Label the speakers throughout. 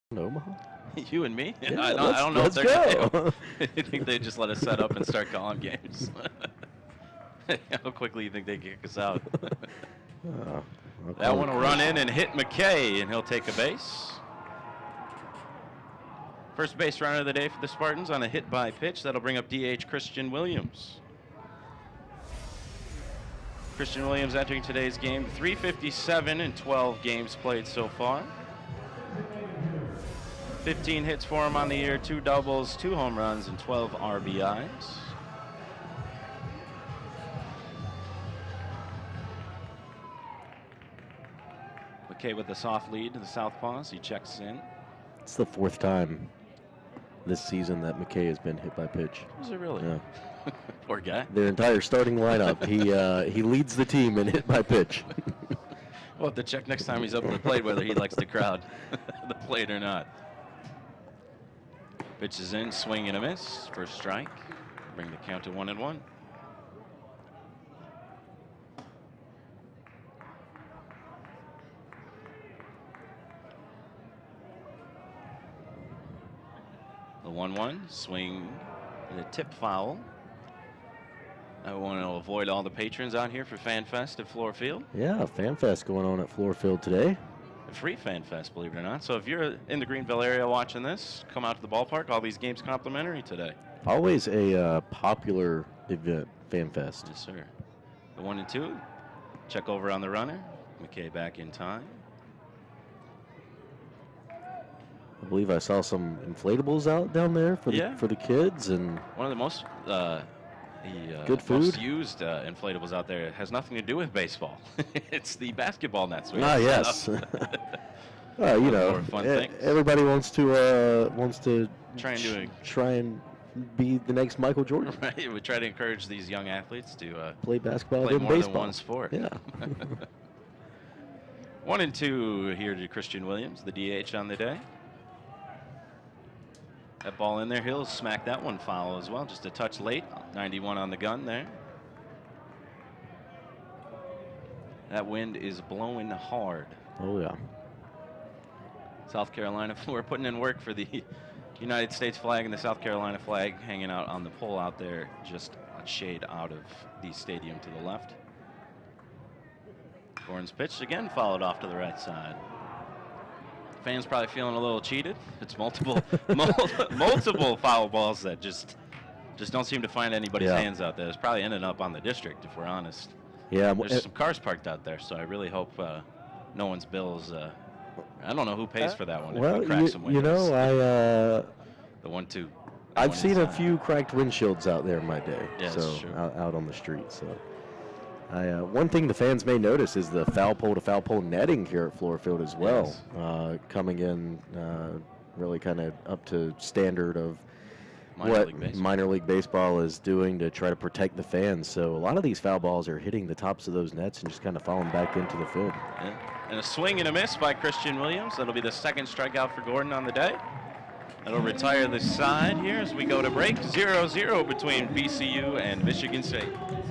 Speaker 1: Omaha?
Speaker 2: You and me?
Speaker 1: Yeah,
Speaker 2: I don't know if
Speaker 1: let's
Speaker 2: they're
Speaker 1: go.
Speaker 2: I think they just let us set up and start calling games. How quickly you think they kick us out? That one will run in and hit McKay, and he'll take a base. First base runner of the day for the Spartans on a hit by pitch. That'll bring up DH Christian Williams. Christian Williams entering today's game, 357 in 12 games played so far. 15 hits for him on the year, 2 doubles, 2 home runs, and 12 RBIs. McKay with a soft lead to the southpaws. He checks in.
Speaker 1: It's the 4th time this season that McKay has been hit by pitch.
Speaker 2: Is it really?
Speaker 1: Yeah.
Speaker 2: Poor guy.
Speaker 1: Their entire starting lineup. He leads the team in hit by pitch.
Speaker 2: We'll have to check next time he's up to the plate whether he likes the crowd, the plate or not. Pitch is in, swing and a miss. First strike. Bring the count to 1-1. The 1-1 swing, the tip foul. I want to avoid all the patrons out here for Fan Fest at Fluor Field.
Speaker 1: Yeah, Fan Fest going on at Fluor Field today.
Speaker 2: A free Fan Fest, believe it or not. So if you're in the Greenville area watching this, come out to the ballpark. All these games complimentary today.
Speaker 1: Always a popular event, Fan Fest.
Speaker 2: Yes, sir. The 1-2. Check over on the runner. McKay back in time.
Speaker 1: I believe I saw some inflatables out down there for the kids, and
Speaker 2: one of the most
Speaker 1: good food.
Speaker 2: Most used inflatables out there has nothing to do with baseball. It's the basketball nets.
Speaker 1: Ah, yes. You know, everybody wants to try and be the next Michael Jordan.
Speaker 2: Right. We try to encourage these young athletes to
Speaker 1: play basketball,
Speaker 2: play
Speaker 1: and
Speaker 2: more
Speaker 1: baseball.
Speaker 2: than one sport.
Speaker 1: Yeah.
Speaker 2: 1-2 here to Christian Williams, the DH on the day. That ball in there, he'll smack that one foul as well. Just a touch late. 91 on the gun there. That wind is blowing hard.
Speaker 1: Oh, yeah.
Speaker 2: South Carolina, we're putting in work for the United States flag and the South Carolina flag hanging out on the pole out there, just a shade out of the stadium to the left. Gordon's pitch again followed off to the right side. Fans probably feeling a little cheated. It's multiple foul balls that just don't seem to find anybody's hands out there. It's probably ended up on the district, if we're honest.
Speaker 1: Yeah,
Speaker 2: there's some cars parked out there, so I really hope no one's bills. I don't know who pays for that one.
Speaker 1: Well,
Speaker 2: you
Speaker 1: know,
Speaker 2: the 1-2.
Speaker 1: I've seen a few cracked windshields out there in my day.
Speaker 2: Yeah,
Speaker 1: so out on the street. So. One thing the fans may notice is the foul pole to foul pole netting here at Fluor Field as well, coming in really kind of up to standard of what minor league baseball is doing to try to protect the fans. So a lot of these foul balls are hitting the tops of those nets and just kind of falling back into the field.
Speaker 2: Yeah. And a swing and a miss by Christian Williams. That'll be the second strikeout for Gordon on the day. That'll retire the side here as we go to break. 0-0 between VCU and Michigan State.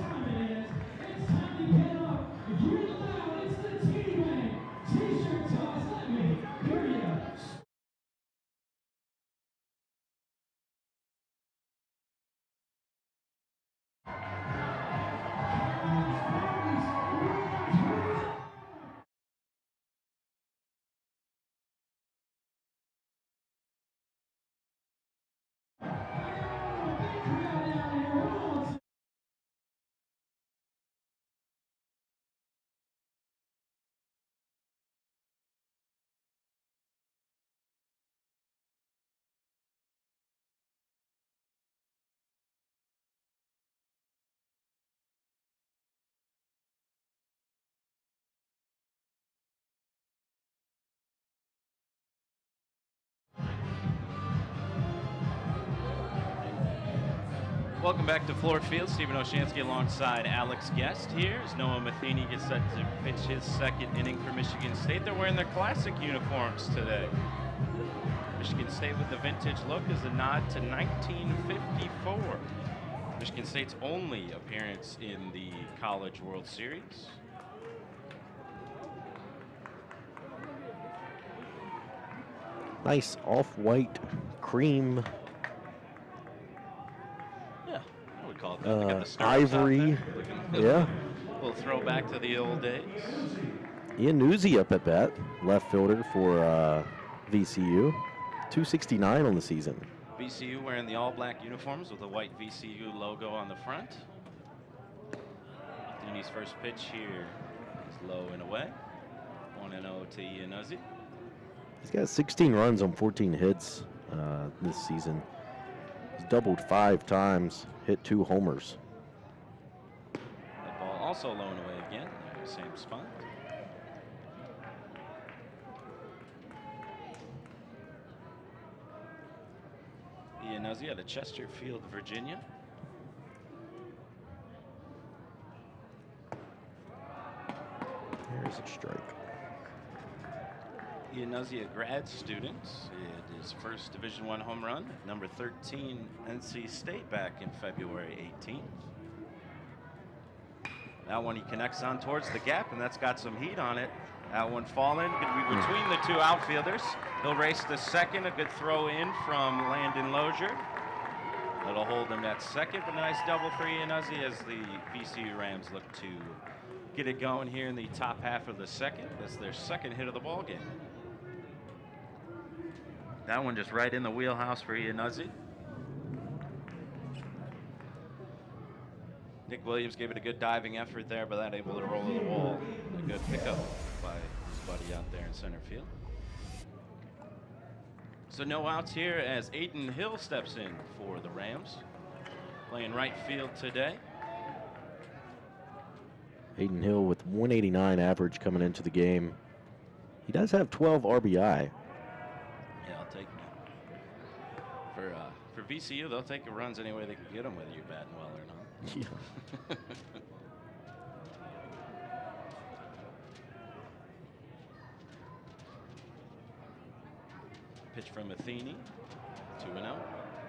Speaker 2: Welcome back to Fluor Field. Stephen Oshansky alongside Alex Guest here as Noah Matheny gets set to pitch his second inning for Michigan State. They're wearing their classic uniforms today. Michigan State with the vintage look is a nod to 1954. Michigan State's only appearance in the College World Series.
Speaker 1: Nice off-white cream.
Speaker 2: Yeah, I would call it that. They got the stirrups
Speaker 1: Ivory.
Speaker 2: out there.
Speaker 1: Yeah.
Speaker 2: A little throwback to the old days.
Speaker 1: Ian Newsy up at bat, left fielder for VCU. 269 on the season.
Speaker 2: VCU wearing the all-black uniforms with the white VCU logo on the front. Matheny's first pitch here is low and away. 1-0 to Ian Nuzzi.
Speaker 1: He's got 16 runs on 14 hits this season. He's doubled 5 times, hit 2 homers.
Speaker 2: That ball also low and away again, same spot. Ian Nuzzi out of Chesterfield, Virginia.
Speaker 1: There's a strike.
Speaker 2: Ian Nuzzi, a grad student, hit his first Division I home run, number 13 NC State back in February 18th. That one he connects on towards the gap, and that's got some heat on it. That one falling, going to be between the 2 outfielders. He'll race to second, a good throw in from Landon Lozier. That'll hold him at second, but a nice double for Ian Nuzzi as the VCU Rams look to get it going here in the top half of the second. That's their second hit of the ball game. That one just right in the wheelhouse for Ian Nuzzi. Nick Williams gave it a good diving effort there, but not able to roll to the wall. A good pickup by his buddy out there in center field. So no outs here as Aiden Hill steps in for the Rams. Playing right field today.
Speaker 1: Aiden Hill with 189 average coming into the game. He does have 12 RBI.
Speaker 2: Yeah, I'll take for VCU, they'll take your runs any way they can get them, whether you're batting well or not.
Speaker 1: Yeah.
Speaker 2: Pitch from Matheny, 2-0.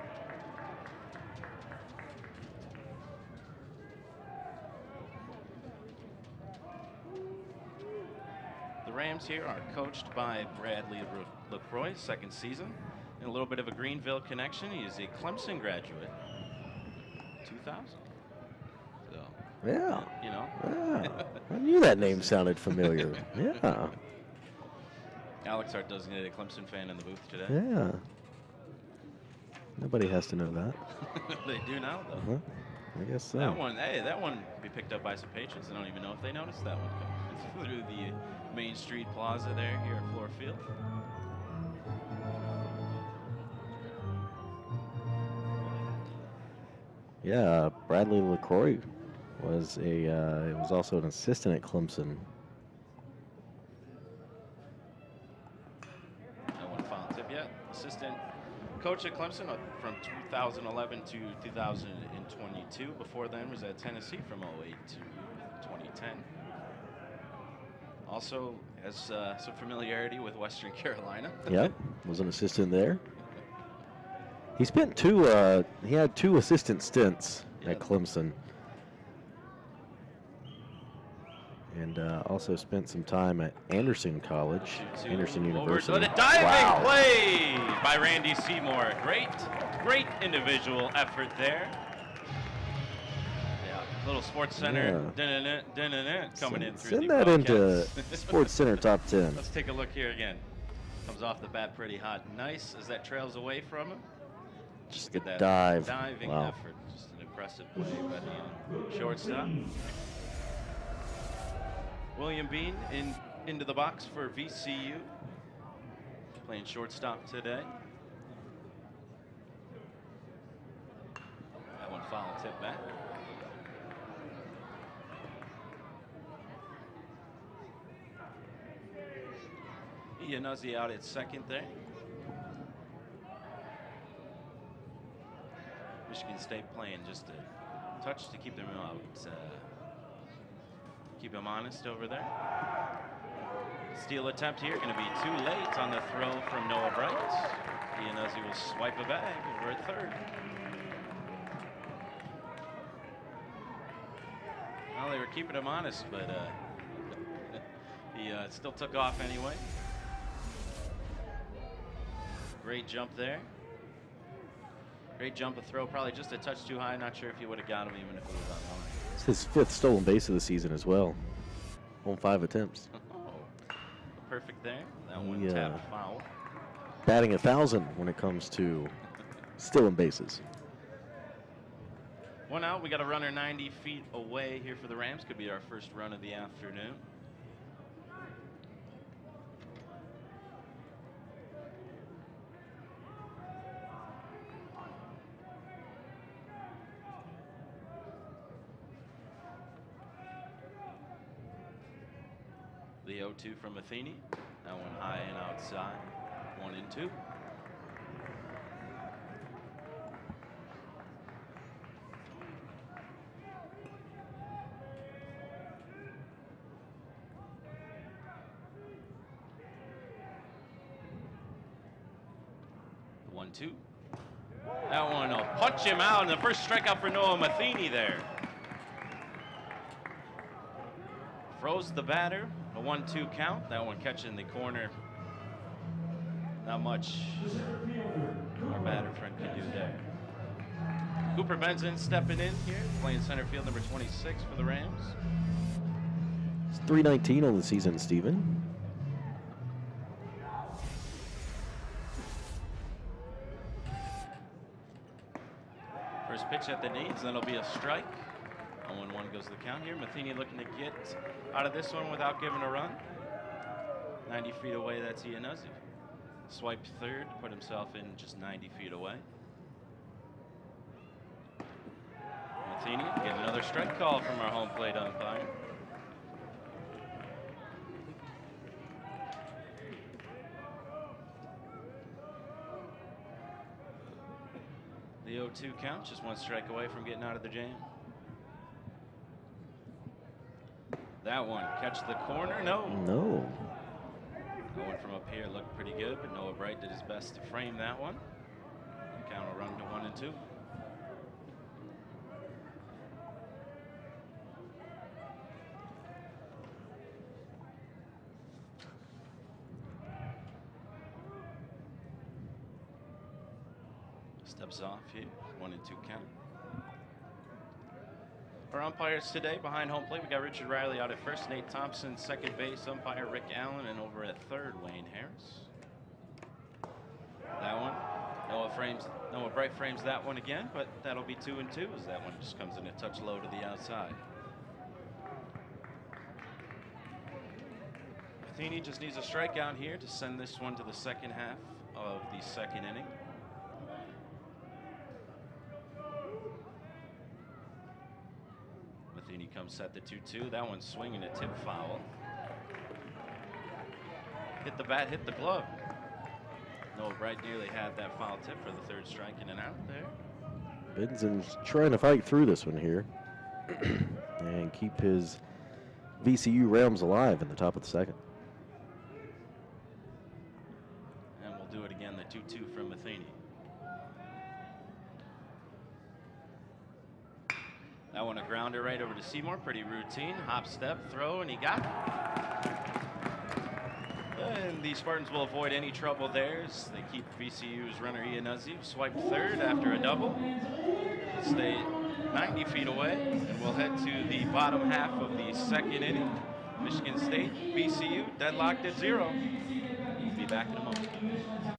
Speaker 2: The Rams here are coached by Bradley LaCroix, second season, and a little bit of a Greenville connection. He is a Clemson graduate, 2000. So,
Speaker 1: Yeah.
Speaker 2: you know.
Speaker 1: Yeah. I knew that name sounded familiar. Yeah.
Speaker 2: Alex, our designated Clemson fan in the booth today.
Speaker 1: Yeah. Nobody has to know that.
Speaker 2: They do now, though.
Speaker 1: I guess so.
Speaker 2: That one, hey, that one be picked up by some patrons. I don't even know if they noticed that one coming through the Main Street Plaza there here at Fluor Field.
Speaker 1: Yeah, Bradley LaCroix was was also an assistant at Clemson.
Speaker 2: That one foul tip yet. Assistant coach at Clemson from 2011 to 2022. Before then was at Tennessee from 08 to 2010. Also has some familiarity with Western Carolina.
Speaker 1: Yep, was an assistant there. He spent he had 2 assistant stints at Clemson. And also spent some time at Anderson College, Anderson University.
Speaker 2: Over to the diving play by Randy Seymour. Great individual effort there. Yeah, little Sports Center coming in through
Speaker 1: Send
Speaker 2: the
Speaker 1: that into
Speaker 2: Bobcats.
Speaker 1: Sports Center top 10.
Speaker 2: Let's take a look here again. Comes off the bat pretty hot. Nice as that trails away from him.
Speaker 1: Just
Speaker 2: Look at that
Speaker 1: dive.
Speaker 2: diving
Speaker 1: Wow.
Speaker 2: effort. Just an impressive play by the shortstop. William Bean into the box for VCU. Playing shortstop today. That one foul tip back. Ian Nuzzi out at second there. Michigan State playing just a touch to keep them out. Keep him honest over there. Steal attempt here, going to be too late on the throw from Noah Bright. Ian Nuzzi will swipe a bag over at third. Well, they were keeping him honest, but he still took off anyway. Great jump there. Great jump of throw, probably just a touch too high. Not sure if he would have got him even if it was on line.
Speaker 1: It's his 5th stolen base of the season as well, on 5 attempts.
Speaker 2: Oh, perfect there. That one tapped foul.
Speaker 1: Batting 1,000 when it comes to stealing bases.
Speaker 2: 1 out. We got a runner 90 feet away here for the Rams. Could be our first run of the afternoon. The 0-2 from Matheny. That one high and outside. 1-2. The 1-2. That one will punch him out, and the first strikeout for Noah Matheny there. Froze the batter. A 1-2 count. That one catching the corner. Not much our batter friend can do there. Cooper Benson stepping in here, playing center field, number 26 for the Rams.
Speaker 1: It's 319 on the season, Steven.
Speaker 2: First pitch at the knees, that'll be a strike. 0-1 goes the count here. Matheny looking to get out of this one without giving a run. 90 feet away, that's Ianuzzi. Swiped third, put himself in just 90 feet away. Matheny get another strike call from our home plate umpire. The 0-2 count, just 1 strike away from getting out of the jam. That one, catch the corner, no.
Speaker 1: No.
Speaker 2: That one from up here looked pretty good, but Noah Bright did his best to frame that one. Count will run to 1-2. Steps off here, 1-2 count. Our umpires today behind home plate, we got Richard Riley out at first, Nate Thompson second base, umpire Rick Allen, and over at third, Wayne Harris. That one, Noah Bright frames that one again, but that'll be 2-2 as that one just comes in a touch low to the outside. Matheny just needs a strikeout here to send this one to the second half of the second inning. Matheny comes set the 2-2. That one's swinging a tip foul. Hit the bat, hit the glove. Noah Bright nearly had that foul tip for the third strike and an out there.
Speaker 1: Benson's trying to fight through this one here and keep his VCU Rams alive in the top of the second.
Speaker 2: And we'll do it again, the 2-2 from Matheny. That one a grounder right over to Seymour, pretty routine. Hop, step, throw, and he got it. And the Spartans will avoid any trouble there as they keep VCU's runner Ianuzzi swiped third after a double. Stay 90 feet away, and we'll head to the bottom half of the second inning. Michigan State, VCU, deadlocked at 0. We'll be back in a moment.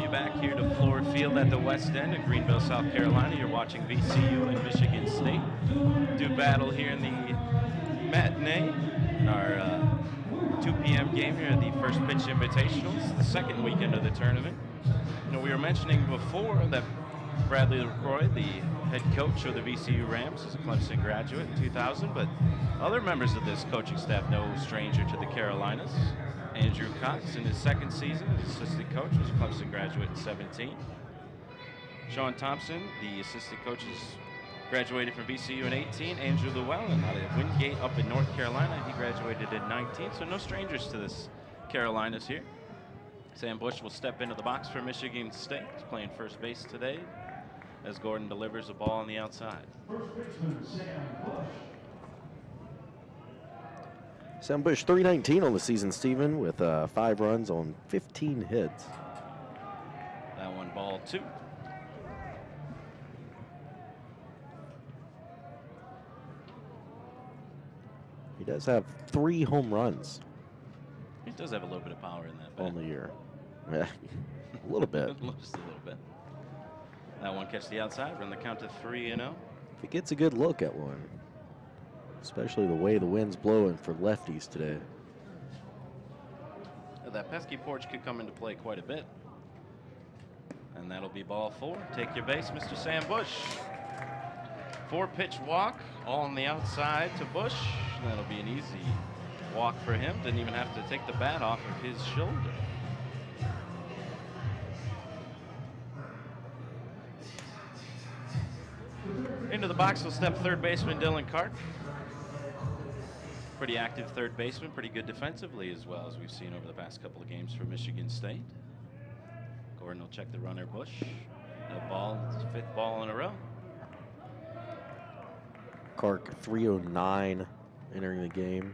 Speaker 2: back here to Fluor Field at the west end of Greenville, South Carolina. You're watching VCU and Michigan State do battle here in the matinee in our 2 p.m. game here at the First Pitch Invitational. It's the second weekend of the tournament. You know, we were mentioning before that Bradley LaCroix, the head coach of the VCU Rams, is a Clemson graduate in 2000, but other members of this coaching staff no stranger to the Carolinas. Andrew Cox, in his second season as assistant coach, was a Clemson graduate in 17. Sean Thompson, the assistant coach, graduated from VCU in 18. Andrew Llewellyn out of Wingate up in North Carolina. He graduated in 19, so no strangers to this Carolinas here. Sam Bush will step into the box for Michigan State. He's playing first base today as Gordon delivers a ball on the outside.
Speaker 3: First baseman, Sam Bush.
Speaker 1: Sam Bush, 319 on the season, Stephen, with 5 runs on 15 hits.
Speaker 2: That one, ball 2.
Speaker 1: He does have 3 home runs.
Speaker 2: He does have a little bit of power in that bat.
Speaker 1: On the year. Yeah, a little bit.
Speaker 2: Just a little bit. That one catch the outside, run the count to 3-0.
Speaker 1: If he gets a good look at one, especially the way the wind's blowing for lefties today.
Speaker 2: That pesky porch could come into play quite a bit. And that'll be ball 4. Take your base, Mr. Sam Bush. 4-pitch walk, all on the outside to Bush. That'll be an easy walk for him. Didn't even have to take the bat off of his shoulder. Into the box will step third baseman Dylan Kark. Pretty active third baseman, pretty good defensively as well, as we've seen over the past couple of games for Michigan State. Gordon will check the runner, Bush. No ball, 5th ball in a row.
Speaker 1: Kark, 309 entering the game.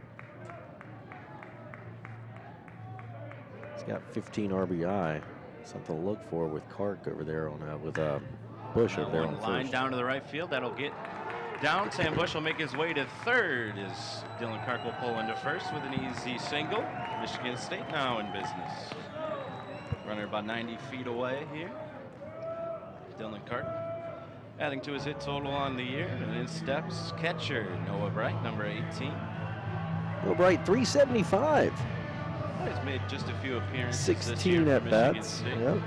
Speaker 1: He's got 15 RBI. Something to look for with Kark over there on with Bush over there on
Speaker 2: line
Speaker 1: first.
Speaker 2: Down to the right field. That'll get down. Sam Bush will make his way to third as Dylan Kark will pull into first with an easy single. Michigan State now in business. Runner about 90 feet away here. Dylan Kark adding to his hit total on the year. And in steps catcher Noah Bright, number 18.
Speaker 1: Noah Bright, 375.
Speaker 2: He's made just a few appearances
Speaker 1: 16
Speaker 2: this year
Speaker 1: at
Speaker 2: for
Speaker 1: bats.
Speaker 2: Michigan State.
Speaker 1: Yep.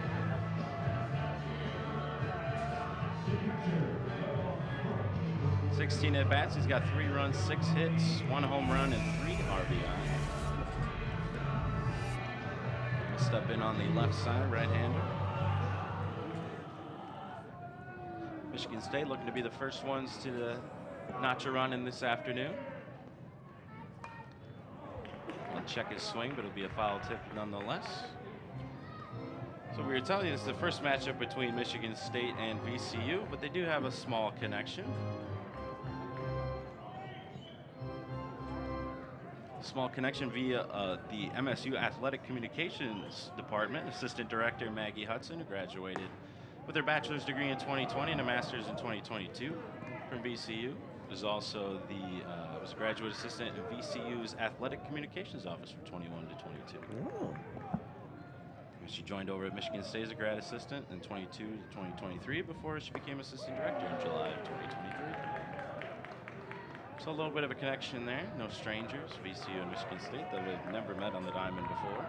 Speaker 2: Sixteen at bats. He's got 3 runs, 6 hits, 1 home run, and 3 RBI. He'll step in on the left side, right-hander. Michigan State looking to be the first ones to notch a run in this afternoon. I'll check his swing, but it'll be a foul tip nonetheless. So we were telling you this is the first matchup between Michigan State and VCU, but they do have a small connection. Small connection via the MSU Athletic Communications Department. Assistant Director Maggie Hudson, who graduated with her bachelor's degree in 2020 and a master's in 2022 from VCU. Was also was a graduate assistant in VCU's Athletic Communications Office from 21 to 22.
Speaker 1: Oh.
Speaker 2: She joined over at Michigan State as a grad assistant in 22 to 2023 before she became assistant director in July of 2023. So a little bit of a connection there. No strangers, VCU and Michigan State, that have never met on the diamond before.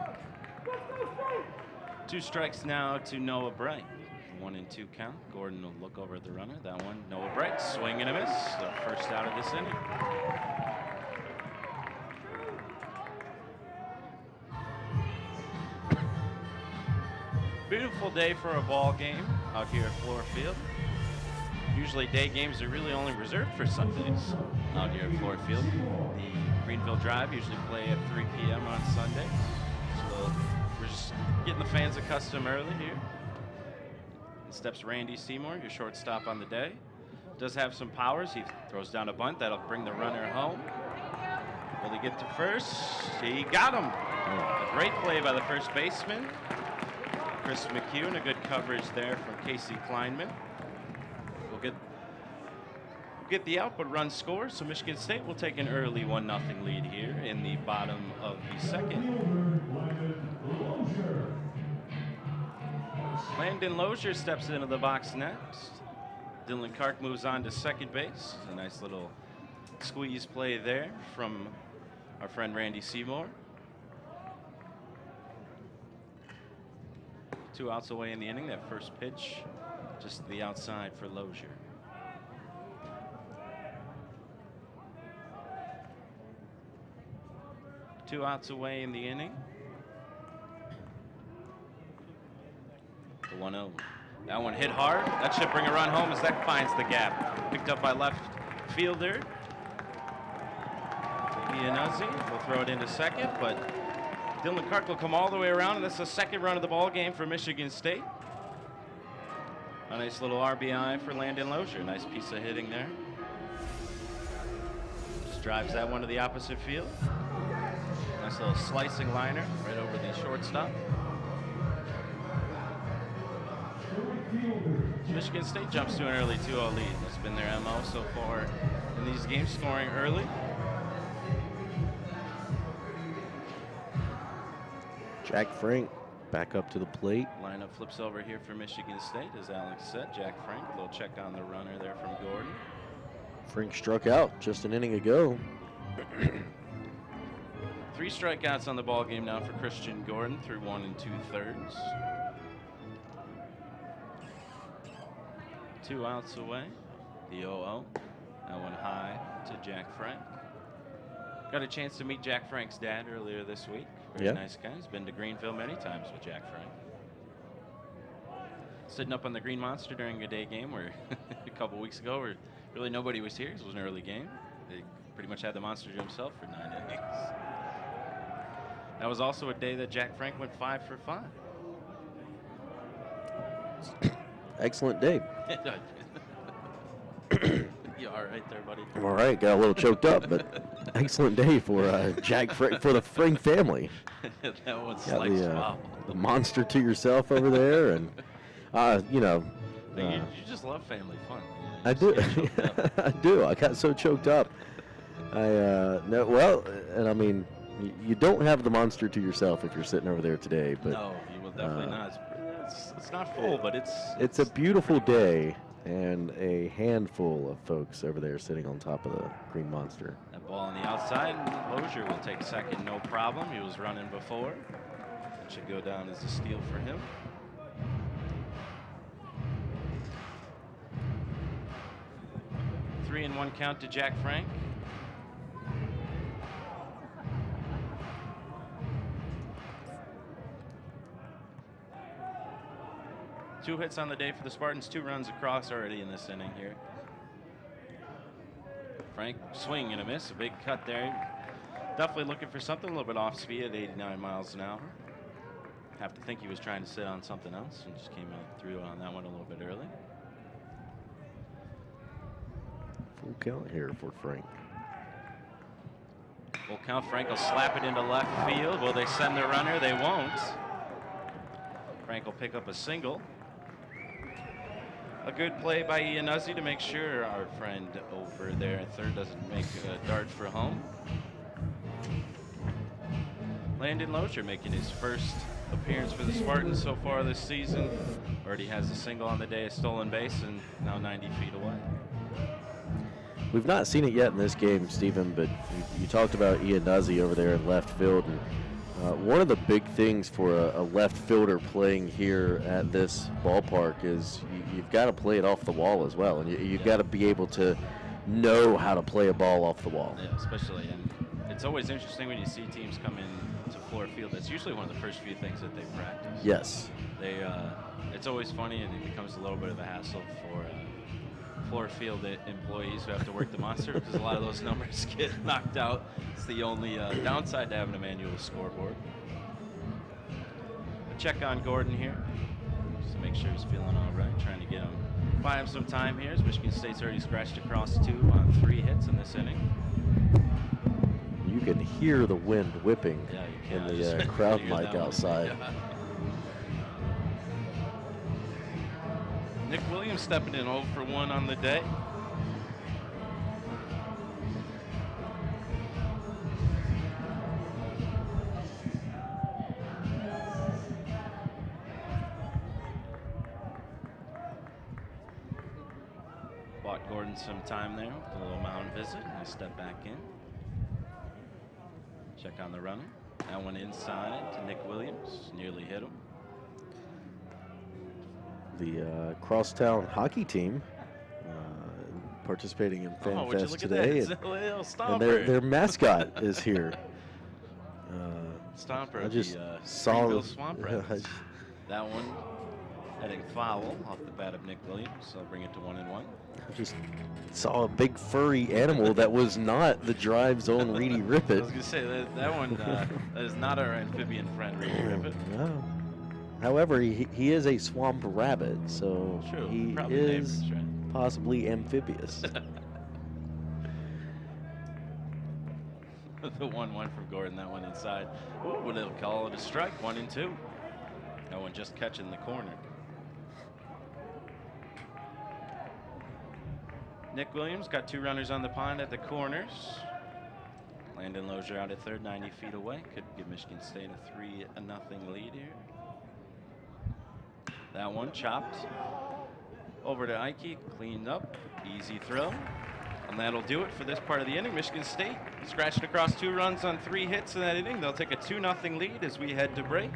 Speaker 2: 2 strikes now to Noah Bright. 1-2 count. Gordon will look over at the runner. That one, Noah Bright, swing and a miss. The first out of this inning. Beautiful day for a ball game out here at Fluor Field. Usually day games are really only reserved for Sundays out here at Fluor Field. The Greenville Drive usually play at 3 p.m. on Sunday. So we're just getting the fans accustomed early here. In steps Randy Seymour, your shortstop on the day. Does have some powers. He throws down a bunt. That'll bring the runner home. Will he get to first? He got him. A great play by the first baseman, Chris McHugh, and a good coverage there from Casey Kleinman. We'll get the out, but run scores. So Michigan State will take an early 1-0 lead here in the bottom of the second. Landon Lozier steps into the box next. Dylan Kark moves on to second base. A nice little squeeze play there from our friend Randy Seymour. 2 outs away in the inning. That first pitch just to the outside for Lozier. Two outs away in the inning. The 1-0. That one hit hard. That should bring a run home as that finds the gap. Picked up by left fielder Iannuzzi will throw it into second, but Dylan Kark will come all the way around, and that's the second run of the ball game for Michigan State. A nice little RBI for Landon Lozier. Nice piece of hitting there. Just drives that one to the opposite field. Nice little slicing liner right over the shortstop. Michigan State jumps to an early 2-0 lead. That's been their MO so far in these games, scoring early.
Speaker 1: Jack Frank back up to the plate.
Speaker 2: Lineup flips over here for Michigan State, as Alex said. Jack Frank, a little check on the runner there from Gordon.
Speaker 1: Frank struck out just an inning ago.
Speaker 2: 3 strikeouts on the ball game now for Christian Gordon through 1 2/3. 2 outs away. The 0-0. That one high to Jack Frank. Got a chance to meet Jack Frank's dad earlier this week. Very nice guy. He's been to Greenville many times with Jack Frank. Sitting up on the Green Monster during a day game where a couple weeks ago where really nobody was here. It was an early game. They pretty much had the Monster to himself for 9 innings. That was also a day that Jack Frank went 5 for 5.
Speaker 1: Excellent day.
Speaker 2: You all right there, buddy?
Speaker 1: I'm all right. Got a little choked up, but excellent day for Jack Frank, for the Frank family.
Speaker 2: That was
Speaker 1: Got
Speaker 2: like, wow.
Speaker 1: the Monster to yourself over there, and you know.
Speaker 2: You just love family fun.
Speaker 1: I do. I do. I got so choked up. No, well, and I mean, you don't have the Monster to yourself if you're sitting over there today, but
Speaker 2: no, you will definitely not. It's not full, but
Speaker 1: it's a beautiful day, and a handful of folks over there sitting on top of the Green Monster.
Speaker 2: That ball on the outside, Lozier will take second, no problem. He was running before. It should go down as a steal for him. Three and 1 count to Jack Frank. Two hits on the day for the Spartans, 2 runs across already in this inning here. Frank swing and a miss, a big cut there. Definitely looking for something a little bit off speed at 89 miles an hour. Have to think he was trying to sit on something else and just came out through on that one a little bit early.
Speaker 1: Full count here for Frank.
Speaker 2: Full count, Frank will slap it into left field. Will they send the runner? They won't. Frank will pick up a single. A good play by Iannuzzi to make sure our friend over there at third doesn't make a dart for home. Landon Lozier making his first appearance for the Spartans so far this season. Already has a single on the day, a stolen base, and now 90 feet away.
Speaker 1: We've not seen it yet in this game, Stephen, but you talked about Iannuzzi over there in left field. And one of the big things for a left fielder playing here at this ballpark is you've got to play it off the wall as well, and you've got to be able to know how to play a ball off the wall.
Speaker 2: Yeah, especially, and it's always interesting when you see teams come in to Fluor Field. That's usually one of the first few things that they practice.
Speaker 1: Yes.
Speaker 2: It's always funny, and it becomes a little bit of a hassle for Fluor Field employees who have to work the Monster because a lot of those numbers get knocked out. It's the only downside to having a manual scoreboard. A check on Gordon here, just to make sure he's feeling all right. Trying to get him, buy him some time here, as Michigan State's already scratched across 2 on 3 hits in this inning.
Speaker 1: You can hear the wind whipping in the crowd mic outside.
Speaker 2: Yeah. Nick Williams stepping in 0 for 1 on the day. Bought Gordon some time there with a little mound visit. He'll step back in. Check on the runner. That one inside to Nick Williams. Nearly hit him.
Speaker 1: The crosstown hockey team participating in Fan
Speaker 2: would you
Speaker 1: Fest
Speaker 2: look
Speaker 1: today.
Speaker 2: at that? It's a little
Speaker 1: And
Speaker 2: stomper.
Speaker 1: their mascot is here.
Speaker 2: Stomper
Speaker 1: I
Speaker 2: of
Speaker 1: just
Speaker 2: the
Speaker 1: saw
Speaker 2: Greenville Swamp Rabbits. That one heading foul off the bat of Nick Williams. So I'll bring it to 1-1.
Speaker 1: I just saw a big furry animal that was not the Drive's own Reedy
Speaker 2: I
Speaker 1: Rippet.
Speaker 2: was going to say, that one that is not our amphibian friend, Reedy Rippet.
Speaker 1: No. However, he is a swamp rabbit, so
Speaker 2: True.
Speaker 1: he
Speaker 2: Probably
Speaker 1: is
Speaker 2: neighbors, right?
Speaker 1: possibly amphibious.
Speaker 2: The 1-1 from Gordon, that one inside. Ooh, they'll call it a strike, 1-2. That one just catching the corner. Nick Williams got 2 runners on the pond at the corners. Landon Lozier out at third, 90 feet away. Could give Michigan State a 3-0 lead here. That one chopped over to Ike, cleaned up, easy throw. And that'll do it for this part of the inning. Michigan State scratched across 2 runs on 3 hits in that inning. They'll take a 2-0 lead as we head to break.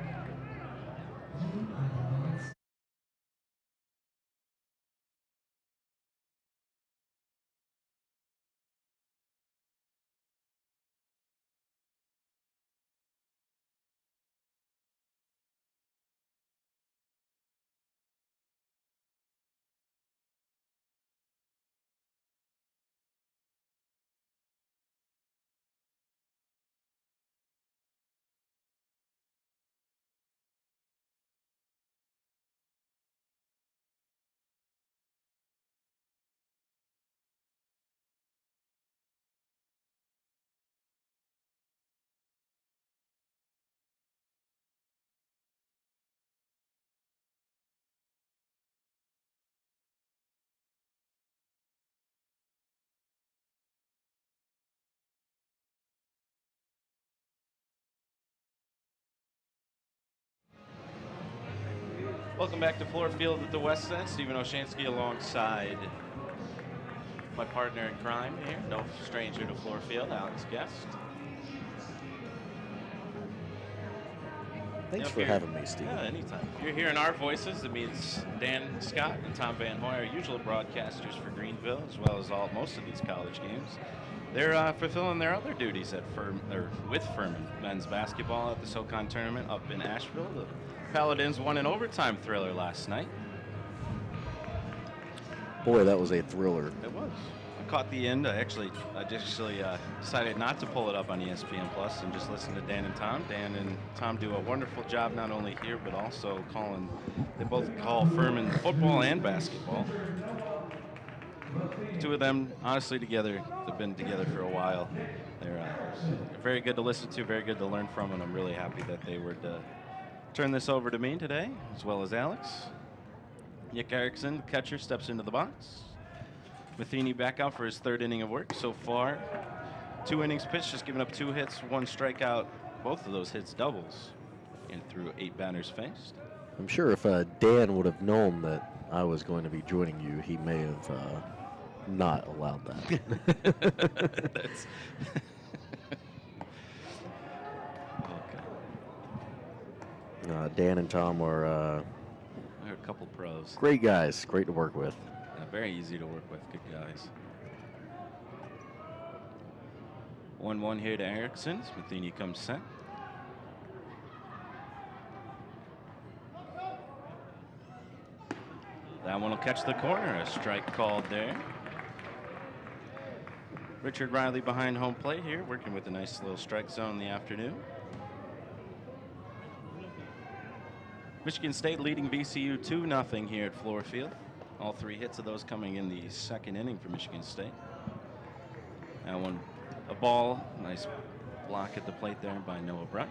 Speaker 2: Welcome back to Fluor Field at the West End. Stephen Oshansky alongside my partner in crime here, no stranger to Fluor Field, Alex Guest.
Speaker 1: Thanks for having me, Steve.
Speaker 2: Yeah, anytime. If you're hearing our voices, it means Dan Scott and Tom Van Hoy, our usual broadcasters for Greenville, as well as most of these college games. They're fulfilling their other duties at with Furman men's basketball at the SoCon tournament up in Asheville. The Paladins won an overtime thriller last night.
Speaker 1: Boy, that was a thriller.
Speaker 2: It was. I caught the end. I actually decided not to pull it up on ESPN Plus and just listen to Dan and Tom. Dan and Tom do a wonderful job not only here but also calling. They both call Furman football and basketball. The 2 of them, honestly, together, they've been together for a while. They're very good to listen to, very good to learn from, and I'm really happy that they would turn this over to me today, as well as Alex. Nick Erickson, the catcher, steps into the box. Matheny back out for his 3rd inning of work so far. 2 innings pitched, just giving up 2 hits, 1 strikeout. Both of those hits doubles, and through 8 batters faced.
Speaker 1: I'm sure if Dan would have known that I was going to be joining you, he may have not allowed that.
Speaker 2: That's
Speaker 1: Dan and Tom are
Speaker 2: they're a couple pros.
Speaker 1: great guys, great to work with.
Speaker 2: Very easy to work with, good guys. 1-1 here to Erickson. Matheny comes set. That one will catch the corner. A strike called there. Richard Riley behind home plate here, working with a nice little strike zone in the afternoon. Michigan State leading VCU 2-0 here at Fluor Field. All 3 hits of those coming in the 2nd inning for Michigan State. That one, a ball, nice block at the plate there by Noah Bright.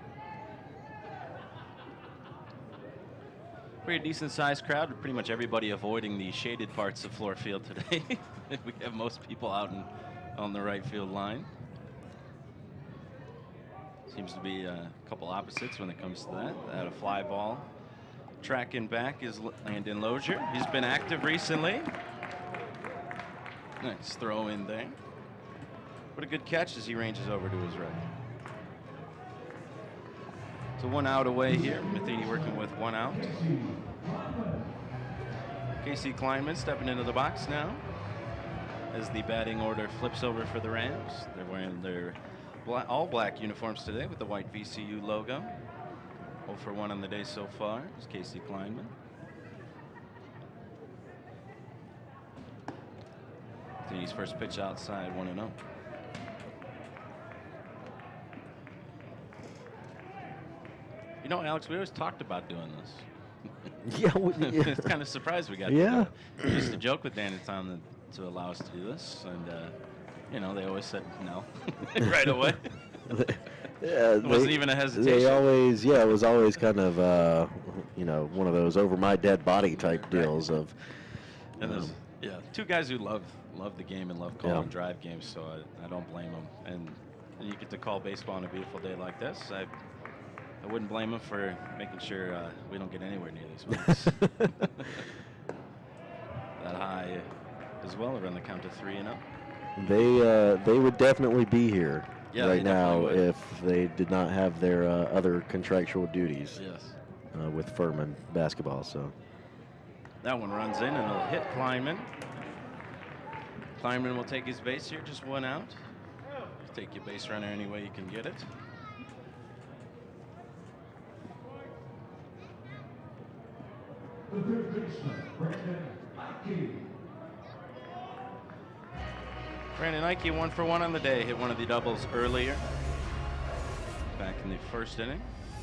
Speaker 2: Pretty decent sized crowd, pretty much everybody avoiding the shaded parts of Fluor Field today. We have most people out on the right field line. Seems to be a couple opposites when it comes to that. That a fly ball. Tracking back is Landon Lozier. He's been active recently. Nice throw in there. What a good catch as he ranges over to his right. So 1 out away here. Matheny working with 1 out. Casey Kleinman stepping into the box now as the batting order flips over for the Rams. They're wearing their all black uniforms today with the white VCU logo. 0 for 1 on the day so far is Casey Kleinman. Matheny's first pitch outside, 1-0. You know, Alex, we always talked about doing this.
Speaker 1: Yeah,
Speaker 2: It's kind of surprised we got to do it. We used to joke with Dan and Tom to allow us to do this, and you know, they always said no right away.
Speaker 1: Yeah,
Speaker 2: it wasn't even a hesitation.
Speaker 1: They always, yeah, it was always kind of, you know, one of those over my dead body type deals of.
Speaker 2: And there's, yeah, 2 guys who love the game and love calling drive games, so I don't blame them. And you get to call baseball on a beautiful day like this. I wouldn't blame them for making sure we don't get anywhere near these ones. That high as well, around the count of 3-0.
Speaker 1: They would definitely be here right now
Speaker 2: would.
Speaker 1: if they did not have their other contractual duties.
Speaker 2: Yes.
Speaker 1: With Furman basketball. So
Speaker 2: that one runs in and it'll hit Kleinman. Kleinman will take his base here, just 1 out. Take your base runner any way you can get it.
Speaker 3: The third baseman, Brandon Ike.
Speaker 2: Brandon Ike 1 for 1 on the day. Hit one of the doubles earlier, back in the first inning.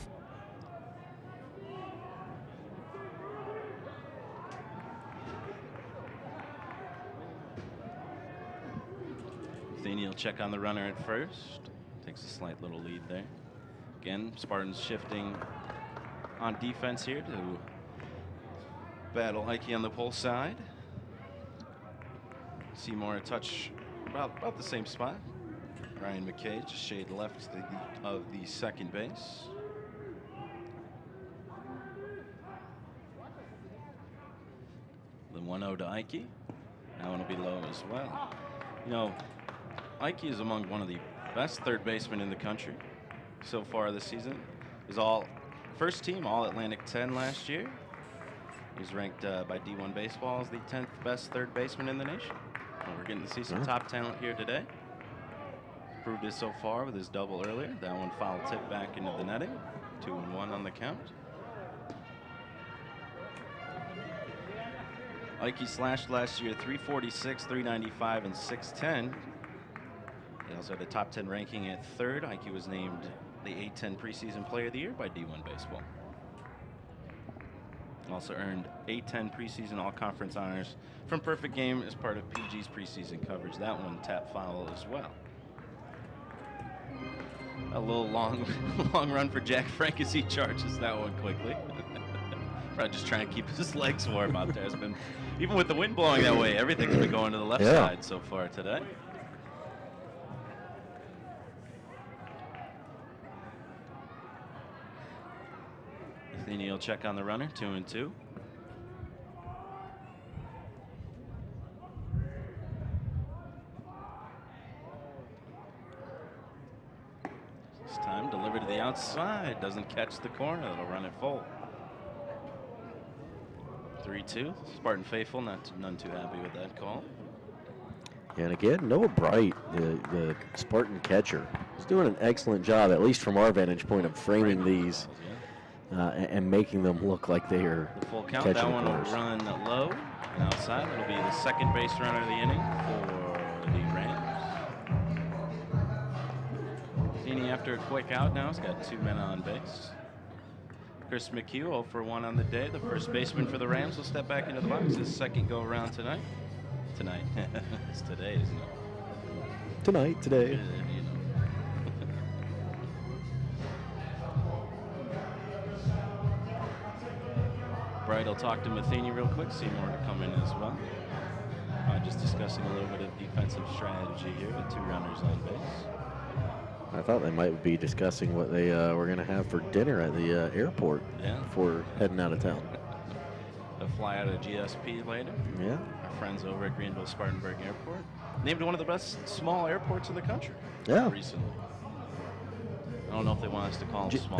Speaker 2: Matheny will check on the runner at first. Takes a slight little lead there. Again, Spartans shifting on defense here to battle Ike on the pull side. Seymour a touch about the same spot. Ryan McKay just shade left of the second base. The 1-0 to Ike. That one will be low as well. You know, Ike is among one of the best third basemen in the country so far this season. He's all first team All Atlantic 10 last year. He's ranked by D1 Baseball as the 10th best third baseman in the nation. And we're getting to see some top talent here today. Proved it so far with his double earlier. That one foul tip back into the netting. 2-1 on the count. Ike slashed last year 346, 395, and 610. He also had a top 10 ranking at 3rd. Ike was named the A10 preseason player of the year by D1 Baseball. Also earned A10 preseason all-conference honors from Perfect Game as part of PG's preseason coverage. That one tap foul as well. A little long run for Jack Frank as he charges that one quickly. Probably just trying to keep his legs warm out there. It's been, even with the wind blowing that way, everything's been going to the left side so far today. Matheny will check on the runner, 2-2. This time delivered to the outside, doesn't catch the corner, that'll run it full. 3-2, Spartan faithful, none too happy with that call.
Speaker 1: And again, Noah Bright, the Spartan catcher, is doing an excellent job, at least from our vantage point, of framing these and making them look like they are
Speaker 2: the full count.
Speaker 1: catching
Speaker 2: That one will
Speaker 1: corners.
Speaker 2: run low and outside. It'll be the second base runner of the inning for the Rams. Matheny after a quick out now, he's got 2 men on base. Chris McHugh 0 for 1 on the day. The first baseman for the Rams will step back into the box. His second go around tonight. It's today, isn't it?
Speaker 1: Today.
Speaker 2: You know. Bright will talk to Matheny real quick. Seymour to come in as well. Just discussing a little bit of defensive strategy here with 2 runners on base.
Speaker 1: I thought they might be discussing what they were going to have for dinner at the airport before heading out of town.
Speaker 2: They'll fly out of GSP later.
Speaker 1: Yeah.
Speaker 2: Our friends over at Greenville Spartanburg Airport. Named one of the best small airports in the country.
Speaker 1: Yeah.
Speaker 2: Recently. I don't know if they want us to call them small.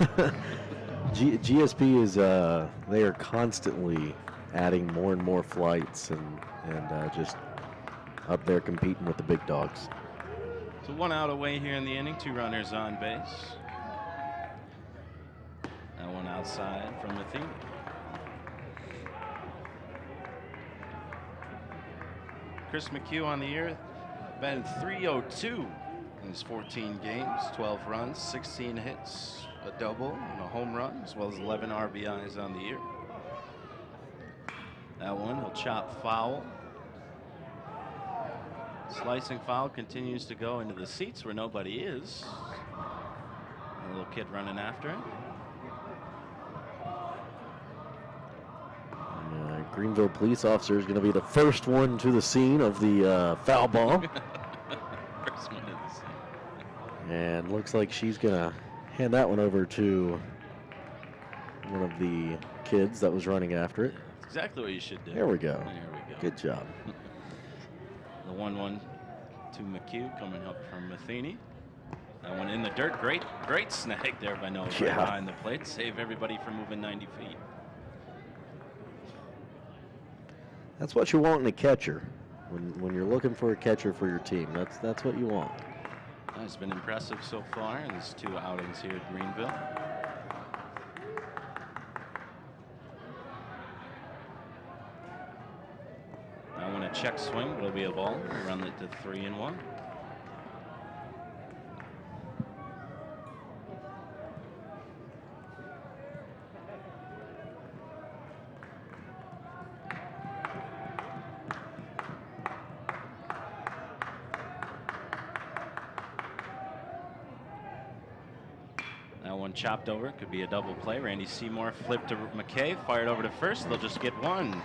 Speaker 1: GSP is they are constantly adding more and more flights and just up there competing with the big dogs.
Speaker 2: So 1 out away here in the inning, 2 runners on base. That one outside from Matheny. Chris McHugh on the year, batting .302 in his 14 games, 12 runs, 16 hits, a double, and a home run, as well as 11 RBIs on the year. That one, he'll chop foul. Slicing foul continues to go into the seats where nobody is. A little kid running after it.
Speaker 1: Greenville police officer is going to be the first one to the scene of the foul ball.
Speaker 2: First one to the scene.
Speaker 1: And looks like she's going to hand that one over to one of the kids that was running after it.
Speaker 2: That's exactly what you should do.
Speaker 1: There we go.
Speaker 2: There we go.
Speaker 1: Good job.
Speaker 2: The 1-1 to McHugh coming up from Matheny. That one in the dirt. Great snag there by Noah right behind the plate. Save everybody from moving 90 feet.
Speaker 1: That's what you want in a catcher. When you're looking for a catcher for your team, that's what you want.
Speaker 2: It's been impressive so far in these 2 outings here at Greenville. I want a check swing, but it'll be a ball. We'll run it to 3-1. That one chopped over. Could be a double play. Randy Seymour flipped to McKay, fired over to first. They'll just get one.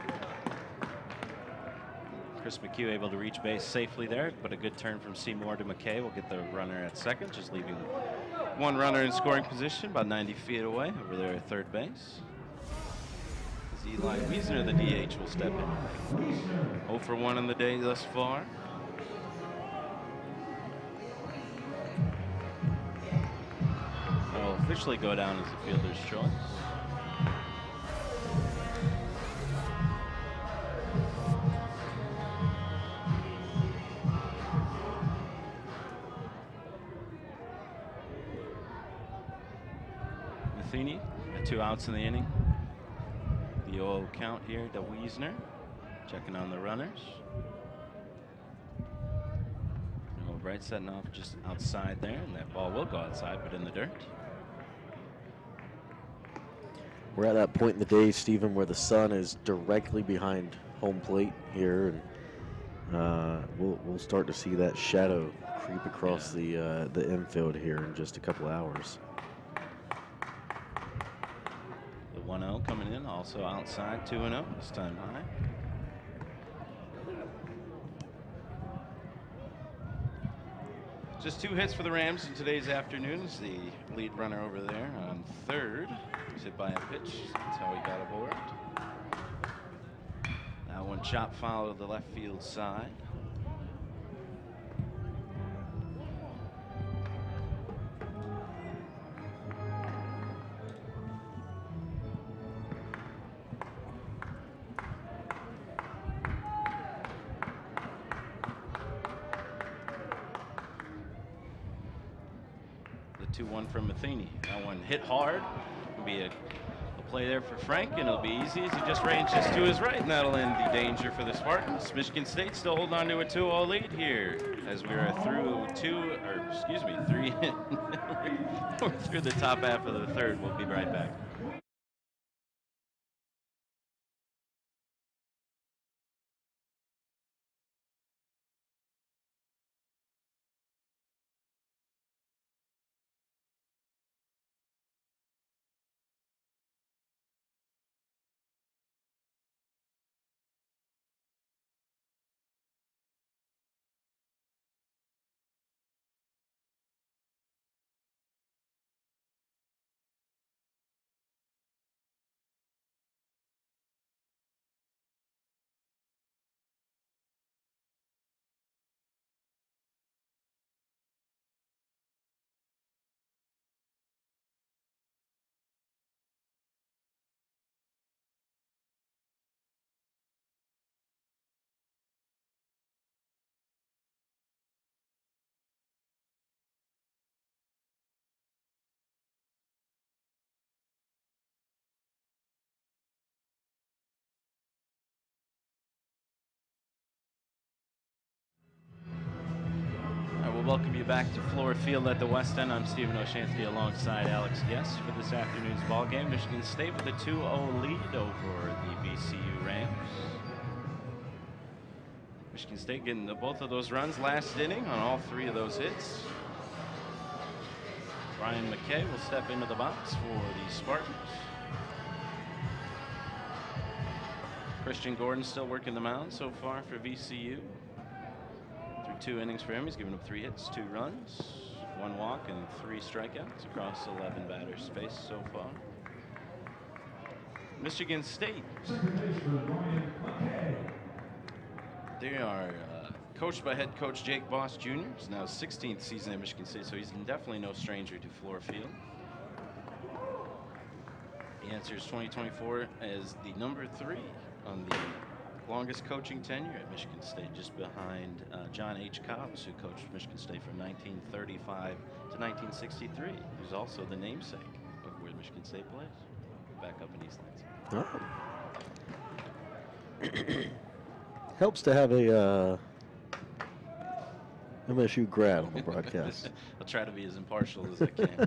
Speaker 2: Chris McHugh able to reach base safely there, but a good turn from Seymour to McKay will get the runner at second, just leaving 1 runner in scoring position, about 90 feet away over there at third base. Eli Wiesner, the DH, will step in. 0 for 1 on the day thus far. Will officially go down as the fielder's choice. Matheny at 2 outs in the inning. The 0-0 count here to Wiesner, checking on the runners. Bright setting off just outside there, and that ball will go outside, but in the dirt.
Speaker 1: We're at that point in the day, Stephen, where the sun is directly behind home plate here, and we'll start to see that shadow creep across the infield here in just a couple hours.
Speaker 2: The 1-0 coming in, also outside, 2-0, this time high. Just 2 hits for the Rams in today's afternoon. As the lead runner over there on third was hit by a pitch. That's how he got aboard. That one chop foul to the left field side. The 2-1 from Matheny. That one hit hard. It'll be a play there for Frank, and it'll be easy as he just ranges to his right, and that'll end the danger for the Spartans. Michigan State still holding on to a 2-0 lead here as we are through 3. We're through the top half of the third. We'll be right back. welcome you back to Fluor Field at the West End. I'm Stephen Oshansky alongside Alex Guest for this afternoon's ball game. Michigan State with a 2-0 lead over the VCU Rams. Michigan State getting both of those runs last inning on all 3 of those hits. Ryan McKay will step into the box for the Spartans. Christian Gordon still working the mound so far for VCU. Through 2 innings for him, he's given up 3 hits, 2 runs, 1 walk, and 3 strikeouts across 11 batters faced so far. Michigan State. They are coached by head coach Jake Boss Jr. It's now his 16th season at Michigan State, so he's definitely no stranger to Fluor Field. He enters 2024 as the number 3 on the longest coaching tenure at Michigan State, just behind John H. Cobbs, who coached Michigan State from 1935 to 1963. Who's also the namesake of where Michigan State plays, back up in East Lansing.
Speaker 1: Helps to have a MSU grad on the broadcast.
Speaker 2: I'll try to be as impartial as I can.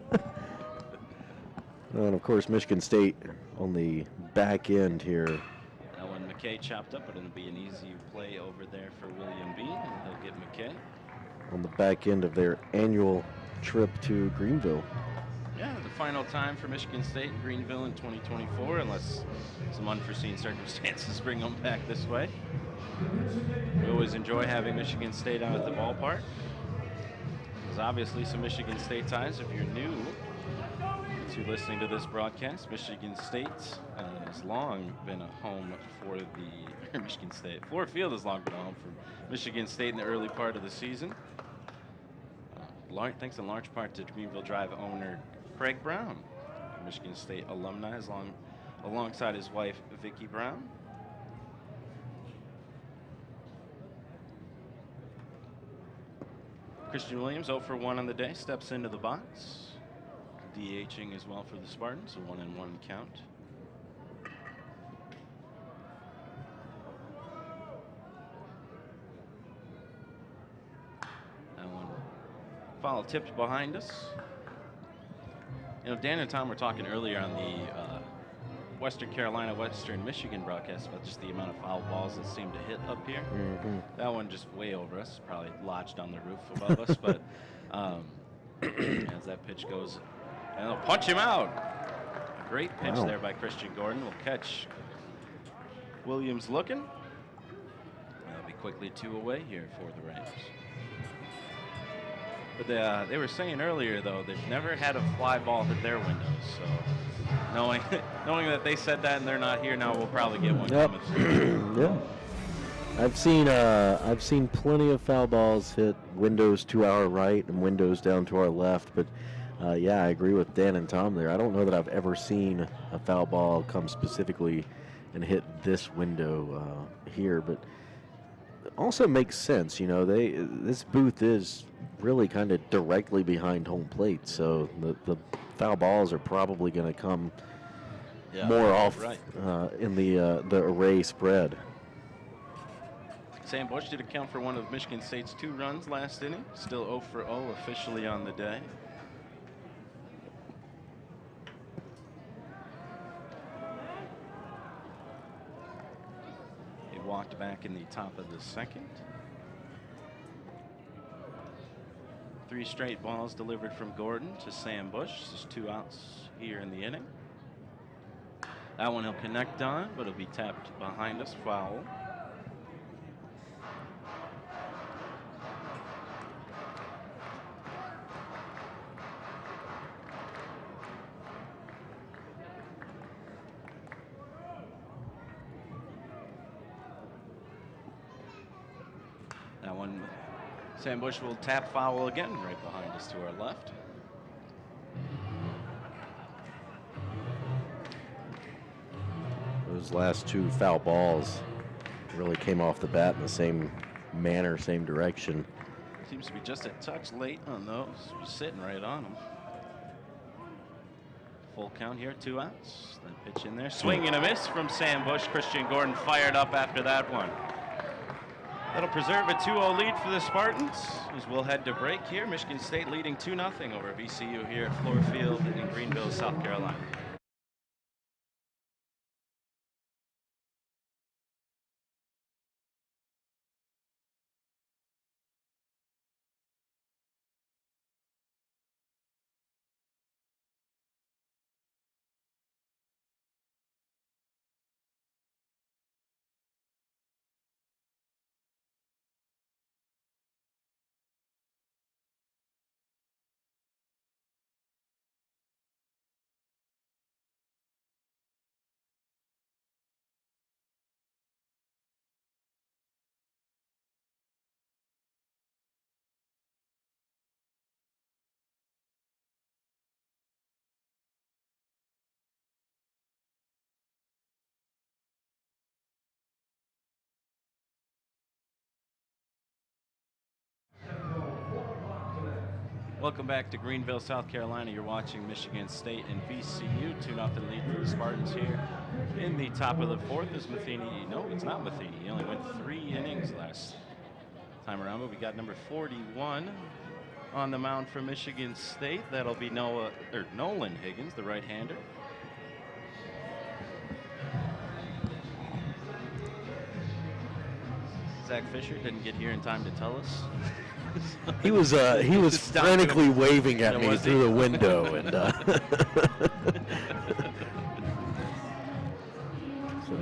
Speaker 1: And of course, Michigan State on the back end here.
Speaker 2: That one McKay chopped up, but it'll be an easy play over there for William Bean, and he'll get McKay.
Speaker 1: On the back end of their annual trip to Greenville.
Speaker 2: Yeah, the final time for Michigan State in Greenville in 2024, unless some unforeseen circumstances bring them back this way. We always enjoy having Michigan State out at the ballpark. There's obviously some Michigan State ties. If you're new to listening to this broadcast, Michigan State has long been a home for the Michigan State. Fluor Field has long been a home for Michigan State in the early part of the season. Thanks in large part to Greenville Drive owner Craig Brown, a Michigan State alumni, alongside his wife Vicki Brown. Christian Williams, 0 for 1 on the day, steps into the box. DHing as well for the Spartans, a 1-1 count. That one foul tipped behind us. You know, Dan and Tom were talking earlier on the Western Carolina, Western Michigan broadcast about just the amount of foul balls that seem to hit up here. That one just way over us, probably lodged on the roof above us, but as that pitch goes, and they'll punch him out. A great pitch there by Christian Gordon. Will catch Williams looking. That'll be quickly 2 away here for the Rams. But they were saying earlier, though, they've never had a fly ball hit their windows. So knowing that they said that and they're not here now, we'll probably get one coming through.
Speaker 1: Yeah. I've seen plenty of foul balls hit windows to our right and windows down to our left, but yeah, I agree with Dan and Tom there. I don't know that I've ever seen a foul ball come specifically and hit this window here, but it also makes sense. You know, this booth is really kind of directly behind home plate, so the foul balls are probably going to come more off in the array spread.
Speaker 2: Sam Bush did account for one of Michigan State's 2 runs last inning. Still 0 for 0 officially on the day. He walked back in the top of the 2nd. 3 straight balls delivered from Gordon to Sam Bush. Just 2 outs here in the inning. That one he'll connect on, but it'll be tapped behind us, foul. That one, Sam Bush will tap foul again right behind us to our left.
Speaker 1: Those last 2 foul balls really came off the bat in the same manner, same direction.
Speaker 2: Seems to be just a touch late on those. Just sitting right on them. Full count here, 2 outs. That pitch in there. Swing and a miss from Sam Bush. Christian Gordon fired up after that one. That'll preserve a 2-0 lead for the Spartans as we'll head to break here. Michigan State leading 2-0 over VCU here at Fluor Field in Greenville, South Carolina. Welcome back to Greenville, South Carolina. You're watching Michigan State and VCU. 2-0 lead for the Spartans here. In the top of the fourth is Matheny. No, it's not Matheny. He only went 3 innings last time around, but we got number 41 on the mound for Michigan State. That'll be Nolan Higgins, the right-hander. Zach Fisher didn't get here in time to tell us.
Speaker 1: He was frantically waving at me through the window, and so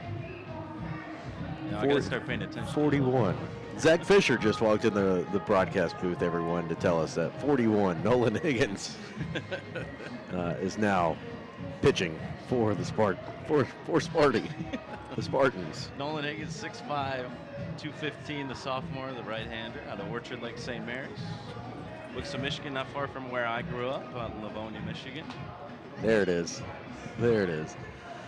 Speaker 2: now I gotta start paying attention.
Speaker 1: 41. Zach Fisher just walked in the broadcast booth, everyone, to tell us that 41 Nolan Higgins is now pitching for the Sparty, the Spartans.
Speaker 2: Nolan Higgins, 6'5", 215, the sophomore, the right-hander out of Orchard Lake, St. Mary's. Looks to Michigan, not far from where I grew up, out in Livonia, Michigan.
Speaker 1: There it is. There it is.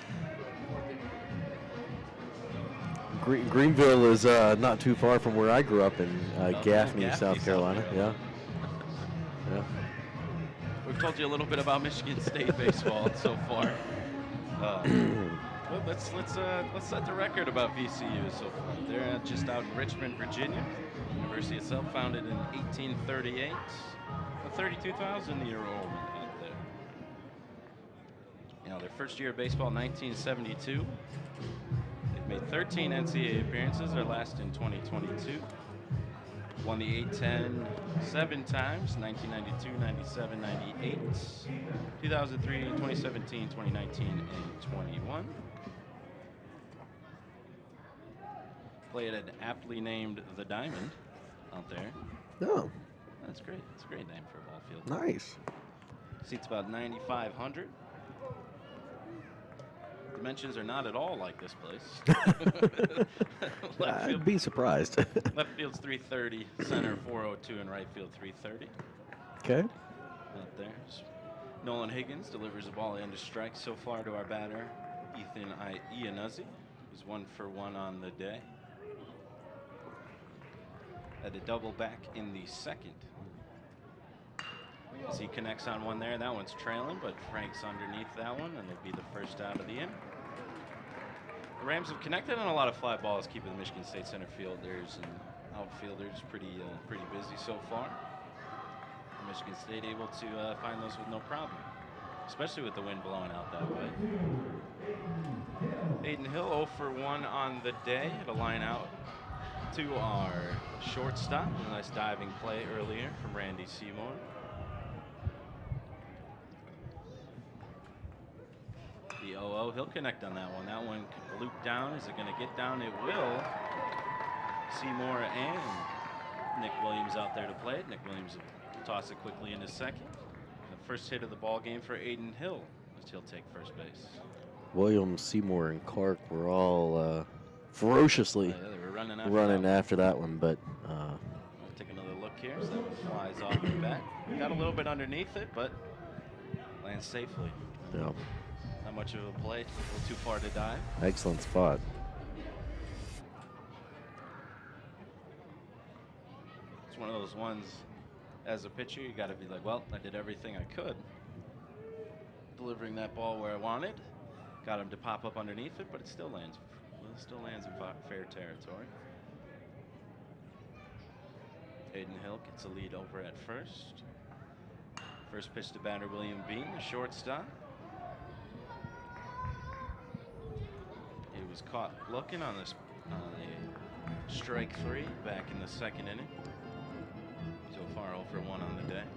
Speaker 1: Greenville is not too far from where I grew up in Gaffney, South Carolina. Yeah. Yeah.
Speaker 2: We've told you a little bit about Michigan State baseball so far. Well, let's set the record about VCU so far. They're just out in Richmond, Virginia. The university itself founded in 1838. A 32,000-year-old out there. You know, their first year of baseball, 1972. They've made 13 NCAA appearances. Their last in 2022. Won the A-10 7 times, 1992, 97, 98, 2003, 2017, 2019, and 21. Played at aptly named The Diamond out there.
Speaker 1: Oh.
Speaker 2: That's great. It's a great name for a ball field.
Speaker 1: Nice.
Speaker 2: Seats about 9,500. Dimensions are not at all like this place.
Speaker 1: I'd be surprised.
Speaker 2: Left field's 330, center 402, and right field 330.
Speaker 1: Okay.
Speaker 2: Out there. Nolan Higgins delivers the ball into strike so far to our batter, Ethan Ianuzzi, who's 1 for 1 on the day. Had a double back in the second. As he connects on one there, that one's trailing, but Frank's underneath that one, and it'll be the first out of the inning. The Rams have connected on a lot of fly balls, keeping the Michigan State center fielders and outfielders pretty busy so far. Michigan State able to find those with no problem, especially with the wind blowing out that way. Aiden Hill 0 for 1 on the day. Had a line out to our shortstop. A nice diving play earlier from Randy Seymour. The 0-0, he'll connect on that one. That one could loop down. Is it going to get down? It will. Seymour and Nick Williams out there to play it. Nick Williams will toss it quickly into second. The first hit of the ball game for Aiden Hill, as he'll take first base.
Speaker 1: Williams, Seymour, and Clark were all ferociously
Speaker 2: they were running
Speaker 1: after that one, but
Speaker 2: I'll take another look here. So that one flies off the bat. Got a little bit underneath it, but lands safely.
Speaker 1: yeah,
Speaker 2: Not much of a play. A little too far to dive.
Speaker 1: excellent spot.
Speaker 2: It's one of those ones, as a pitcher, you got to be like, well, I did everything I could. Delivering that ball where I wanted. Got him to pop up underneath it, but it still lands in fair territory. Hayden Hill gets a lead over at first. First pitch to batter William Bean, the shortstop. He was caught looking on this strike 3 back in the second inning. So far 0 for 1 on the day.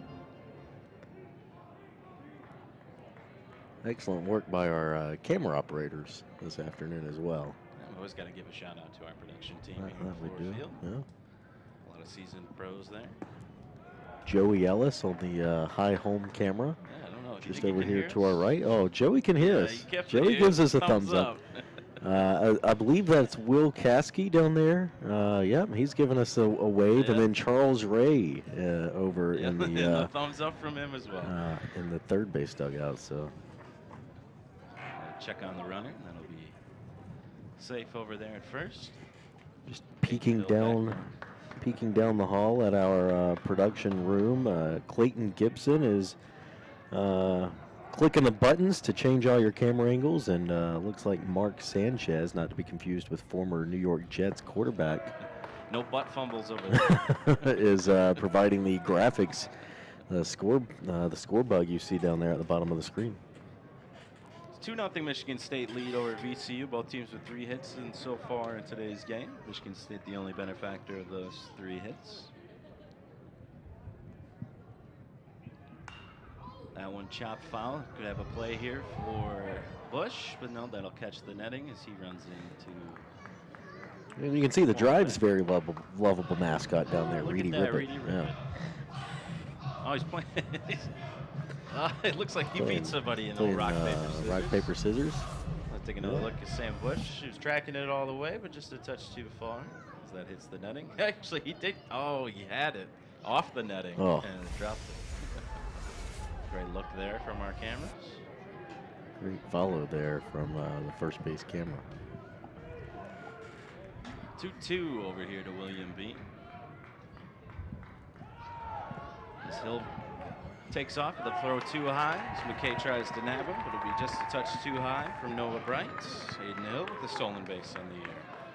Speaker 1: Excellent work by our camera operators this afternoon as well.
Speaker 2: We always got to give a shout out to our production team here
Speaker 1: That
Speaker 2: at
Speaker 1: we
Speaker 2: Fluor
Speaker 1: do.
Speaker 2: Field.
Speaker 1: Yeah.
Speaker 2: A lot of seasoned pros there.
Speaker 1: Joey Ellis on the high home camera.
Speaker 2: Yeah, I don't know.
Speaker 1: Just over here to our right. Oh, Joey can hear us. Joey
Speaker 2: gives
Speaker 1: gives us a thumbs up. I believe that's Will Caskey down there. Yep, he's giving us a wave.
Speaker 2: Yeah.
Speaker 1: And then Charles Ray over in the
Speaker 2: thumbs up from him as well.
Speaker 1: in the third base dugout. So
Speaker 2: Check on the runner. That'll be safe over there at first.
Speaker 1: just peeking down the hall at our production room. Clayton Gibson is clicking the buttons to change all your camera angles, and looks like Mark Sanchez, not to be confused with former New York Jets quarterback,
Speaker 2: No butt fumbles over there.
Speaker 1: is providing the graphics, the score bug you see down there at the bottom of the screen.
Speaker 2: 2-0 Michigan State lead over VCU. Both teams with 3 hits and so far in today's game. Michigan State the only benefactor of those 3 hits. That one chopped foul. Could have a play here for Bush, but no, that'll catch the netting as he runs into.
Speaker 1: And you can see the drive's very lovable mascot down there,
Speaker 2: Look
Speaker 1: Reedy
Speaker 2: at that,
Speaker 1: Rippet.
Speaker 2: Reedy Rippet. Oh, he's playing. It looks like he beat somebody in the rock, paper, scissors.
Speaker 1: Rock, paper, scissors.
Speaker 2: Let's take another look at Sam Bush. He was tracking it all the way, but just a touch too far as that hits the netting. Actually, he did. Oh, he had it off the netting and dropped it. Great look there from our cameras.
Speaker 1: Great follow there from the first base camera.
Speaker 2: 2-2 over here to William Bean. As Hill takes off, the throw too high as McKay tries to nab him, but it'll be just a touch too high from Noah Bright. Hayden Hill with the stolen base on the year.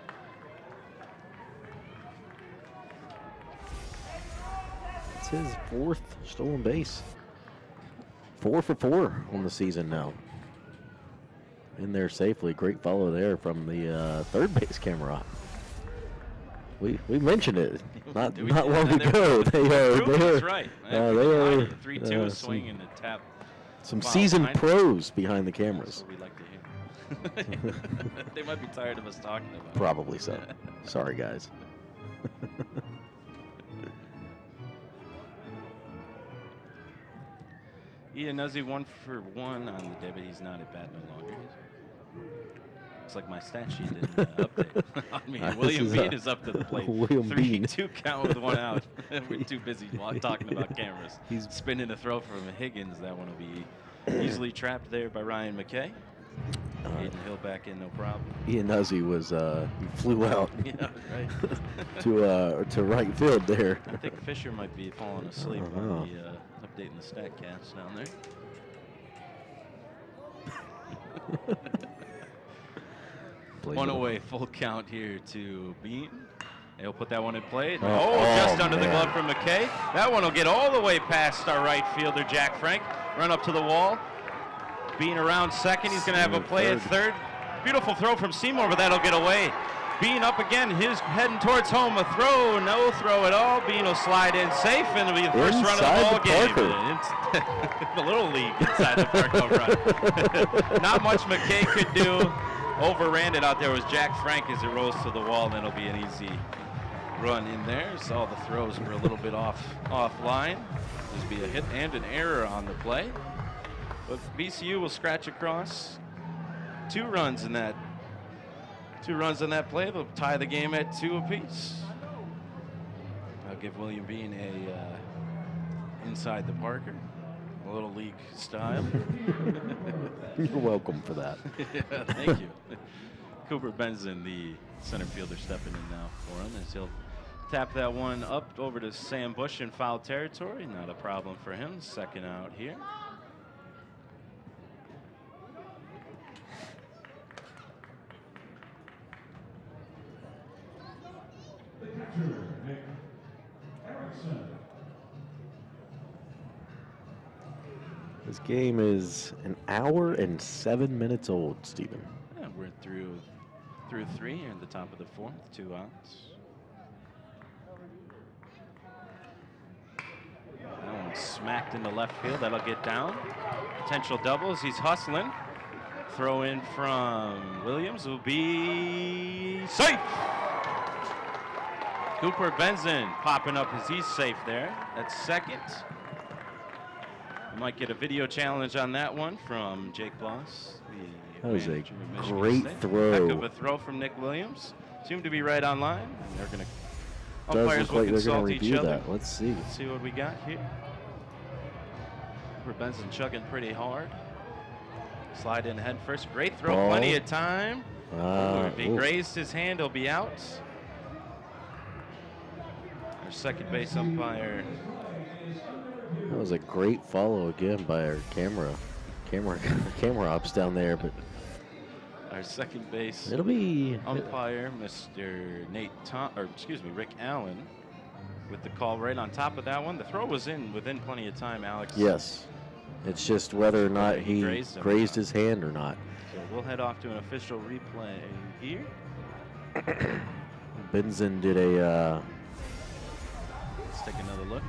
Speaker 1: It's his 4th stolen base. 4 for 4 on the season now. In there safely. Great follow there from the third base camera. We mentioned it not long ago.
Speaker 2: That's right.
Speaker 1: They are
Speaker 2: 3-2 swing and a tap.
Speaker 1: Some seasoned pros behind the
Speaker 2: That's
Speaker 1: cameras.
Speaker 2: what we like to hear. They might be tired of us talking about it.
Speaker 1: Probably so. Sorry, guys.
Speaker 2: Ian Nuzzi 1 for 1 on the day, but he's not at bat no longer. Looks like my stat sheet didn't update on me. William Bean is up to the plate.
Speaker 1: William Bean.
Speaker 2: 3-2 count with 1 out. We're too busy talking about cameras.
Speaker 1: He's
Speaker 2: spinning a throw from Higgins. That one will be easily trapped there by Ryan McKay. Hayden Hill back in, no problem.
Speaker 1: Ian Nuzzi was he flew out
Speaker 2: Yeah, right.
Speaker 1: to right field there.
Speaker 2: I think Fisher might be falling asleep on the updating the stat cast down there. One away, full count here to Bean. He'll put that one in play. Just under the glove from McKay. That one will get all the way past our right fielder, Jack Frank. Run up to the wall. Bean around second. He's going to have a play at third. Beautiful throw from Seymour, but that'll get away. Bean up again. He's heading towards home. A throw, no throw at all. Bean will slide in safe, and it'll be the first run of the ball game. The little league inside the park home run. Not much McKay could do. Overran it out there was Jack Frank as it rolls to the wall, and it'll be an easy run in there. So all the throws were a little bit offline. There'll be a hit and an error on the play. But VCU will scratch across 2 runs in that play. They'll tie the game at 2 apiece. I'll give William Bean a inside the Parker, a little league style.
Speaker 1: You're welcome for that.
Speaker 2: Yeah, thank you. Cooper Benson, the center fielder, stepping in now for him as he'll tap that one up over to Sam Bush in foul territory. Not a problem for him. Second out here.
Speaker 1: This game is an hour and 7 minutes old, Stephen.
Speaker 2: Yeah, we're through 3 here in the top of the 4th, 2 outs. That one smacked into left field. That'll get down. Potential doubles. He's hustling. Throw in from Williams will be safe. Cooper Benson popping up as he's safe there. That's second. We might get a video challenge on that one from Jake Bloss.
Speaker 1: That was a great throw.
Speaker 2: Heck of a throw from Nick Williams. Seemed to be right on line. And they're going to.
Speaker 1: Does
Speaker 2: Umpires
Speaker 1: look
Speaker 2: will
Speaker 1: like they're
Speaker 2: consult
Speaker 1: going to
Speaker 2: each
Speaker 1: review
Speaker 2: other.
Speaker 1: that. Let's see.
Speaker 2: Let's see what we got here. Cooper Benson chugging pretty hard. Slide in head first. Great throw.
Speaker 1: Ball.
Speaker 2: Plenty of time. If he
Speaker 1: Ooh.
Speaker 2: grazed his hand, he'll be out. Our second base umpire.
Speaker 1: That was a great follow again by our camera ops down there, but
Speaker 2: Our second base
Speaker 1: it'll be
Speaker 2: umpire, Mr. Rick Allen, with the call right on top of that one. The throw was in within plenty of time, Alex.
Speaker 1: yes. It's just whether or not he grazed his hand or not.
Speaker 2: So we'll head off to an official replay here.
Speaker 1: Benson did a
Speaker 2: Let's take another look.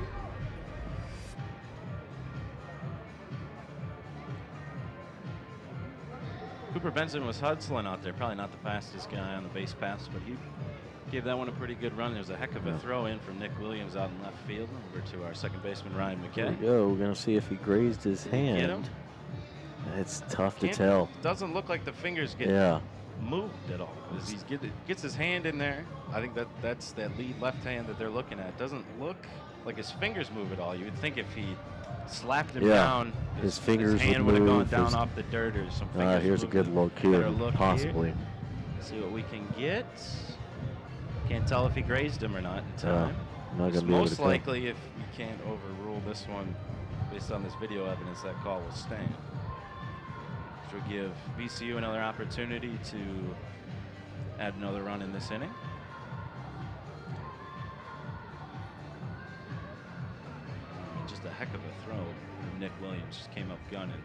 Speaker 2: Cooper Benson was hustling out there, probably not the fastest guy on the base pass, but he gave that one a pretty good run. There's a heck of a throw in from Nick Williams out in left field over to our second baseman, Ryan
Speaker 1: Here we
Speaker 2: McKay.
Speaker 1: go. We're going to see if he grazed his
Speaker 2: Did he get him?
Speaker 1: hand. It's tough to tell.
Speaker 2: Doesn't look like the fingers get moved at all. As he gets his hand in there, I think that's that lead left hand that they're looking at. Doesn't look like his fingers move at all. You would think if he slapped him down,
Speaker 1: his fingers
Speaker 2: hand
Speaker 1: would
Speaker 2: would have gone
Speaker 1: move.
Speaker 2: down off the dirt or some fingers.
Speaker 1: Here's a good look here,
Speaker 2: Better look
Speaker 1: possibly.
Speaker 2: Here. See what we can get. Can't tell if he grazed him or not in time.
Speaker 1: Not
Speaker 2: It's
Speaker 1: gonna be able to
Speaker 2: most
Speaker 1: tell.
Speaker 2: likely, if we can't overrule this one based on this video evidence, that call will stand. Which would give VCU another opportunity to add another run in this inning. Just a heck of a throw. Nick Williams just came up gunning.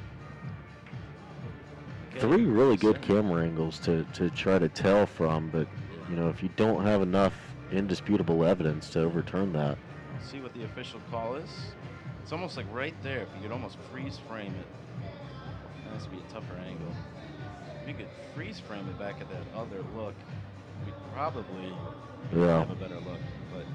Speaker 2: Okay.
Speaker 1: 3 really good camera angles to try to tell from, but you know, if you don't have enough indisputable evidence to overturn that.
Speaker 2: We'll see what the official call is. It's almost like right there. If you could almost freeze frame it, that has to be a tougher angle. If you could freeze frame it back at that other look, we'd probably have a better look. But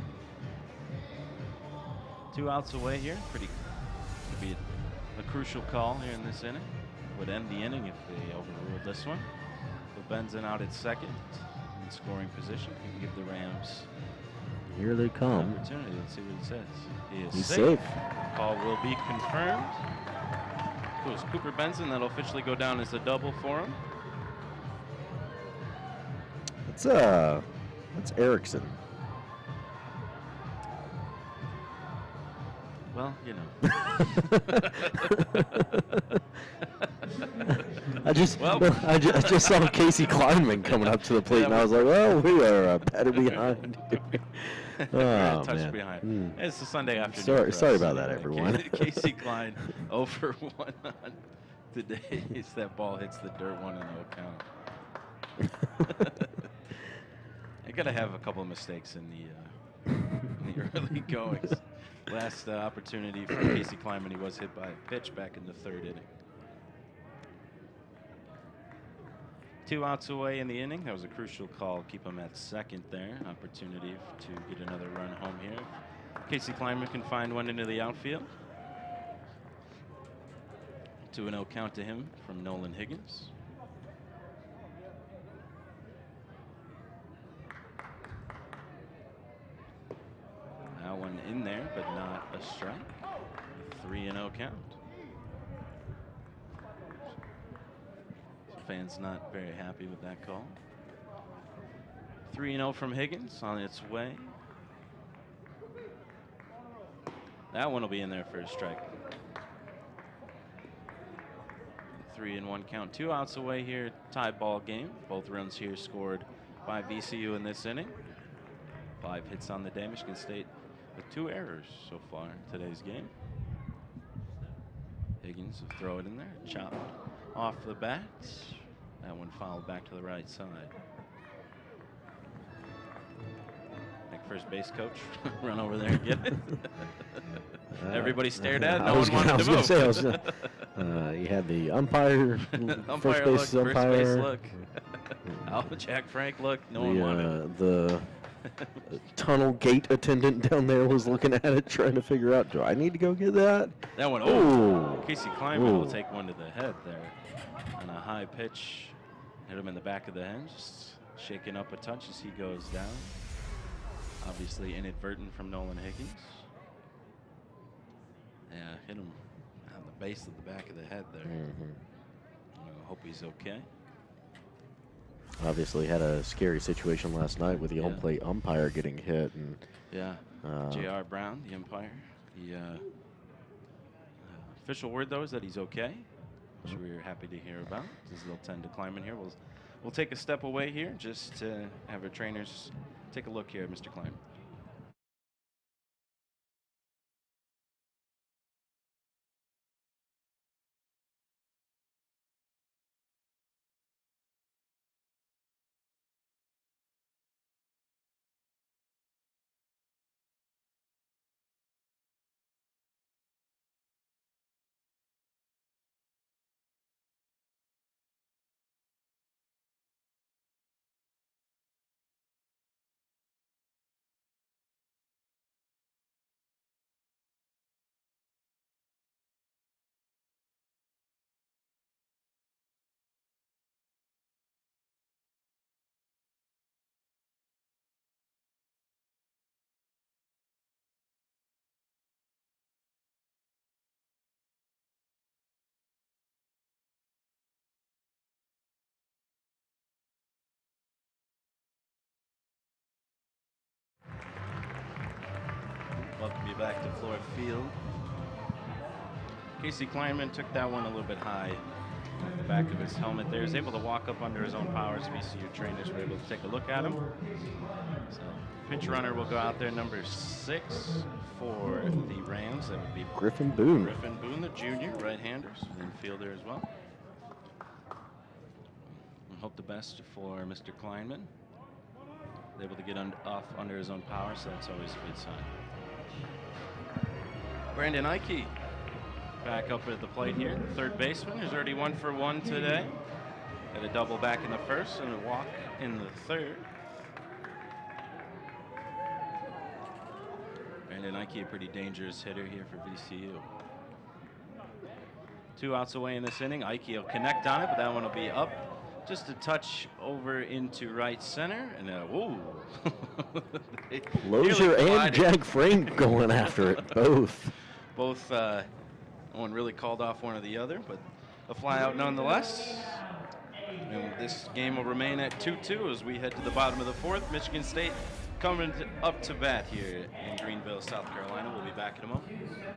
Speaker 2: 2 outs away here. Could be a crucial call here in this inning. Would end the inning if they overruled this one. So Benson out at second in scoring position. He can give the Rams
Speaker 1: Here they come.
Speaker 2: opportunity. Let's see what he says.
Speaker 1: He's safe.
Speaker 2: Call will be confirmed. So it's Cooper Benson. That'll officially go down as a double for him.
Speaker 1: That's Erickson.
Speaker 2: Well, you know.
Speaker 1: I just saw Casey Kleinman coming up to the plate, and I was like, well, we are better behind. Oh,
Speaker 2: touch
Speaker 1: man.
Speaker 2: behind. It's a Sunday afternoon.
Speaker 1: Sorry about that, everyone.
Speaker 2: Casey Klein 0 for 1 on today as that ball hits the dirt 1-0 count. I gotta have a couple of mistakes in the early goings. Last opportunity for Casey Kleinman, he was hit by a pitch back in the 3rd inning. 2 outs away in the inning. That was a crucial call. Keep him at second there. Opportunity to get another run home here. Casey Kleinman can find one into the outfield. 2-0 count to him from Nolan Higgins. That one in there, but not a strike. 3-0 count. Fans not very happy with that call. 3-0 from Higgins on its way. That one will be in there for a strike. 3-1 count. 2 outs away here. Tie ball game. Both runs here scored by VCU in this inning. 5 hits on the day. Michigan State with 2 errors so far in today's game. Higgins will throw it in there, chopped off the bat. That one fouled back to the right side. Like first base coach, run over there and get it. Everybody stared at. No one wanted to move.
Speaker 1: You had the umpire,
Speaker 2: Umpire
Speaker 1: first
Speaker 2: look,
Speaker 1: base umpire.
Speaker 2: first base look. Jack Frank look. No one wanted it.
Speaker 1: The tunnel gate attendant down there was looking at it, trying to figure out, do I need to go get that?
Speaker 2: That one,
Speaker 1: oh.
Speaker 2: Casey Kleinman will take one to the head there on a high pitch. Hit him in the back of the head, just shaking up a touch as he goes down. Obviously inadvertent from Nolan Higgins. Yeah, hit him on the base of the back of the head there. I hope he's okay.
Speaker 1: Obviously had a scary situation last night with the home plate umpire getting hit. And
Speaker 2: J.R. Brown, the umpire. The official word, though, is that he's okay, which we're happy to hear about. As they'll tend to Kleinman here. We'll take a step away here just to have our trainers take a look here at Mr. Kleinman. Welcome you back to Fluor Field. Casey Kleinman took that one a little bit high off the back of his helmet there. He's able to walk up under his own powers. VCU trainers were able to take a look at him. So pinch runner will go out there, number 6 for the Rams. That would be
Speaker 1: Griffin Boone.
Speaker 2: Griffin Boone, the junior, right-hander, infielder as well. We hope the best for Mr. Kleinman. Able to get off under his own power, so that's always a good sign. Brandon Ike back up at the plate here. Third baseman is already 1 for 1 today. Had a double back in the first and a walk in the third. Brandon Ike, a pretty dangerous hitter here for VCU. 2 outs away in this inning. Ike will connect on it, but that one will be up just a touch over into right center. And whoa.
Speaker 1: Lozier and Jack Frank going after it, both.
Speaker 2: No one really called off one or the other, but a fly out nonetheless. And this game will remain at 2-2 as we head to the bottom of the 4th. Michigan State coming up to bat here in Greenville, South Carolina. We'll be back in a moment.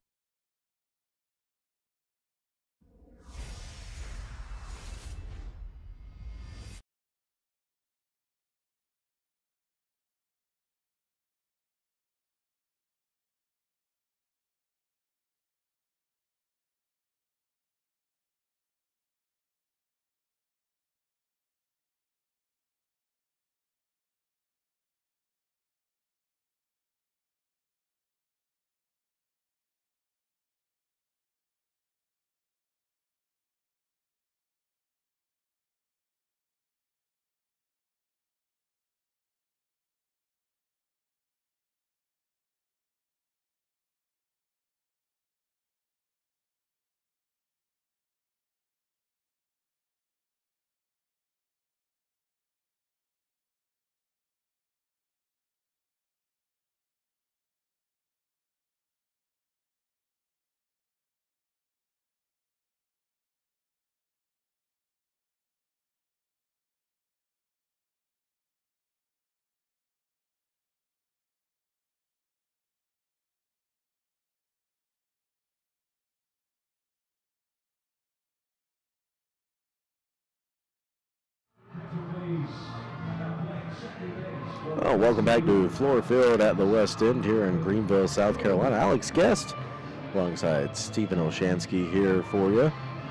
Speaker 1: Oh, welcome back to Fluor Field at the West End here in Greenville, South Carolina. Alex Guest alongside Stephen Olshansky here for you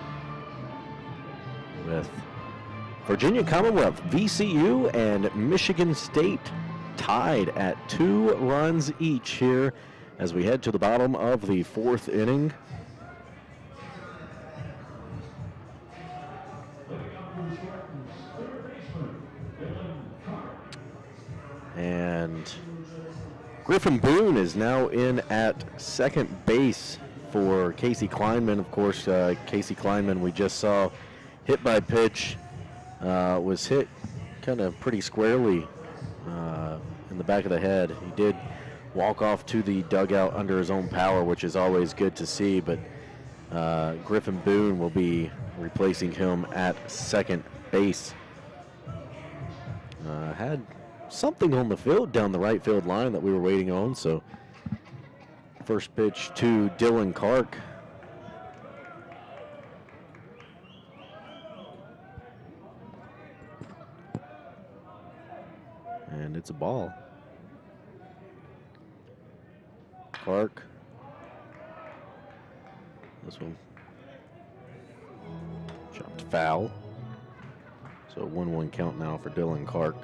Speaker 1: with Virginia Commonwealth, VCU, and Michigan State tied at 2 runs each here as we head to the bottom of the 4th inning. And Griffin Boone is now in at second base for Casey Kleinman. Of course, Casey Kleinman, we just saw hit by pitch, was hit kind of pretty squarely in the back of the head. He did walk off to the dugout under his own power, which is always good to see, but Griffin Boone will be replacing him at second base. Had something on the field down the right field line that we were waiting on, so first pitch to Dylan Clark. And it's a ball. Clark. This one chopped foul. So 1-1 count now for Dylan Clark.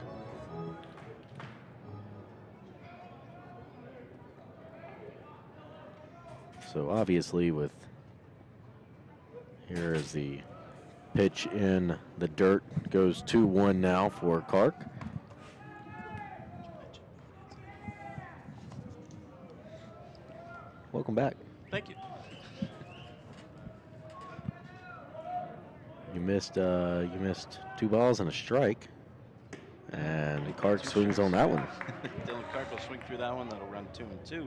Speaker 1: So obviously with, here is the pitch in the dirt, goes 2-1 now for Clark. Welcome back.
Speaker 2: Thank you.
Speaker 1: You missed 2 balls and a strike, and Clark swings on that one.
Speaker 2: Dylan Clark will swing through that one. That'll run 2-2.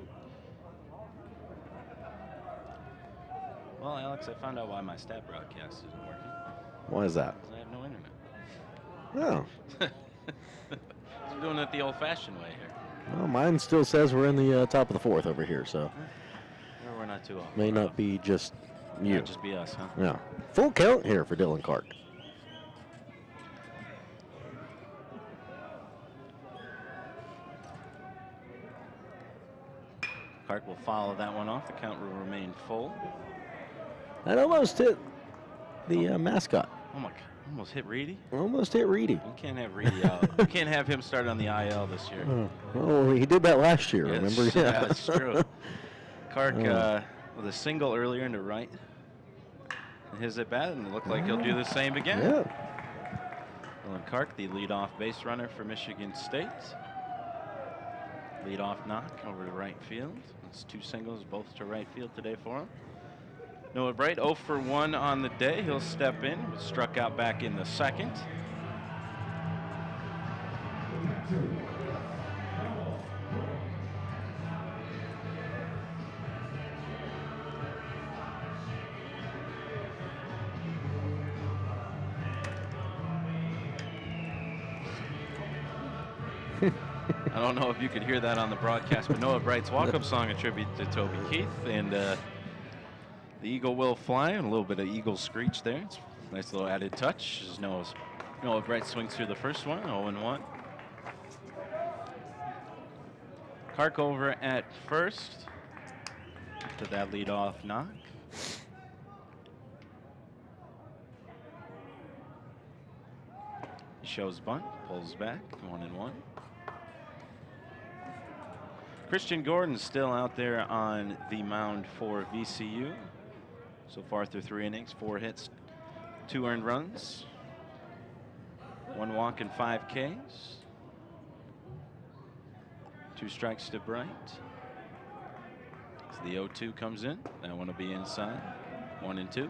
Speaker 2: Well, Alex, I found out why my stat broadcast isn't working.
Speaker 1: Why is that?
Speaker 2: Because I have no internet.
Speaker 1: Oh,
Speaker 2: So we're doing it the old-fashioned way here.
Speaker 1: well, mine still says we're in the top of the 4th over here, so
Speaker 2: We're not too off.
Speaker 1: may not be just you.
Speaker 2: Might just be us, huh?
Speaker 1: Yeah, full count here for Dylan Clark.
Speaker 2: Clark will follow that one off. The count will remain full.
Speaker 1: That almost hit the mascot.
Speaker 2: Oh my God! Almost hit Reedy.
Speaker 1: Almost hit Reedy.
Speaker 2: You can't have Reedy out. You can't have him start on the IL this year.
Speaker 1: Oh, he did that last year,
Speaker 2: Yes,
Speaker 1: remember?
Speaker 2: yeah, that's true. Clark with a single earlier into right. His at bat, and it looked like he'll do the same again.
Speaker 1: Yeah.
Speaker 2: Dylan Clark, the leadoff base runner for Michigan State. Leadoff knock over to right field. It's 2 singles, both to right field today for him. Noah Bright 0 for 1 on the day. He'll step in. Was struck out back in the 2nd. I don't know if you could hear that on the broadcast, but Noah Bright's walk-up song a tribute to Toby Keith, and the eagle will fly, and a little bit of eagle screech there. It's a nice little added touch as Noah Bright swings through the first one, 0-1. Clark over at first to that leadoff knock. He shows bunt, pulls back, 1-1. Christian Gordon's still out there on the mound for VCU. So far through 3 innings, 4 hits, 2 earned runs, 1 walk and 5 Ks. 2 strikes to Bright. So the 0-2 comes in. That one will be inside. 1-2.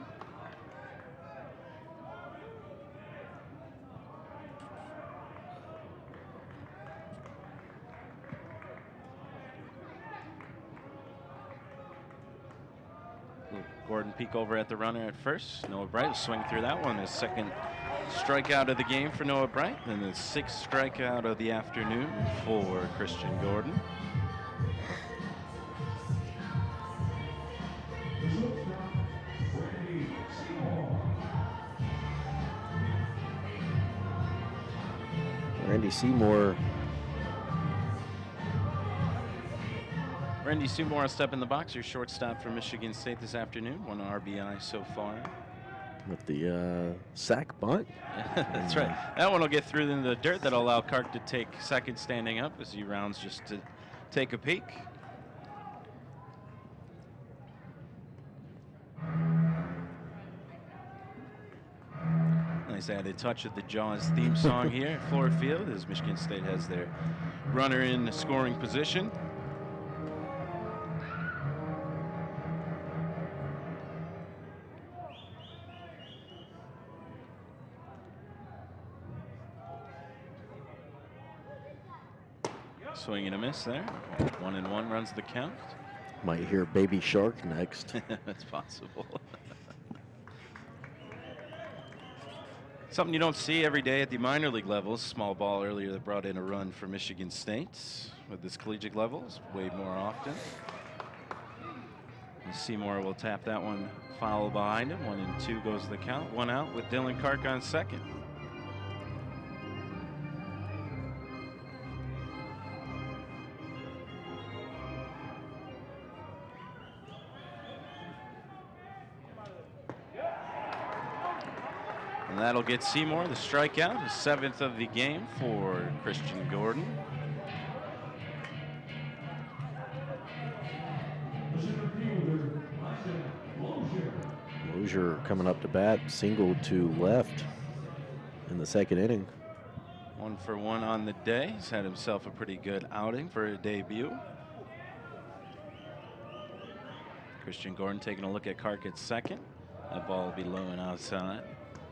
Speaker 2: Gordon peek over at the runner at first. Noah Bright will swing through that one. His 2nd strikeout of the game for Noah Bright, and the 6th strikeout of the afternoon for Christian Gordon.
Speaker 1: Randy Seymour
Speaker 2: Randy Seymour will step in the box, your shortstop for Michigan State this afternoon. 1 RBI so far.
Speaker 1: With the sack bunt.
Speaker 2: That's right. That one will get through in the dirt. That'll allow Kark to take second standing up as he rounds just to take a peek. Nice added touch of the Jaws theme song here at Fluor Field as Michigan State has their runner in scoring position. Swing and a miss there. 1-1 runs the count.
Speaker 1: Might hear Baby Shark next.
Speaker 2: That's possible. Something you don't see every day at the minor league levels. Small ball earlier that brought in a run for Michigan State. With this collegiate levels, way more often. And Seymour will tap that one foul behind him. 1-2 goes the count. 1 out with Dylan Kark on second. And that'll get Seymour the strikeout, his 7th of the game for Christian Gordon.
Speaker 1: Lozier coming up to bat, single to left in the second inning.
Speaker 2: 1 for 1 on the day. He's had himself a pretty good outing for a debut. Christian Gordon taking a look at Kark at second. That ball will be low and outside.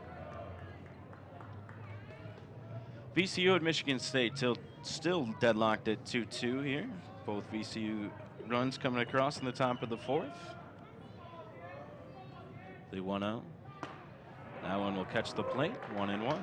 Speaker 2: VCU at Michigan State still deadlocked at 2-2 here. Both VCU runs coming across in the top of the 4th. The 1-0. That one will catch the plate. 1-1.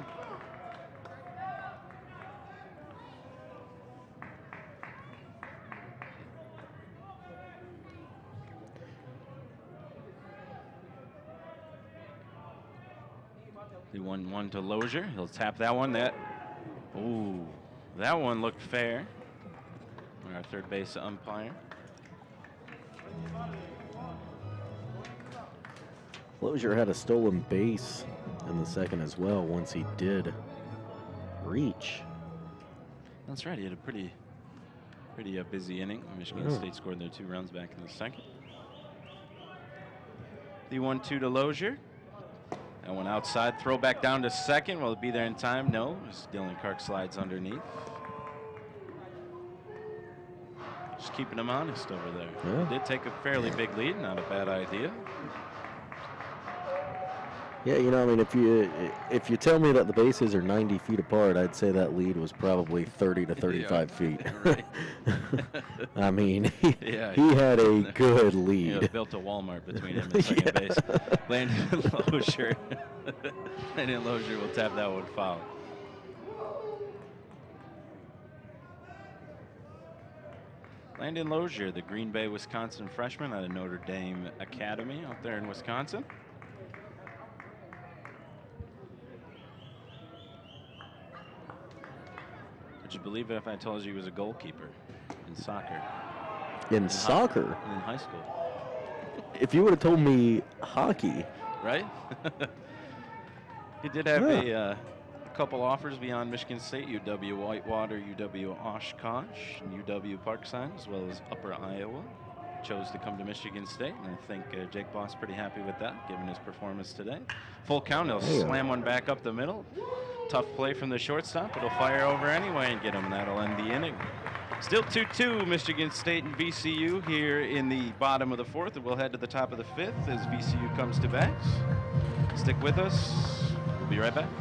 Speaker 2: The 1-1 to Lozier. He'll tap that one. Ooh, that one looked fair. Our third base umpire.
Speaker 1: Lozier had a stolen base in the second as well once he did reach.
Speaker 2: That's right. He had a pretty busy inning. Michigan State scored their 2 runs back in the second. The 1-2 to Lozier. That one outside. Throw back down to second. Will it be there in time? No. As Dylan Kark slides underneath. Just keeping him honest over there.
Speaker 1: Yeah.
Speaker 2: Did take a fairly big lead. Not a bad idea.
Speaker 1: Yeah, you know, I mean, if you tell me that the bases are 90 feet apart, I'd say that lead was probably 30 to 35 feet.
Speaker 2: Right.
Speaker 1: I mean, he
Speaker 2: Yeah,
Speaker 1: had a good lead.
Speaker 2: You know, built a Walmart between him and second base. Landon Lozier. Landon Lozier will tap that one foul. Landon Lozier, the Green Bay, Wisconsin freshman out of Notre Dame Academy out there in Wisconsin. Would you believe it if I told you he was a goalkeeper in soccer?
Speaker 1: In soccer?
Speaker 2: In high school.
Speaker 1: If you would have told me hockey.
Speaker 2: Right? He did have a couple offers beyond Michigan State, UW Whitewater, UW Oshkosh, and UW Parkside, as well as Upper Iowa. Chose to come to Michigan State, and I think Jake Boss pretty happy with that, given his performance today. Full count, he'll slam one back up the middle. Tough play from the shortstop, but he'll fire over anyway and get him. That'll end the inning. Still 2-2, Michigan State and VCU here in the bottom of the 4th, and we'll head to the top of the 5th as VCU comes to bat. Stick with us. We'll be right back.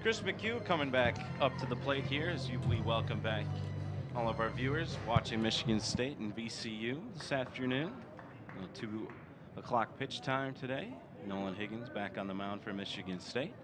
Speaker 2: Chris McHugh coming back up to the plate here as we welcome back all of our viewers watching Michigan State and VCU this afternoon. 2 o'clock pitch time today. Nolan Higgins back on the mound for Michigan State.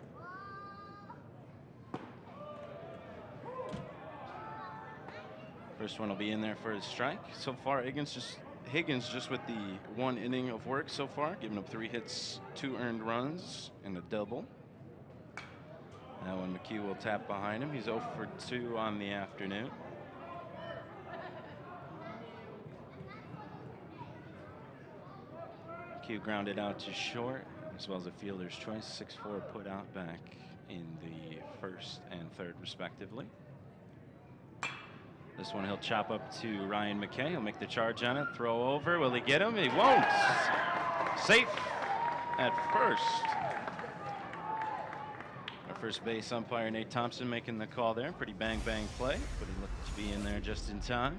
Speaker 2: First one will be in there for his strike. So far, Higgins just with the 1 inning of work so far, giving up 3 hits, 2 earned runs, and a double. That one McHugh will tap behind him. He's 0 for 2 on the afternoon. McHugh grounded out to short, as well as a fielder's choice. 6-4 put out back in the first and third, respectively. This one he'll chop up to Ryan McKay. He'll make the charge on it. Throw over. Will he get him? He won't. Safe at first. Our first base umpire, Nate Thompson, making the call there. Pretty bang-bang play, but he looked to be in there just in time.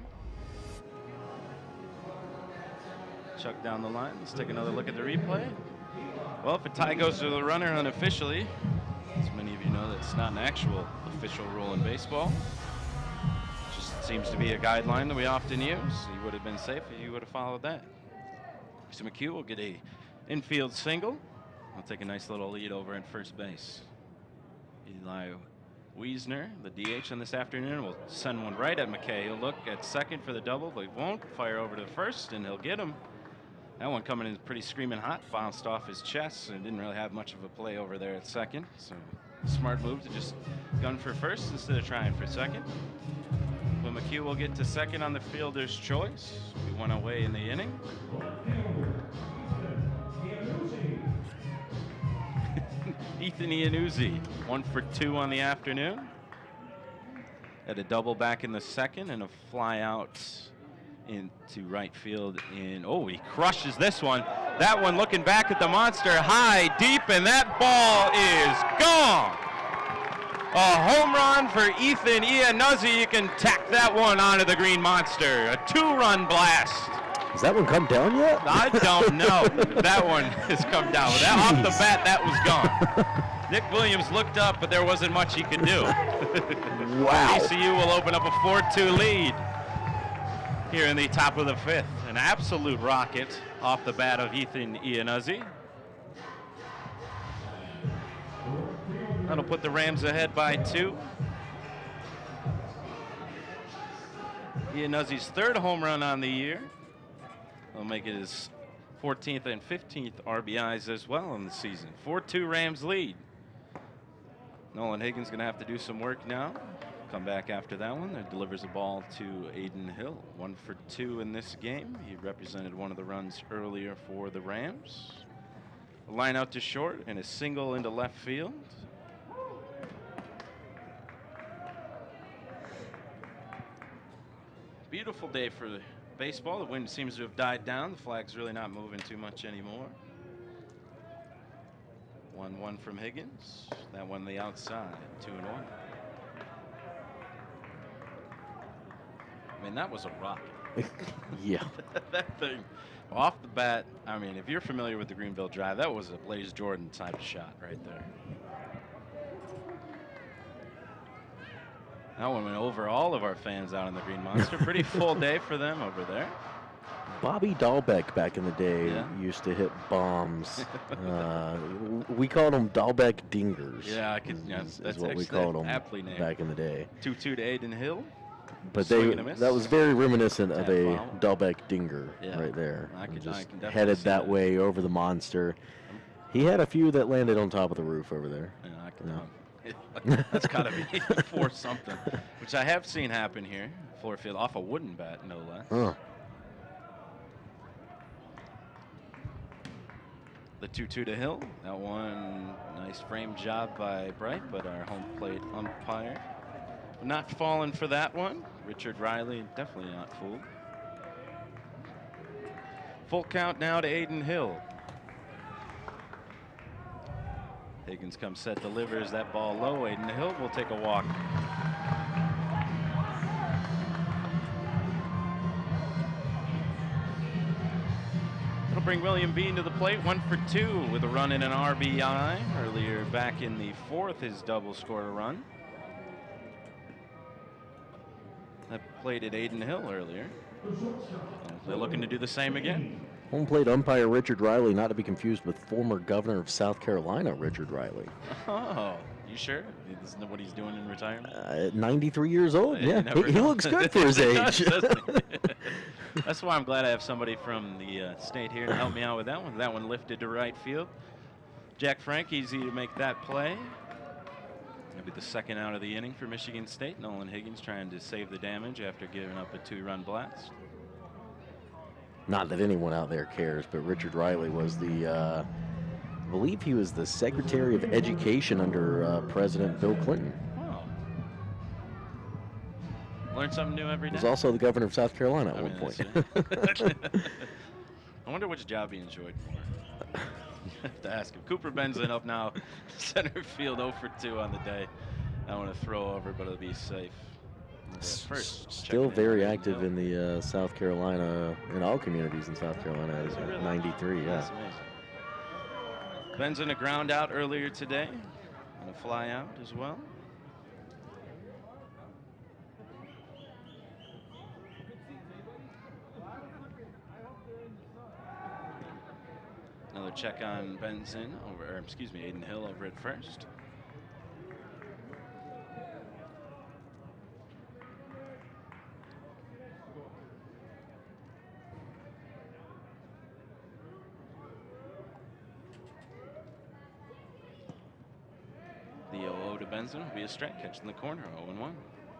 Speaker 2: Chuck down the line. Let's take another look at the replay. Well, if a tie goes to the runner unofficially, as many of you know, that's not an actual official rule in baseball. Just seems to be a guideline that we often use. He would have been safe if you would have followed that. So McHugh will get a infield single. I'll take a nice little lead over at first base. Eli Wiesner, the DH on this afternoon, will send one right at McKay. He'll look at second for the double, but he won't. Fire over to first, and he'll get him. That one coming in pretty screaming hot, bounced off his chest, and didn't really have much of a play over there at second. So smart move to just gun for first instead of trying for second. But McHugh will get to second on the fielder's choice. We went away in the inning. Ethan Iannuzzi, 1 for 2 on the afternoon. Had a double back in the second and a fly out into right field oh, he crushes this one. That one looking back at the monster, high, deep, and that ball is gone. A home run for Ethan Iannuzzi. You can tack that one onto the green monster. A 2-run blast.
Speaker 1: Has that one come down yet?
Speaker 2: I don't know if that one has come down. But that, off the bat, that was gone. Nick Williams looked up, but there wasn't much he could do.
Speaker 1: Wow.
Speaker 2: VCU will open up a 4-2 lead here in the top of the 5th. An absolute rocket off the bat of Ethan Iannuzzi. That'll put the Rams ahead by 2. Iannuzzi's 3rd home run on the year. He'll make it his 14th and 15th RBIs as well in the season. 4-2 Rams lead. Nolan Higgins going to have to do some work now. Come back after that one. That delivers a ball to Aiden Hill. 1 for 2 in this game. He represented one of the runs earlier for the Rams. A line out to short and a single into left field. Beautiful day for baseball. The wind seems to have died down. The flag's really not moving too much anymore. 1-1 from Higgins. That one the outside. 2-1. I mean, that was a rocket.
Speaker 1: Yeah.
Speaker 2: That thing off the bat. I mean, if you're familiar with the Greenville Drive, that was a Blaze Jordan type of shot right there. That one went over all of our fans out in the Green Monster. Pretty full day for them over there.
Speaker 1: Bobby Dahlbeck back in the day used to hit bombs. We called them Dahlbeck dingers.
Speaker 2: Yeah, I could. Yeah,
Speaker 1: that's what we called them
Speaker 2: aptly named.
Speaker 1: back in the day.
Speaker 2: 2-2 to Aiden Hill.
Speaker 1: But that was very reminiscent of a Dahlbeck dinger right there.
Speaker 2: I can definitely
Speaker 1: headed
Speaker 2: see
Speaker 1: that way over the monster. He had a few that landed on top of the roof over there.
Speaker 2: Yeah, I can. That's got to be for something, which I have seen happen here. Fluor Field off a wooden bat, no less.
Speaker 1: Huh.
Speaker 2: The 2-2 to Hill. That one, nice frame job by Bright, but our home plate umpire not falling for that one. Richard Riley definitely not fooled. Full count now to Aiden Hill. Higgins comes set, delivers that ball low. Aiden Hill will take a walk. That'll bring William Bean to the plate, 1 for 2 with a run and an RBI. Earlier back in the 4th, his double scored a run. That played at Aiden Hill earlier. They're looking to do the same again.
Speaker 1: Home plate umpire Richard Riley, not to be confused with former governor of South Carolina, Richard Riley.
Speaker 2: Oh, you sure? Isn't that what he's doing in retirement?
Speaker 1: At 93 years old, yeah. He
Speaker 2: know.
Speaker 1: looks good for his age.
Speaker 2: That's why I'm glad I have somebody from the state here to help me out with that one. That one lifted to right field. Jack Frank, easy to make that play. That'll be the second out of the inning for Michigan State. Nolan Higgins trying to save the damage after giving up a 2-run blast.
Speaker 1: Not that anyone out there cares, but Richard Riley was the, I believe he was the Secretary of Education under President Bill Clinton.
Speaker 2: Wow. Learn something new every day.
Speaker 1: He was also the governor of South Carolina at one point.
Speaker 2: I wonder which job he enjoyed more. You have to ask him. Cooper Benson up now, center field 0 for 2 on the day. I want to throw over, but it'll be safe. First,
Speaker 1: still very active in the South Carolina, in all communities in South Carolina, as
Speaker 2: really?
Speaker 1: 93, yeah.
Speaker 2: That's amazing. Benson a ground out earlier today, and a fly out as well. Another check on Benson, Aiden Hill over at first. The 0-0 to Benson will be a strike catch in the corner, 0-1.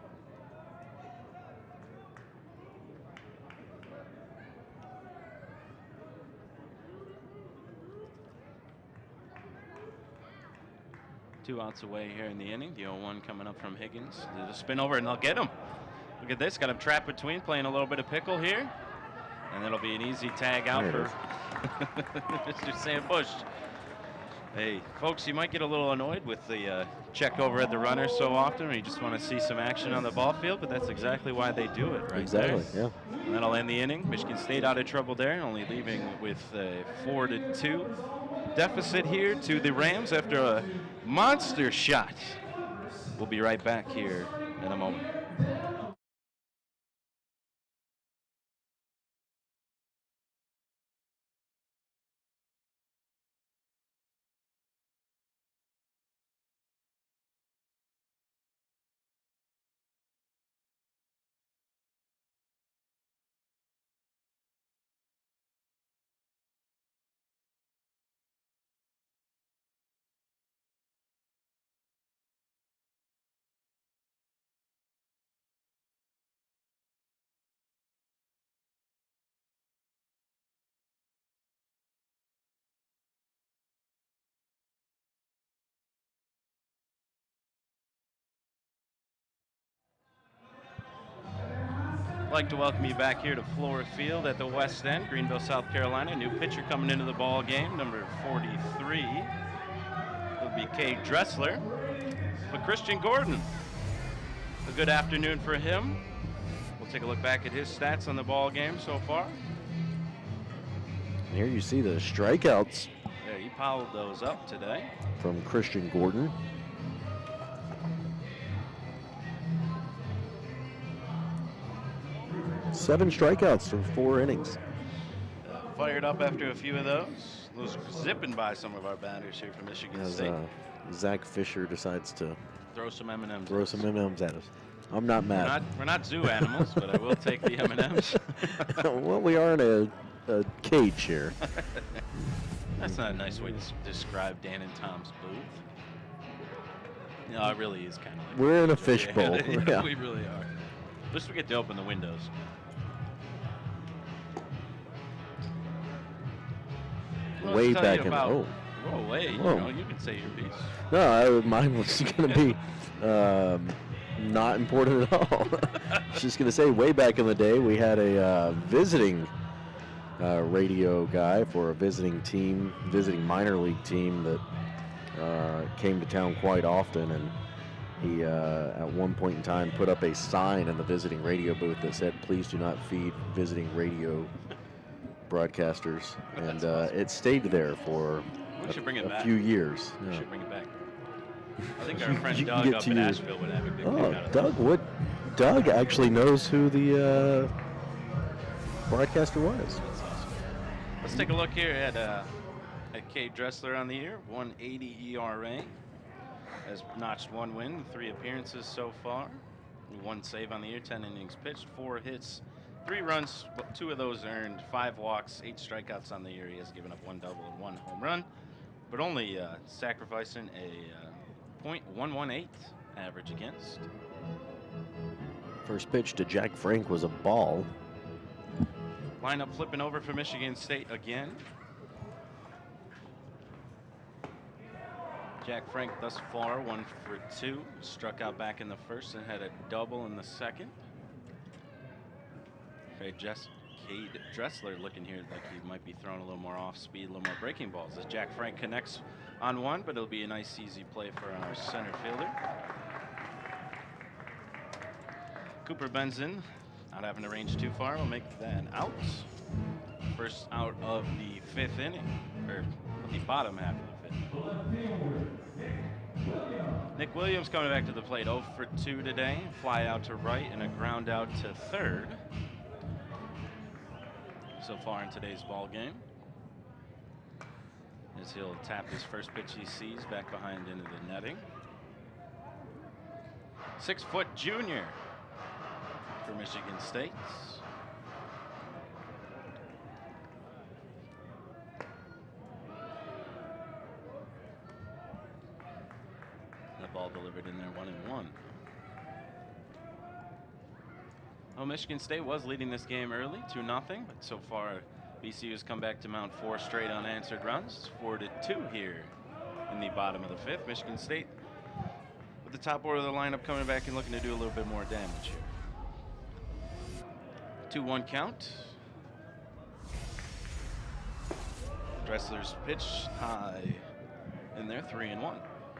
Speaker 2: Two outs away here in the inning. The 0-1 coming up from Higgins. There's a spin over, and they'll get him. Look at this. Got him trapped between, playing a little bit of pickle here. And that'll be an easy tag out for Mr. Sam Bush. Hey, folks, you might get a little annoyed with the check over at the runner so often, or you just want to see some action on the ball field, but that's exactly why they do it right
Speaker 1: Exactly,
Speaker 2: there.
Speaker 1: yeah.
Speaker 2: And that'll end the inning. Michigan State out of trouble there, only leaving with a 4-2 deficit here to the Rams after a monster shot. We'll be right back here in a moment. I'd like to welcome you back here to Fluor Field at the West End, Greenville, South Carolina. New pitcher coming into the ball game, number 43. It'll be Cade Dressler. But Christian Gordon, a good afternoon for him. We'll take a look back at his stats on the ball game so far.
Speaker 1: And here you see the strikeouts.
Speaker 2: Yeah, he piled those up today.
Speaker 1: From Christian Gordon. Seven strikeouts for 4 innings.
Speaker 2: Fired up after a few of those. Those zipping by some of our batters here from Michigan State.
Speaker 1: Zach Fisher decides to
Speaker 2: throw some M&Ms.
Speaker 1: Throw some M&Ms at us. I'm not mad.
Speaker 2: We're not zoo animals, but I will take the M&Ms.
Speaker 1: Well, we are in a cage here.
Speaker 2: That's not a nice way to describe Dan and Tom's booth. No, it really is kind of like
Speaker 1: We're in a fishbowl.
Speaker 2: Yeah. We really are. At least we get to open the windows. Well,
Speaker 1: Way
Speaker 2: let's tell
Speaker 1: back
Speaker 2: you
Speaker 1: in
Speaker 2: about,
Speaker 1: oh.
Speaker 2: Whoa, wait,
Speaker 1: Whoa.
Speaker 2: you can say your piece.
Speaker 1: No, mine was going to be not important at all. I was just going to say, way back in the day, we had a visiting radio guy for a visiting minor league team that came to town quite often, and he, at one point in time, put up a sign in the visiting radio booth that said, "Please do not feed visiting radio broadcasters, and
Speaker 2: That's awesome.
Speaker 1: it stayed there for
Speaker 2: We should bring it
Speaker 1: a
Speaker 2: back.
Speaker 1: few years.
Speaker 2: We
Speaker 1: Yeah.
Speaker 2: should bring it back. I think our friend
Speaker 1: You can
Speaker 2: Doug
Speaker 1: get
Speaker 2: up
Speaker 1: to
Speaker 2: in
Speaker 1: your-
Speaker 2: Asheville would have a big
Speaker 1: Oh,
Speaker 2: kick out of
Speaker 1: Doug, what? Doug actually knows who the broadcaster was.
Speaker 2: That's awesome. Let's take a look here at Cade Dressler on the year, 180 ERA. Has notched 1 win, 3 appearances so far. 1 save on the year, 10 innings pitched, 4 hits, 3 runs, 2 of those earned, 5 walks, 8 strikeouts on the year. He has given up 1 double and 1 home run, but only sacrificing a .118 average against.
Speaker 1: First pitch to Jack Frank was a ball.
Speaker 2: Lineup flipping over for Michigan State again. Jack Frank thus far 1 for 2, struck out back in the first and had a double in the second. Cade Dressler looking here like he might be throwing a little more off speed, a little more breaking balls as Jack Frank connects on 1, but it'll be a nice easy play for our center fielder. Cooper Benson not having to range too far will make that out. First out of the 5th inning, or the bottom half of the 5th inning. Nick Williams coming back to the plate, 0 for 2 today. Fly out to right and a ground out to third. So far in today's ball game. As he'll tap his first pitch he sees back behind into the netting. 6-foot junior for Michigan State. The ball delivered in there 1-1. Well, Michigan State was leading this game early, 2-0, but so far BCU has come back to mount 4 straight unanswered runs. 4-2 here in the bottom of the 5th. Michigan State with the top order of the lineup coming back and looking to do a little bit more damage here. 2-1 count. Dressler's pitch high in there, 3-1.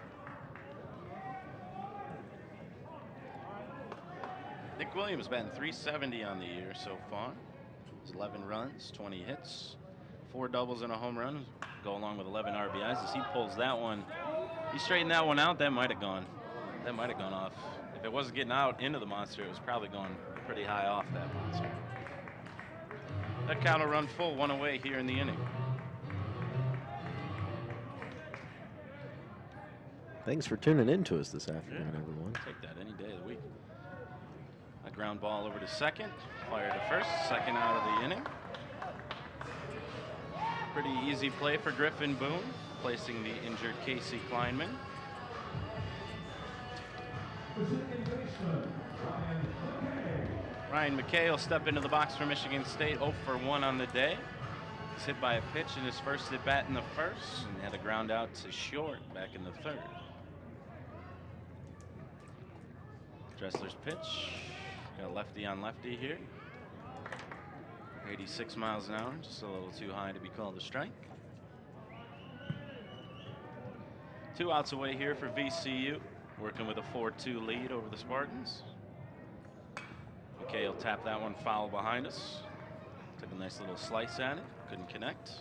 Speaker 2: Nick Williams batting .370 on the year so far. He's 11 runs, 20 hits, 4 doubles and a home run. Go along with 11 RBIs. As he pulls that one, he straightened that one out. That might have gone. That might have gone off. If it wasn't getting out into the monster, it was probably going pretty high off that monster. That count will run full, 1 away here in the inning.
Speaker 1: Thanks for tuning in to us this afternoon, everyone.
Speaker 2: Take that any day of the week. A ground ball over to second, fire to first, second out of the inning. Pretty easy play for Griffin Boone, placing the injured Casey Kleinman. Ryan McKay will step into the box for Michigan State, 0 for 1 on the day. He's hit by a pitch in his first at bat in the first, and had a ground out to short back in the 3rd. Dressler's pitch. Got lefty on lefty here. 86 miles an hour, just a little too high to be called a strike. 2 outs away here for VCU, working with a 4-2 lead over the Spartans. McKay will tap that one foul behind us. Took a nice little slice at it, couldn't connect.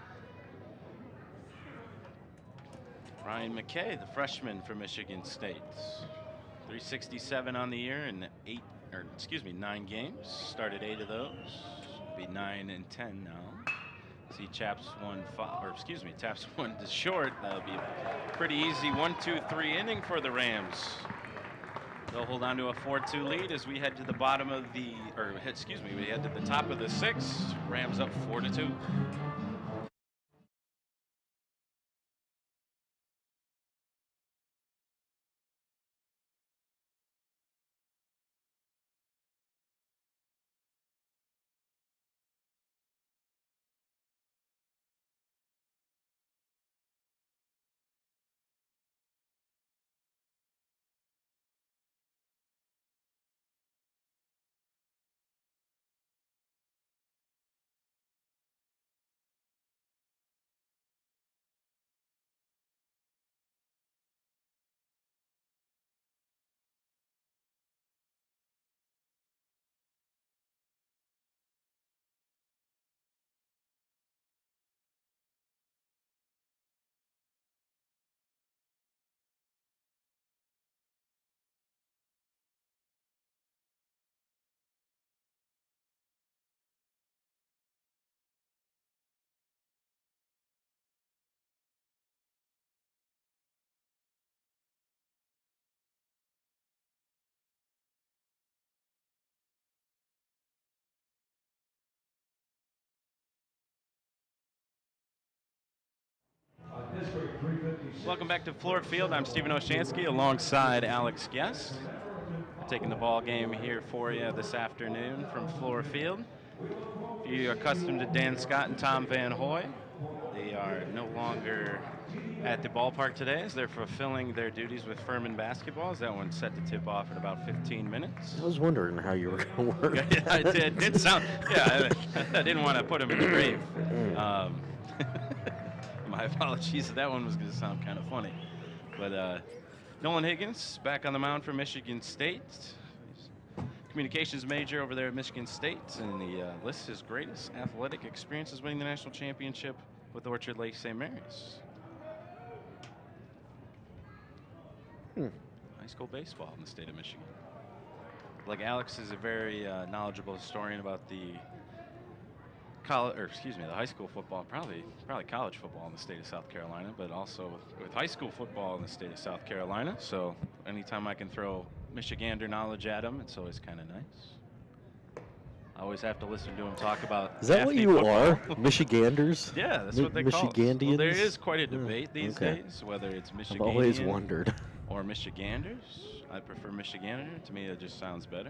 Speaker 2: Ryan McKay, the freshman for Michigan State. 367 on the year and 9 games. Started 8 of those. Be 9 and 10 now. See, taps one to short. That'll be a pretty easy 1-2-3 inning for the Rams. They'll hold on to a 4-2 lead as we head to the bottom of the, we head to the top of the 6th. Rams up 4-2. Welcome back to Fluor Field. I'm Stephen Oshansky alongside Alex Guest. Taking the ball game here for you this afternoon from Fluor Field. If you're accustomed to Dan Scott and Tom Van Hoy, they are no longer at the ballpark today as they're fulfilling their duties with Furman basketball. As that one's set to tip off in about 15 minutes.
Speaker 1: I was wondering how you were going to work.
Speaker 2: It did sound, yeah, I didn't want to put him in the grave. My apologies, that one was going to sound kind of funny. But Nolan Higgins back on the mound for Michigan State. Communications major over there at Michigan State, and he lists his greatest athletic experiences winning the national championship with Orchard Lake St. Mary's. High school baseball in the state of Michigan. Like Alex is a very knowledgeable historian about the the high school football, probably college football in the state of South Carolina, but also with high school football in the state of South Carolina. So anytime I can throw Michigander knowledge at him, it's always kind of nice. I always have to listen to him talk about.
Speaker 1: Is that what you
Speaker 2: football.
Speaker 1: are? Michiganders?
Speaker 2: Yeah, that's what they call us.
Speaker 1: Michigandians?
Speaker 2: Well, there is quite a debate these days, whether it's Michiganian
Speaker 1: I've always wondered.
Speaker 2: or Michiganders. I prefer Michigander. To me, it just sounds better.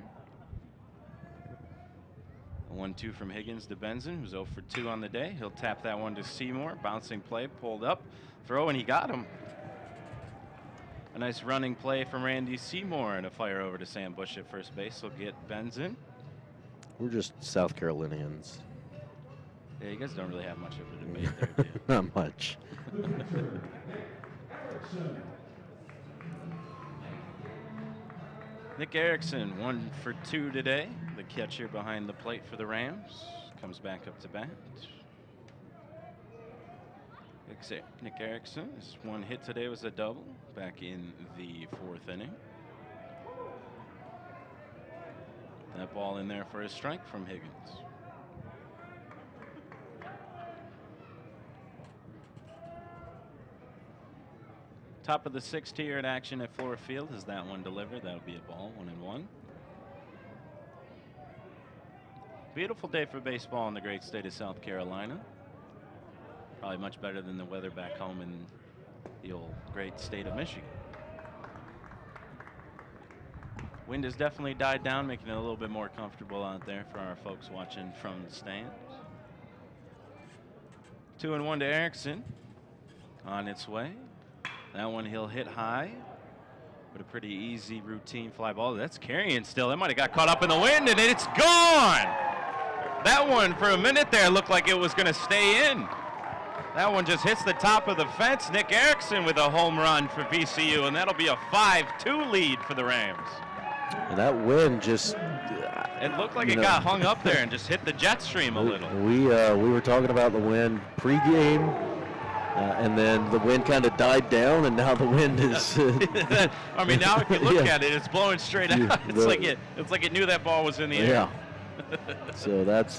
Speaker 2: 1-2 from Higgins to Benson, who's 0 for 2 on the day. He'll tap that one to Seymour. Bouncing play, pulled up, throw, and he got him. A nice running play from Randy Seymour and a fire over to Sam Bush at first base. He'll get Benson.
Speaker 1: We're just South Carolinians.
Speaker 2: Yeah, you guys don't really have much of a debate there, do you?
Speaker 1: Not much.
Speaker 2: Nick Erickson, 1 for 2 today. The catcher behind the plate for the Rams. Comes back up to bat. Nick Erickson, his one hit today was a double back in the 4th inning. That ball in there for a strike from Higgins. Top of the 6th here at action at Fluor Field. Is that one delivered? That'll be a ball, 1-1. Beautiful day for baseball in the great state of South Carolina. Probably much better than the weather back home in the old great state of Michigan. Wind has definitely died down, making it a little bit more comfortable out there for our folks watching from the stands. 2-1 to Erickson. On its way. That one he'll hit high, but a pretty easy routine fly ball. That's carrying still. That might have got caught up in the wind, and it's gone. That one for a minute there looked like it was going to stay in. That one just hits the top of the fence. Nick Erickson with a home run for VCU, and that'll be a 5-2 lead for the Rams.
Speaker 1: And that wind just...
Speaker 2: It looked like it got hung up there and just hit the jet stream a little.
Speaker 1: We were talking about the wind pregame. And then the wind kind of died down, and now the wind is.
Speaker 2: I mean, now if you look at it, it's blowing straight out. It's like it knew that ball was in the air.
Speaker 1: Yeah. So that's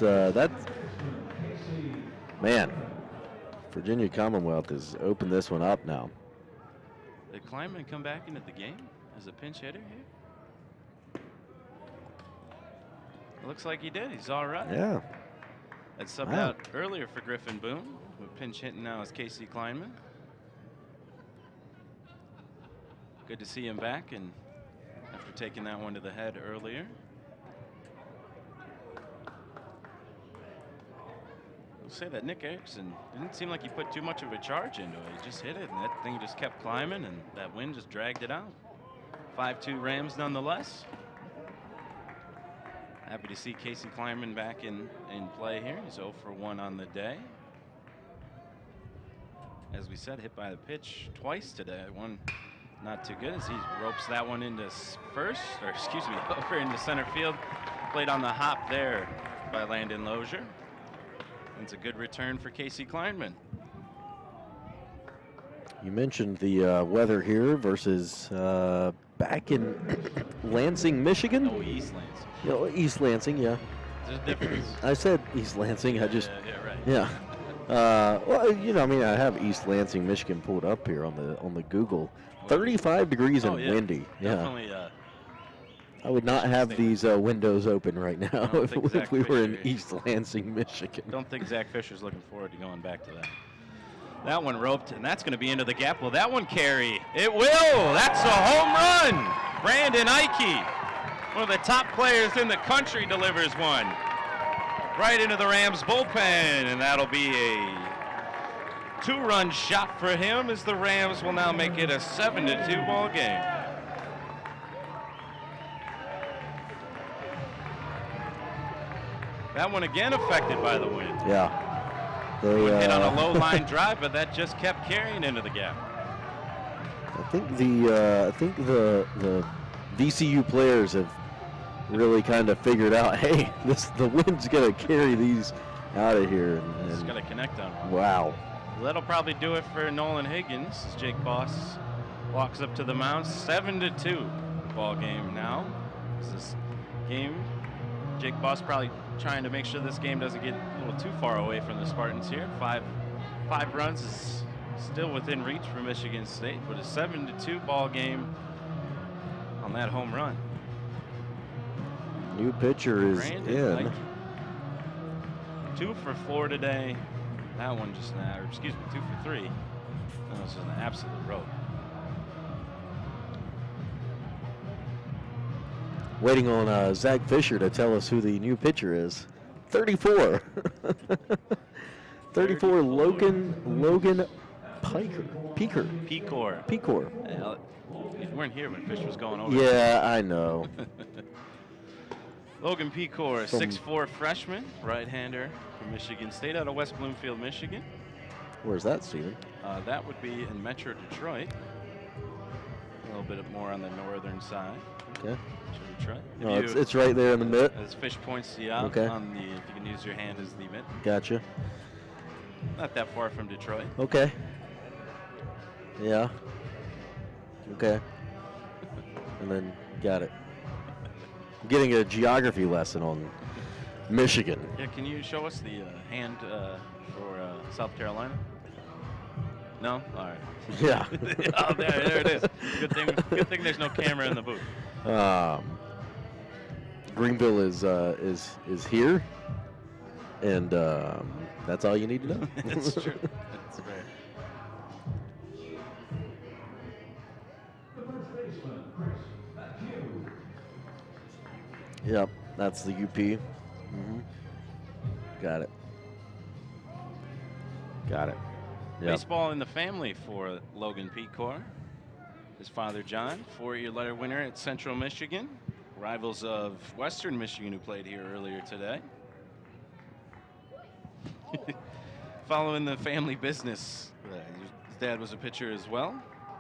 Speaker 1: man. Virginia Commonwealth has opened this one up now.
Speaker 2: Did Kleinman come back into the game as a pinch hitter here? It looks like he did. He's all right.
Speaker 1: Yeah.
Speaker 2: That subbed out earlier for Griffin Boone. With pinch hitting now is Casey Kleinman. Good to see him back, and after taking that one to the head earlier. I'll say that Nick Erickson didn't seem like he put too much of a charge into it. He just hit it, and that thing just kept climbing, and that wind just dragged it out. 5-2 Rams nonetheless. Happy to see Casey Kleinman back in play here. He's 0 for 1 on the day. As we said, hit by the pitch twice today. One not too good as he ropes that one into over into center field. Played on the hop there by Landon Lozier. It's a good return for Casey Kleinman.
Speaker 1: You mentioned the weather here versus back in Lansing, Michigan.
Speaker 2: Oh, East Lansing.
Speaker 1: You know, East Lansing, yeah.
Speaker 2: There's a difference.
Speaker 1: I said East Lansing. I just
Speaker 2: right.
Speaker 1: Yeah. Well, you know, I mean, I have East Lansing, Michigan pulled up here on the Google. 35 degrees and windy.
Speaker 2: Definitely.
Speaker 1: I would not have these windows open right now if we were in
Speaker 2: Fisher
Speaker 1: East Lansing, Michigan.
Speaker 2: Don't think Zach Fisher's looking forward to going back to that. That one roped, and that's going to be into the gap. Will that one carry? It will. That's a home run. Brandon Ike, one of the top players in the country, delivers one right into the Rams bullpen, and that'll be a 2-run shot for him as the Rams will now make it a 7-2 ball game. That one again affected by the wind.
Speaker 1: Yeah.
Speaker 2: They hit on a low line drive, but that just kept carrying into the gap.
Speaker 1: I think the VCU players have really kind of figured out, hey, the wind's gonna carry these out of here. And
Speaker 2: It's gonna connect on.
Speaker 1: Wow.
Speaker 2: That'll probably do it for Nolan Higgins as Jake Boss walks up to the mound. 7-2 ball game now. This game, Jake Boss probably trying to make sure this game doesn't get a little too far away from the Spartans here. Five runs is still within reach for Michigan State, but a 7-2 ball game on that home run.
Speaker 1: New pitcher is
Speaker 2: Brandon
Speaker 1: in.
Speaker 2: Ike. 2 for Fluor today. That one just, 2 for 3. That was an absolute rope.
Speaker 1: Waiting on Zach Fisher to tell us who the new pitcher is. 34. 34, Logan Pecor.
Speaker 2: You weren't here when Fisher was going over.
Speaker 1: Yeah, I know.
Speaker 2: Logan Pecor, 6'4" freshman, right-hander from Michigan State out of West Bloomfield, Michigan.
Speaker 1: Where's that, Steven?
Speaker 2: That would be in Metro Detroit. A little bit more on the northern side.
Speaker 1: Okay.
Speaker 2: Metro Detroit.
Speaker 1: No, it's right there in the mitt.
Speaker 2: As Fish points you out
Speaker 1: Okay.
Speaker 2: on the, if you can use your hand as the mitt.
Speaker 1: Gotcha.
Speaker 2: Not that far from Detroit.
Speaker 1: Okay. Yeah. Okay. And then got it. I'm getting a geography lesson on Michigan.
Speaker 2: Yeah, can you show us the hand for South Carolina? No? All right.
Speaker 1: Yeah.
Speaker 2: Oh, there it is. Good thing there's no camera in the booth.
Speaker 1: Greenville is here, and that's all you need to know.
Speaker 2: That's true. That's fair.
Speaker 1: Yep, that's the UP. Got it. Got it. Yep.
Speaker 2: Baseball in the family for Logan Pecor. His father, John, 4-year letter winner at Central Michigan. Rivals of Western Michigan who played here earlier today. Following the family business, his dad was a pitcher as well.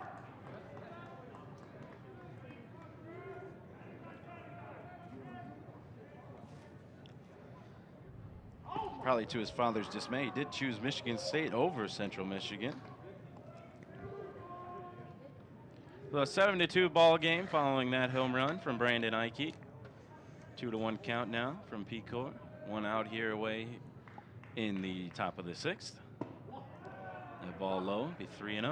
Speaker 2: Probably to his father's dismay, he did choose Michigan State over Central Michigan. So a 7-2 ball game following that home run from Brandon Ike. 2-1 count now from Pecor. 1 out here away in the top of the 6th. That ball low, be 3-0.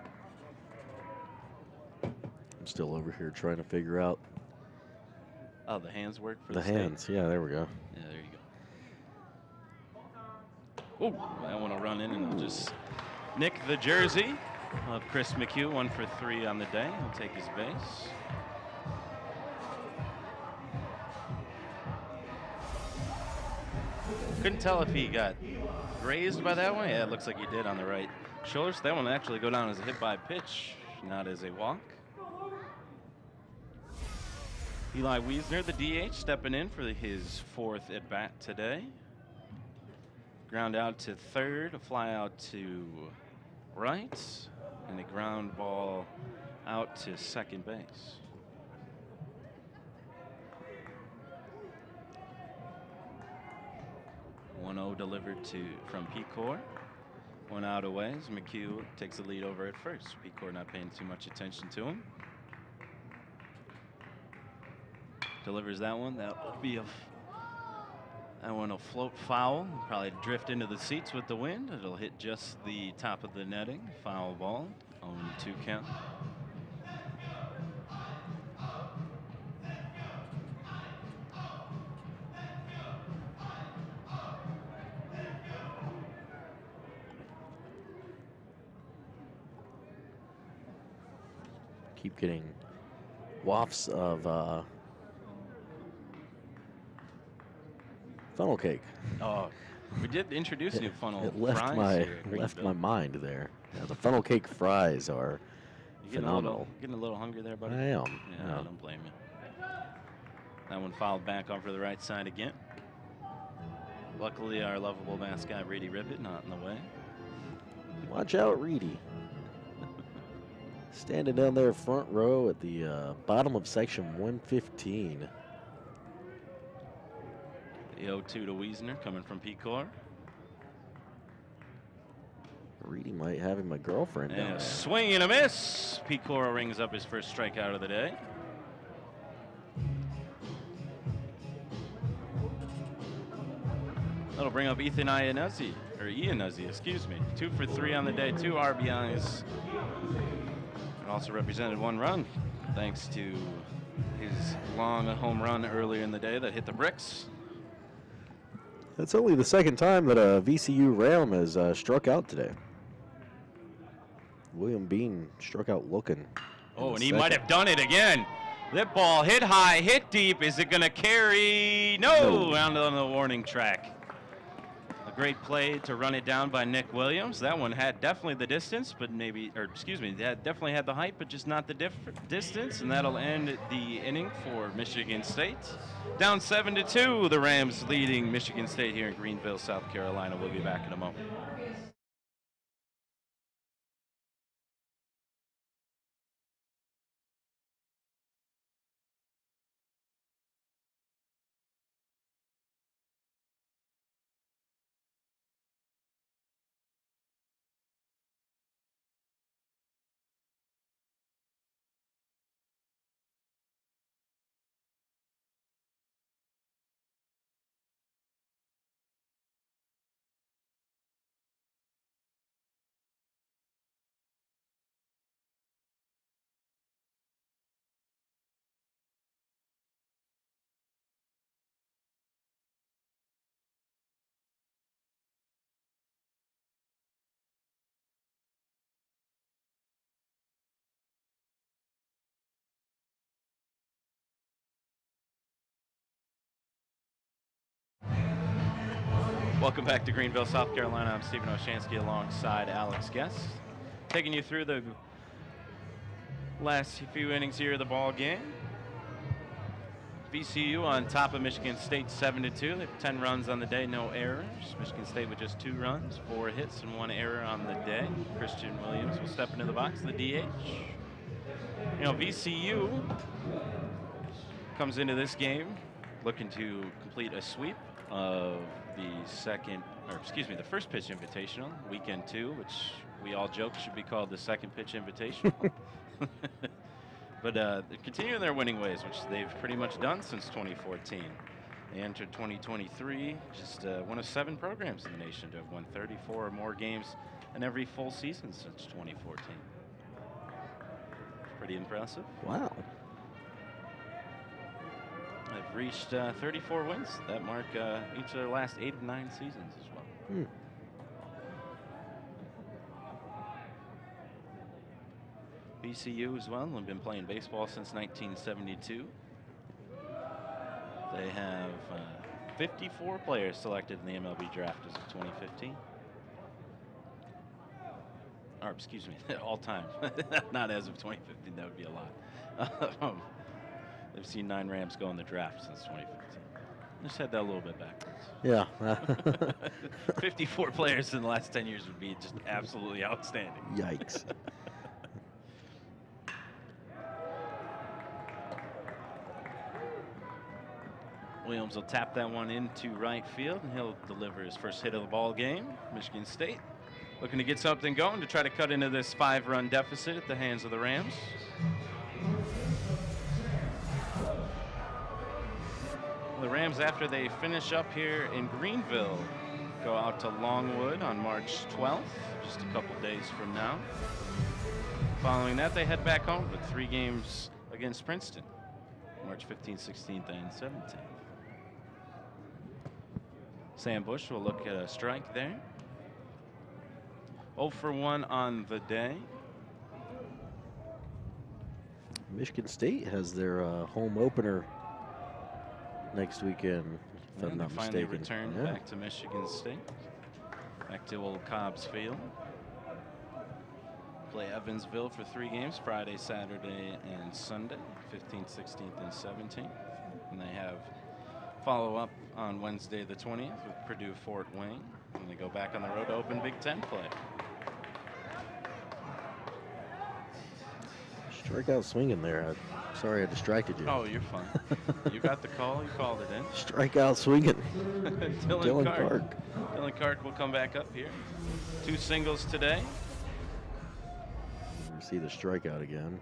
Speaker 1: I'm still over here trying to figure out
Speaker 2: Oh, the hands work for
Speaker 1: the hands. Yeah, there we go.
Speaker 2: Yeah, there you go. Oh, that one will run in and just nick the jersey of Chris McHugh. 1 for 3 on the day. He'll take his base. Couldn't tell if he got grazed by that one. Yeah, it looks like he did on the right shoulder. So that one will actually go down as a hit by pitch, not as a walk. Eli Wiesner, the DH, stepping in for his 4th at bat today. Ground out to third, a fly out to right, and a ground ball out to second base. .0 delivered from Pecor. 1 out away as McHugh takes the lead over at first. Pecor not paying too much attention to him. Delivers that one. That will be that one will float foul. Probably drift into the seats with the wind. It'll hit just the top of the netting. Foul ball. 0-2 count.
Speaker 1: keep getting wafts of funnel cake.
Speaker 2: Oh, we did introduce new funnel
Speaker 1: It left
Speaker 2: fries
Speaker 1: my
Speaker 2: here at
Speaker 1: left my
Speaker 2: Greenville.
Speaker 1: mind there. Yeah, the funnel cake fries are phenomenal.
Speaker 2: Getting a little hungry there, buddy?
Speaker 1: I am.
Speaker 2: Yeah,
Speaker 1: Yeah.
Speaker 2: I don't blame you. That one fouled back over the right side again. Luckily, our lovable mascot, Reedy Ribbit, not in the way.
Speaker 1: Watch out, Reedy. Standing down there front row at the bottom of section 115.
Speaker 2: The 0-2 to Wiesner coming from Pecor.
Speaker 1: Reedy might have him a girlfriend down
Speaker 2: And
Speaker 1: there.
Speaker 2: a swing and a miss. Pecor rings up his first strikeout of the day. That'll bring up Ianuzzi, excuse me. 2 for 3 on the day, 2 RBIs. And also represented 1 run, thanks to his long home run earlier in the day that hit the bricks.
Speaker 1: That's only the second time that a VCU Ram has struck out today. William Bean struck out looking.
Speaker 2: Oh, and he might have done it again. That ball hit high, hit deep. Is it going to carry? No, round on the warning track. A great play to run it down by Nick Williams. That one had definitely the distance, but that definitely had the height, but just not the distance. And that'll end the inning for Michigan State. Down 7-2, the Rams leading Michigan State here in Greenville, South Carolina. We'll be back in a moment. Welcome back to Greenville, South Carolina. I'm Stephen Oshansky alongside Alex Guest, taking you through the last few innings here of the ball game. VCU on top of Michigan State 7-2. They have 10 runs on the day, no errors. Michigan State with just 2 runs, 4 hits, and 1 error on the day. Christian Williams will step into the box, the DH. You know, VCU comes into this game looking to complete a sweep of the First Pitch Invitational, weekend 2, which we all joke should be called the Second Pitch Invitational. But they're continuing their winning ways, which they've pretty much done since 2014. They entered 2023, just one of 7 programs in the nation to have won 34 or more games in every full season since 2014. Pretty impressive.
Speaker 1: Wow.
Speaker 2: They've reached 34 wins. That mark each of their last 8 of 9 seasons as well. VCU as well. They've been playing baseball since 1972. They have 54 players selected in the MLB draft as of 2015. Or excuse me, all time. Not as of 2015. That would be a lot. They've seen 9 Rams go in the draft since 2015. Just had that a little bit backwards.
Speaker 1: Yeah.
Speaker 2: 54 players in the last 10 years would be just absolutely outstanding.
Speaker 1: Yikes.
Speaker 2: Williams will tap that one into right field, and he'll deliver his first hit of the ball game. Michigan State looking to get something going to try to cut into this 5-run deficit at the hands of the Rams. The Rams, after they finish up here in Greenville, go out to Longwood on March 12th, just a couple days from now. Following that, they head back home with 3 games against Princeton, March 15th, 16th, and 17th. Sam Bush will look at a strike there. 0 for 1 on the day.
Speaker 1: Michigan State has their home opener next weekend, if
Speaker 2: And
Speaker 1: I'm
Speaker 2: they
Speaker 1: not
Speaker 2: finally
Speaker 1: mistaken.
Speaker 2: returned
Speaker 1: Yeah.
Speaker 2: back to Michigan State, back to old Cobb's Field. Play Evansville for 3 games, Friday, Saturday, and Sunday, 15th, 16th, and 17th. And they have follow-up on Wednesday the 20th with Purdue Fort Wayne. And they go back on the road to open Big Ten play.
Speaker 1: Strikeout swinging there. Sorry I distracted you.
Speaker 2: Oh, you're fine. You got the call. You called it in.
Speaker 1: Strikeout swinging.
Speaker 2: Dylan
Speaker 1: Clark.
Speaker 2: Clark. Dylan Clark will come back up here. 2 singles today.
Speaker 1: We'll see the strikeout again.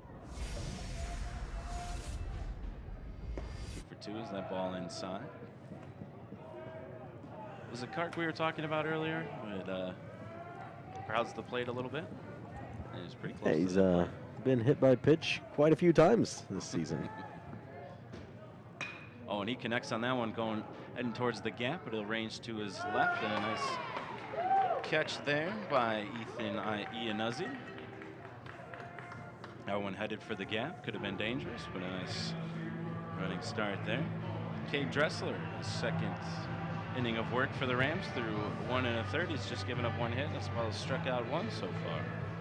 Speaker 2: 2 for 2 is that ball inside. Was it Clark we were talking about earlier? It crowds the plate a little bit. And he's pretty close.
Speaker 1: Yeah,
Speaker 2: to
Speaker 1: he's
Speaker 2: the plate.
Speaker 1: been hit by pitch quite a few times this season.
Speaker 2: Oh, and he connects on that one, heading towards the gap, but it'll range to his left, and a nice catch there by Ethan Iannuzzi. That one headed for the gap, could have been dangerous, but a nice running start there. Cade Dressler, his 2nd inning of work for the Rams through 1 1/3. He's just given up 1 hit, as well as struck out 1 so far.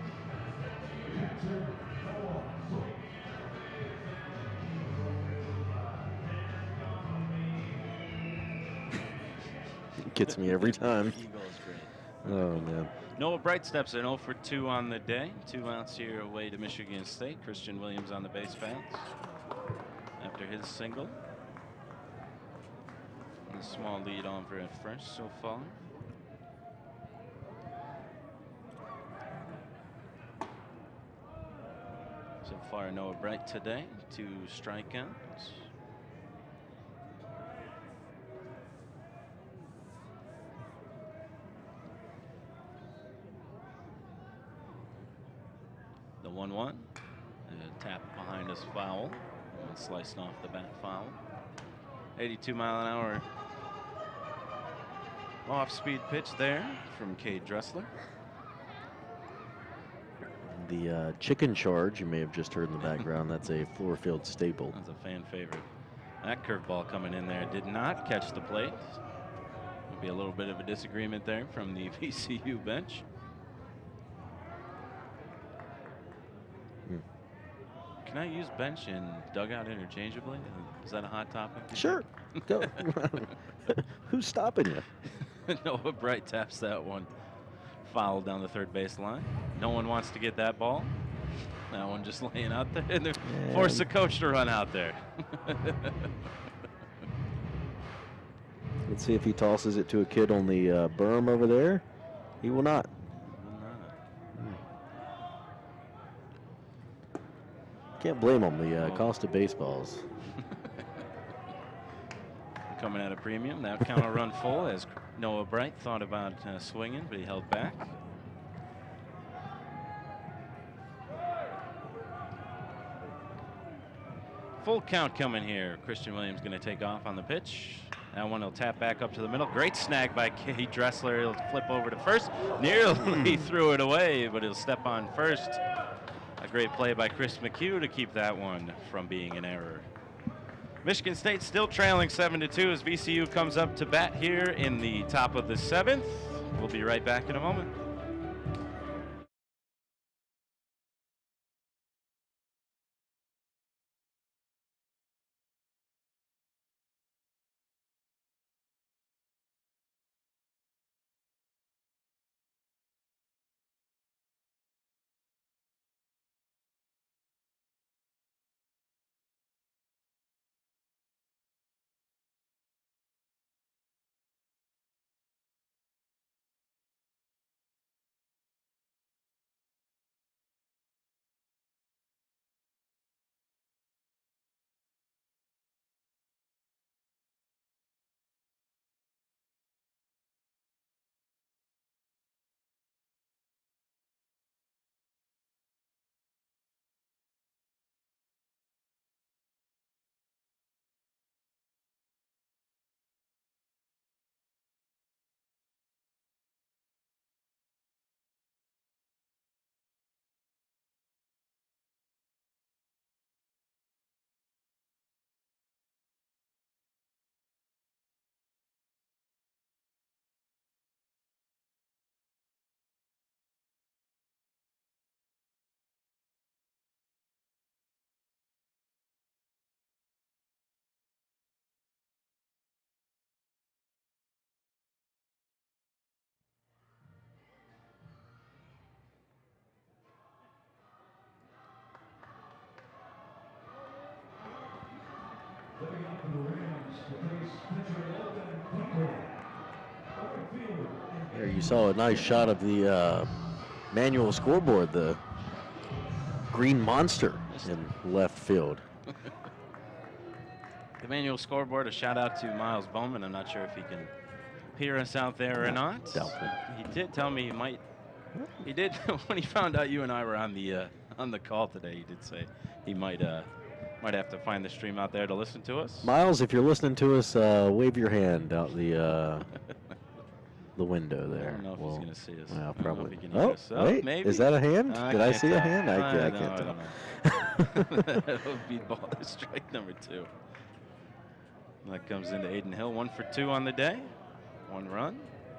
Speaker 1: Gets me every time.
Speaker 2: Eagle is great.
Speaker 1: Oh, man.
Speaker 2: Noah Bright steps in 0 for 2 on the day. 2 outs here away to Michigan State. Christian Williams on the base paths after his single. And a small lead on for at first so far. So far, Noah Bright today, 2 strikeouts. The 1-1. A tap behind us foul. And sliced off the bat foul. 82-mile-an-hour off-speed pitch there from Cade Dressler.
Speaker 1: The chicken charge you may have just heard in the background, that's a Fluor Field staple.
Speaker 2: That's a fan favorite. That curveball coming in there did not catch the plate. There'll be a little bit of a disagreement there from the VCU bench. Can I use bench and dugout interchangeably? Is that a hot topic?
Speaker 1: Sure. Go. Who's stopping you?
Speaker 2: Noah Bright taps that one foul down the 3rd base line. No one wants to get that ball. That one just laying out there. And they force the coach to run out there.
Speaker 1: Let's see if he tosses it to a kid on the berm over there. He will not. Can't blame him. The cost of baseballs.
Speaker 2: Coming at a premium. That count will run full as Noah Bright thought about swinging, but he held back. Full count coming here. Christian Williams going to take off on the pitch. That one will tap back up to the middle. Great snag by Cade Dressler. He'll flip over to first. Nearly threw it away, but he'll step on first. A great play by Chris McHugh to keep that one from being an error. Michigan State still trailing 7-2 as VCU comes up to bat here in the top of the 7th. We'll be right back in a moment.
Speaker 1: There you saw a nice shot of the manual scoreboard, the green monster in left field.
Speaker 2: The manual scoreboard, a shout out to Miles Bowman. I'm not sure if he can hear us out there or not.
Speaker 1: Doubtful.
Speaker 2: He did tell me he might. He did when he found out you and I were on the call today. He did say he might have to find the stream out there to listen to us.
Speaker 1: Miles, if you're listening to us, wave your hand out the window there.
Speaker 2: I don't know if he's going to see us.
Speaker 1: Well, probably.
Speaker 2: Wait,
Speaker 1: maybe. Is that a hand? Did I see a hand? I can't
Speaker 2: I
Speaker 1: tell.
Speaker 2: don't know. That would be ball strike number 2. That comes into Aiden Hill. 1 for 2 on the day. 1 run.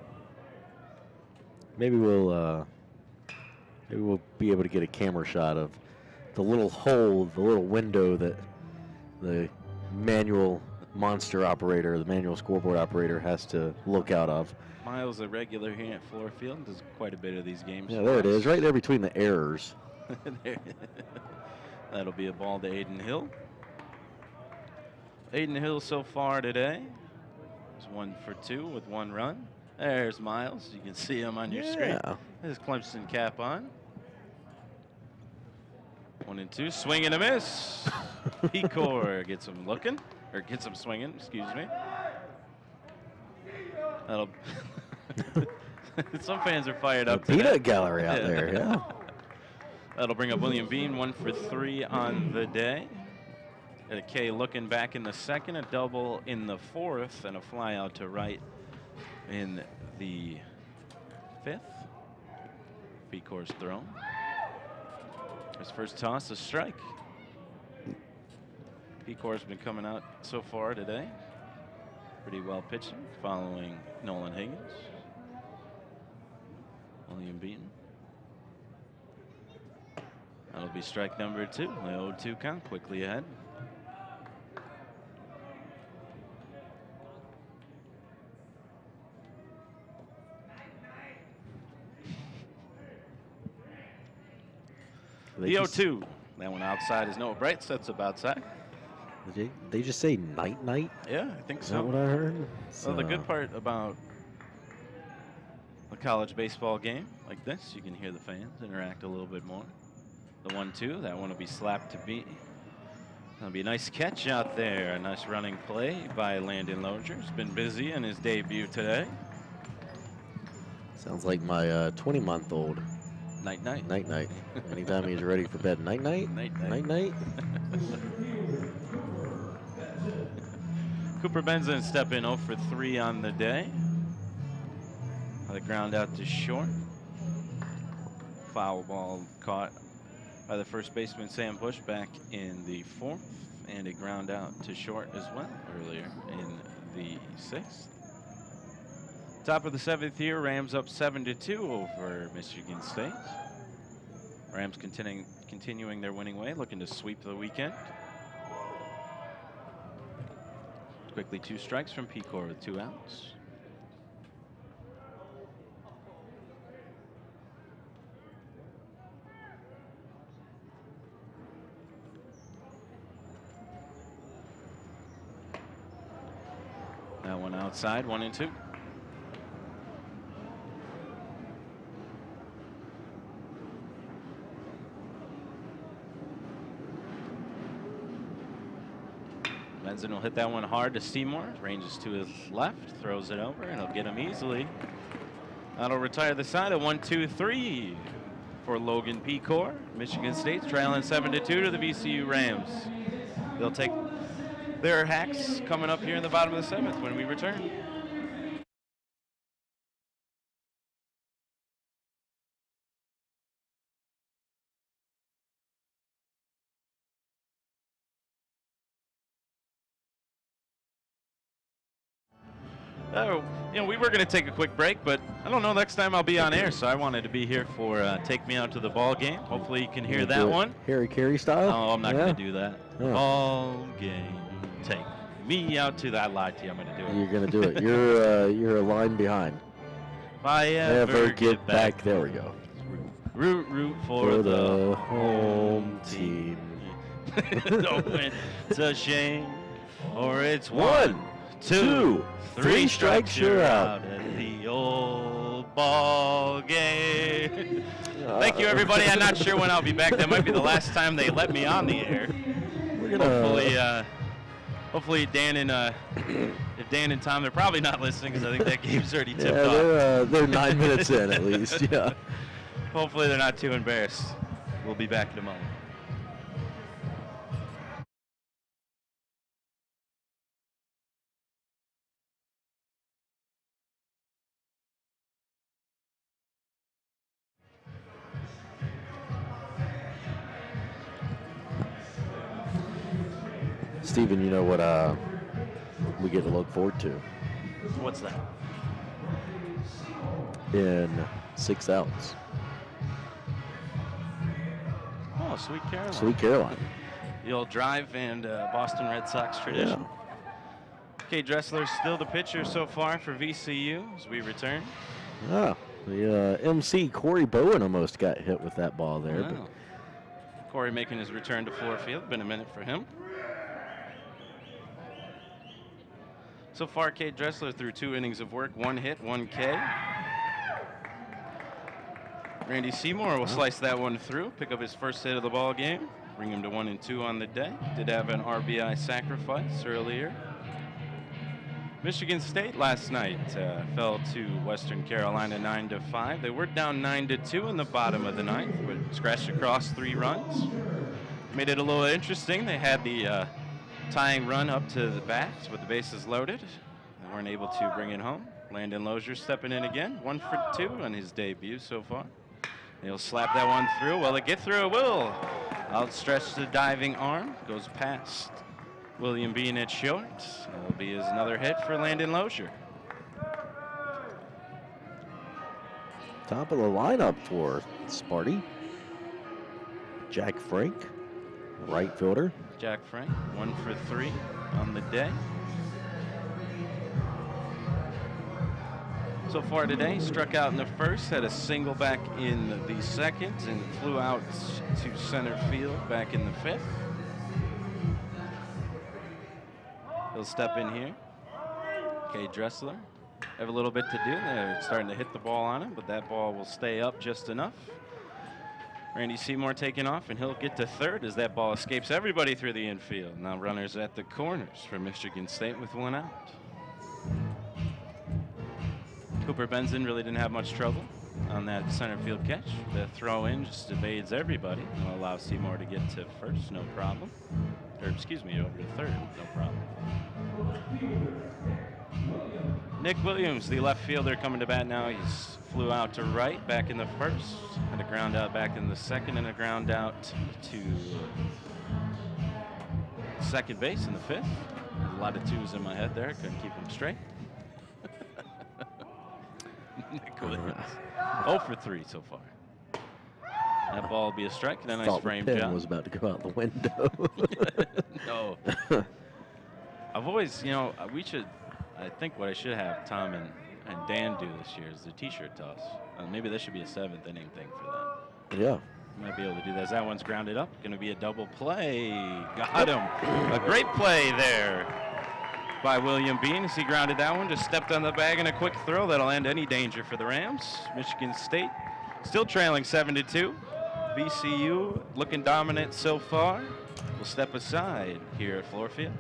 Speaker 1: Maybe we'll be able to get a camera shot of the little hole, the little window that the manual monster operator, the manual scoreboard operator has to look out of.
Speaker 2: Miles, a regular here at Fluor Field, does quite a bit of these games.
Speaker 1: Yeah, there it is, right there between the errors.
Speaker 2: That'll be a ball to Aiden Hill. Aiden Hill so far today is 1 for 2 with 1 run. There's Miles. You can see him on your screen. His Clemson cap on. 1 and 2. Swing and a miss. Pecor gets him looking, or gets him swinging, excuse me. That'll. Some fans are fired up.
Speaker 1: The peanut gallery out there, yeah.
Speaker 2: That'll bring up William Bean, 1 for 3 on the day. Got a K looking back in the 2nd, a double in the 4th, and a fly out to right in the 5th. Pecor's thrown. His first toss, a strike. Pecor's been coming out so far today. Pretty well pitching, following Nolan Higgins. William Beaton. That'll be strike number 2. The 0-2 count, quickly ahead. The 0-2. That one outside is Noah Bright. Sets up outside.
Speaker 1: Did they just say night-night?
Speaker 2: Yeah, I think so.
Speaker 1: Is that what I heard?
Speaker 2: Well, the good part about a college baseball game like this, you can hear the fans interact a little bit more. The 1-2, that one will be slapped to beat. That'll be a nice catch out there. A nice running play by Landon Lozier. He's been busy in his debut today.
Speaker 1: Sounds like my 20-month-old.
Speaker 2: Night-night.
Speaker 1: Night-night. Anytime he's ready for bed. Night-night?
Speaker 2: Night-night.
Speaker 1: Night-night?
Speaker 2: Cooper Benson step in 0 for 3 on the day. The ground out to short. Foul ball caught by the first baseman Sam Bush back in the 4th, and a ground out to short as well earlier in the 6th. Top of the 7th here, Rams up 7-2 over Michigan State. Rams continuing their winning way, looking to sweep the weekend. Quickly 2 strikes from Pecor with 2 outs. That one outside, 1 and 2. Benson will hit that one hard to Seymour. Ranges to his left, throws it over, and he'll get him easily. That'll retire the side of 1-2-3 for Logan Pecor. Michigan State's trailing 7-2 to the VCU Rams. They'll take their hacks coming up here in the bottom of the 7th when we return. Oh, you know, we were going to take a quick break, but I don't know, next time I'll be on air, so I wanted to be here for Take Me Out to the Ball Game. Hopefully you can hear that one.
Speaker 1: Harry Carey style?
Speaker 2: Oh, I'm not going to do that. Oh. Ball game, take me out to that. I lied to you, I'm going to do it.
Speaker 1: You're going to do it. You're a line behind.
Speaker 2: If I ever get back,
Speaker 1: there we go.
Speaker 2: Root for the home team. Don't win, it's a shame, or it's 1, 2, 3 strikes, you're out at the old ball game. Thank you, everybody. I'm not sure when I'll be back. That might be the last time they let me on the air.
Speaker 1: We're gonna
Speaker 2: Hopefully Dan and if Dan and Tom, they're probably not listening because I think that game's already tipped
Speaker 1: they're 9 minutes in at least. Yeah.
Speaker 2: Hopefully they're not too embarrassed. We'll be back in a moment.
Speaker 1: Steven, you know what we get to look forward to
Speaker 2: What's that?
Speaker 1: in 6 outs?
Speaker 2: Oh, Sweet Caroline.
Speaker 1: Sweet Caroline.
Speaker 2: The old drive and Boston Red Sox tradition.
Speaker 1: Yeah.
Speaker 2: Kate Dressler still the pitcher so far for VCU as we return.
Speaker 1: Yeah. The MC Corey Bowen almost got hit with that ball there. But
Speaker 2: Wow. Corey making his return to Fluor Field. Been a minute for him. So far, Kate Dressler through 2 innings of work, 1 hit, 1 K. Randy Seymour will slice that one through, pick up his first hit of the ball game, bring him to 1 and 2 on the day. Did have an RBI sacrifice earlier. Michigan State last night fell to Western Carolina 9-5. They were down 9-2 in the bottom of the 9th, but scratched across 3 runs. Made it a little interesting. They had the tying run up to the bats with the bases loaded. They weren't able to bring it home. Landon Lozier stepping in again, 1 for 2 on his debut so far. He'll slap that one through. Will it get through? It will. Outstretched the diving arm, goes past William Bean at short. That'll be another hit for Landon Lozier.
Speaker 1: top of the lineup for Sparty. Jack Frank, right fielder.
Speaker 2: Jack Frank, 1 for 3 on the day. So far today, struck out in the first, had a single back in the second, and flew out to center field back in the 5th. He'll step in here. Kay Dressler. Have a little bit to do. They're starting to hit the ball on him, but that ball will stay up just enough. Randy Seymour taking off, and he'll get to third as that ball escapes everybody through the infield. Now runners at the corners for Michigan State with 1 out. Cooper Benson really didn't have much trouble on that center field catch. The throw in just evades everybody and will allow Seymour to get to first, no problem. Or excuse me, over to third, no problem. Nick Williams, the left fielder, coming to bat now. He's flew out to right back in the first, had a ground out back in the second, and a ground out to second base in the 5th. A lot of 2s in my head there, couldn't keep them straight. Nick Williams, 0 for 3 so far. That ball will be a strike and a nice frame
Speaker 1: pen
Speaker 2: job.
Speaker 1: was about to go out the window.
Speaker 2: No. I've always, you know, I think what I should have Tom and Dan do this year is the t-shirt toss. Maybe that should be a 7th inning thing for them.
Speaker 1: Yeah.
Speaker 2: Might be able to do that. As that one's grounded up, going to be a double play. Got him. A great play there by William Bean as he grounded that one. Just stepped on the bag and a quick throw that'll end any danger for the Rams. Michigan State still trailing 7-2. VCU looking dominant so far. We'll step aside here at Fluor Field.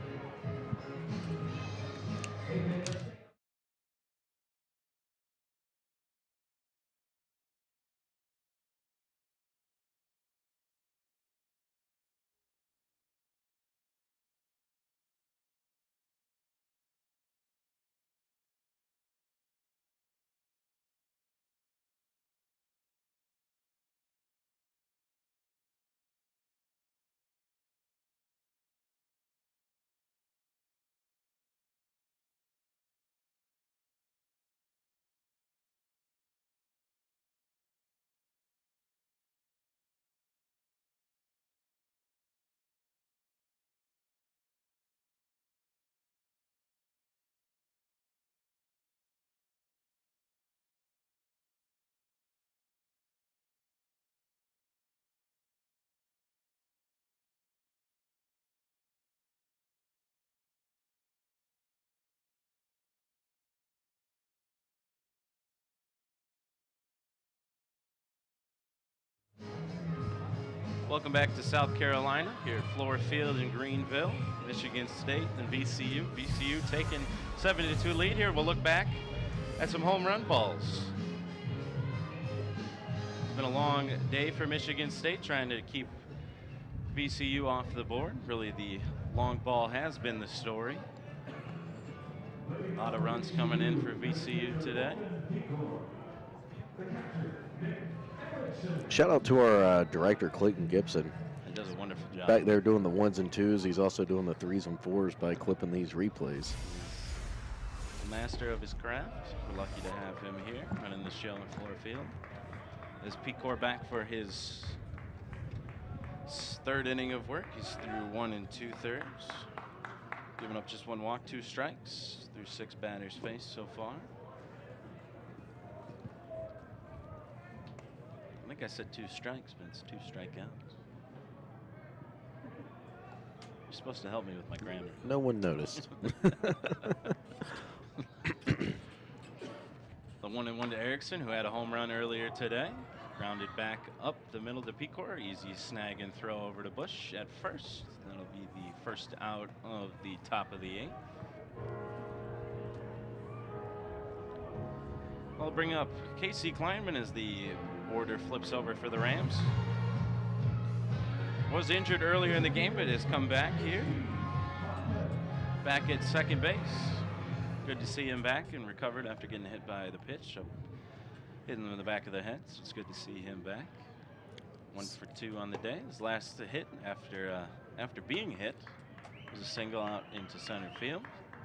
Speaker 2: Welcome back to South Carolina here at Fluor Field in Greenville. Michigan State and VCU. VCU taking 7-2 lead here. We'll look back at some home run balls. It's been a long day for Michigan State trying to keep VCU off the board. Really, the long ball has been the story. A lot of runs coming in for VCU today.
Speaker 1: Shout out to our director, Clayton Gibson.
Speaker 2: He does a wonderful job.
Speaker 1: Back there doing the 1s and 2s. He's also doing the 3s and 4s by clipping these replays.
Speaker 2: The master of his craft. We're lucky to have him here running the show in Fluor Field. Is Pecor back for his third inning of work? He's through 1 2/3. Giving up just 1 walk, 2 strikes through 6 batters faced so far. I think I said 2 strikes, but it's 2 strikeouts. You're supposed to help me with my grammar.
Speaker 1: No one noticed.
Speaker 2: The 1-1 to Erickson, who had a home run earlier today. Grounded back up the middle to Pecor. Easy snag and throw over to Bush at first. That'll be the first out of the top of the 8th. I'll bring up Casey Kleinman as the order flips over for the Rams. Was injured earlier in the game, but has come back here. Back at second base. Good to see him back and recovered after getting hit by the pitch. Hitting him in the back of the head, so it's good to see him back. 1 for 2 on the day. His last hit after being hit was a single out into center field.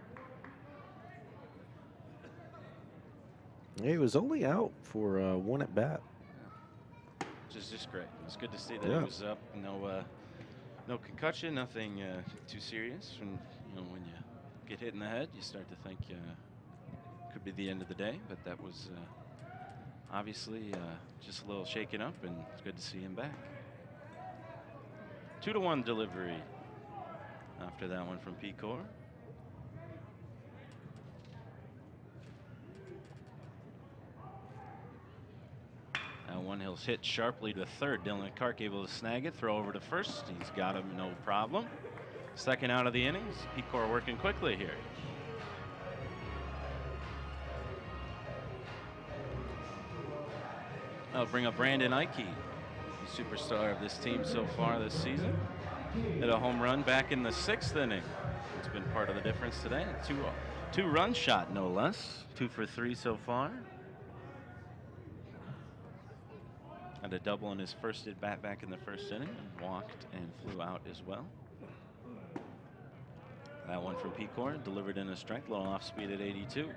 Speaker 1: He was only out for 1 at bat.
Speaker 2: Which is just great. It's good to see that he was up. No concussion, nothing too serious. And when you get hit in the head, you start to think could be the end of the day. But that was obviously just a little shaken up, and it's good to see him back. 2-1 delivery after that one from Pecor. That one he'll hit sharply to third. Dylan Clark able to snag it, throw over to first. He's got him, no problem. Second out of the innings. Pecor working quickly here. I'll bring up Brandon Ike, the superstar of this team so far this season. Hit a home run back in the 6th inning. It's been part of the difference today. Two-run shot, no less. 2 for 3 so far. Had a double in his first at bat back in the 1st inning, and walked and flew out as well. That one from Pecor, delivered in a strike, little off speed at 82.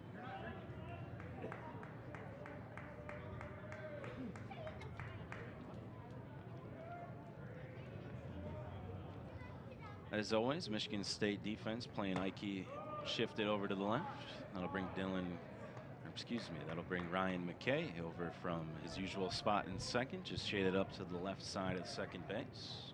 Speaker 2: As always, Michigan State defense playing Ike shifted over to the left. That'll bring that'll bring Ryan McKay over from his usual spot in second, just shaded up to the left side of second base.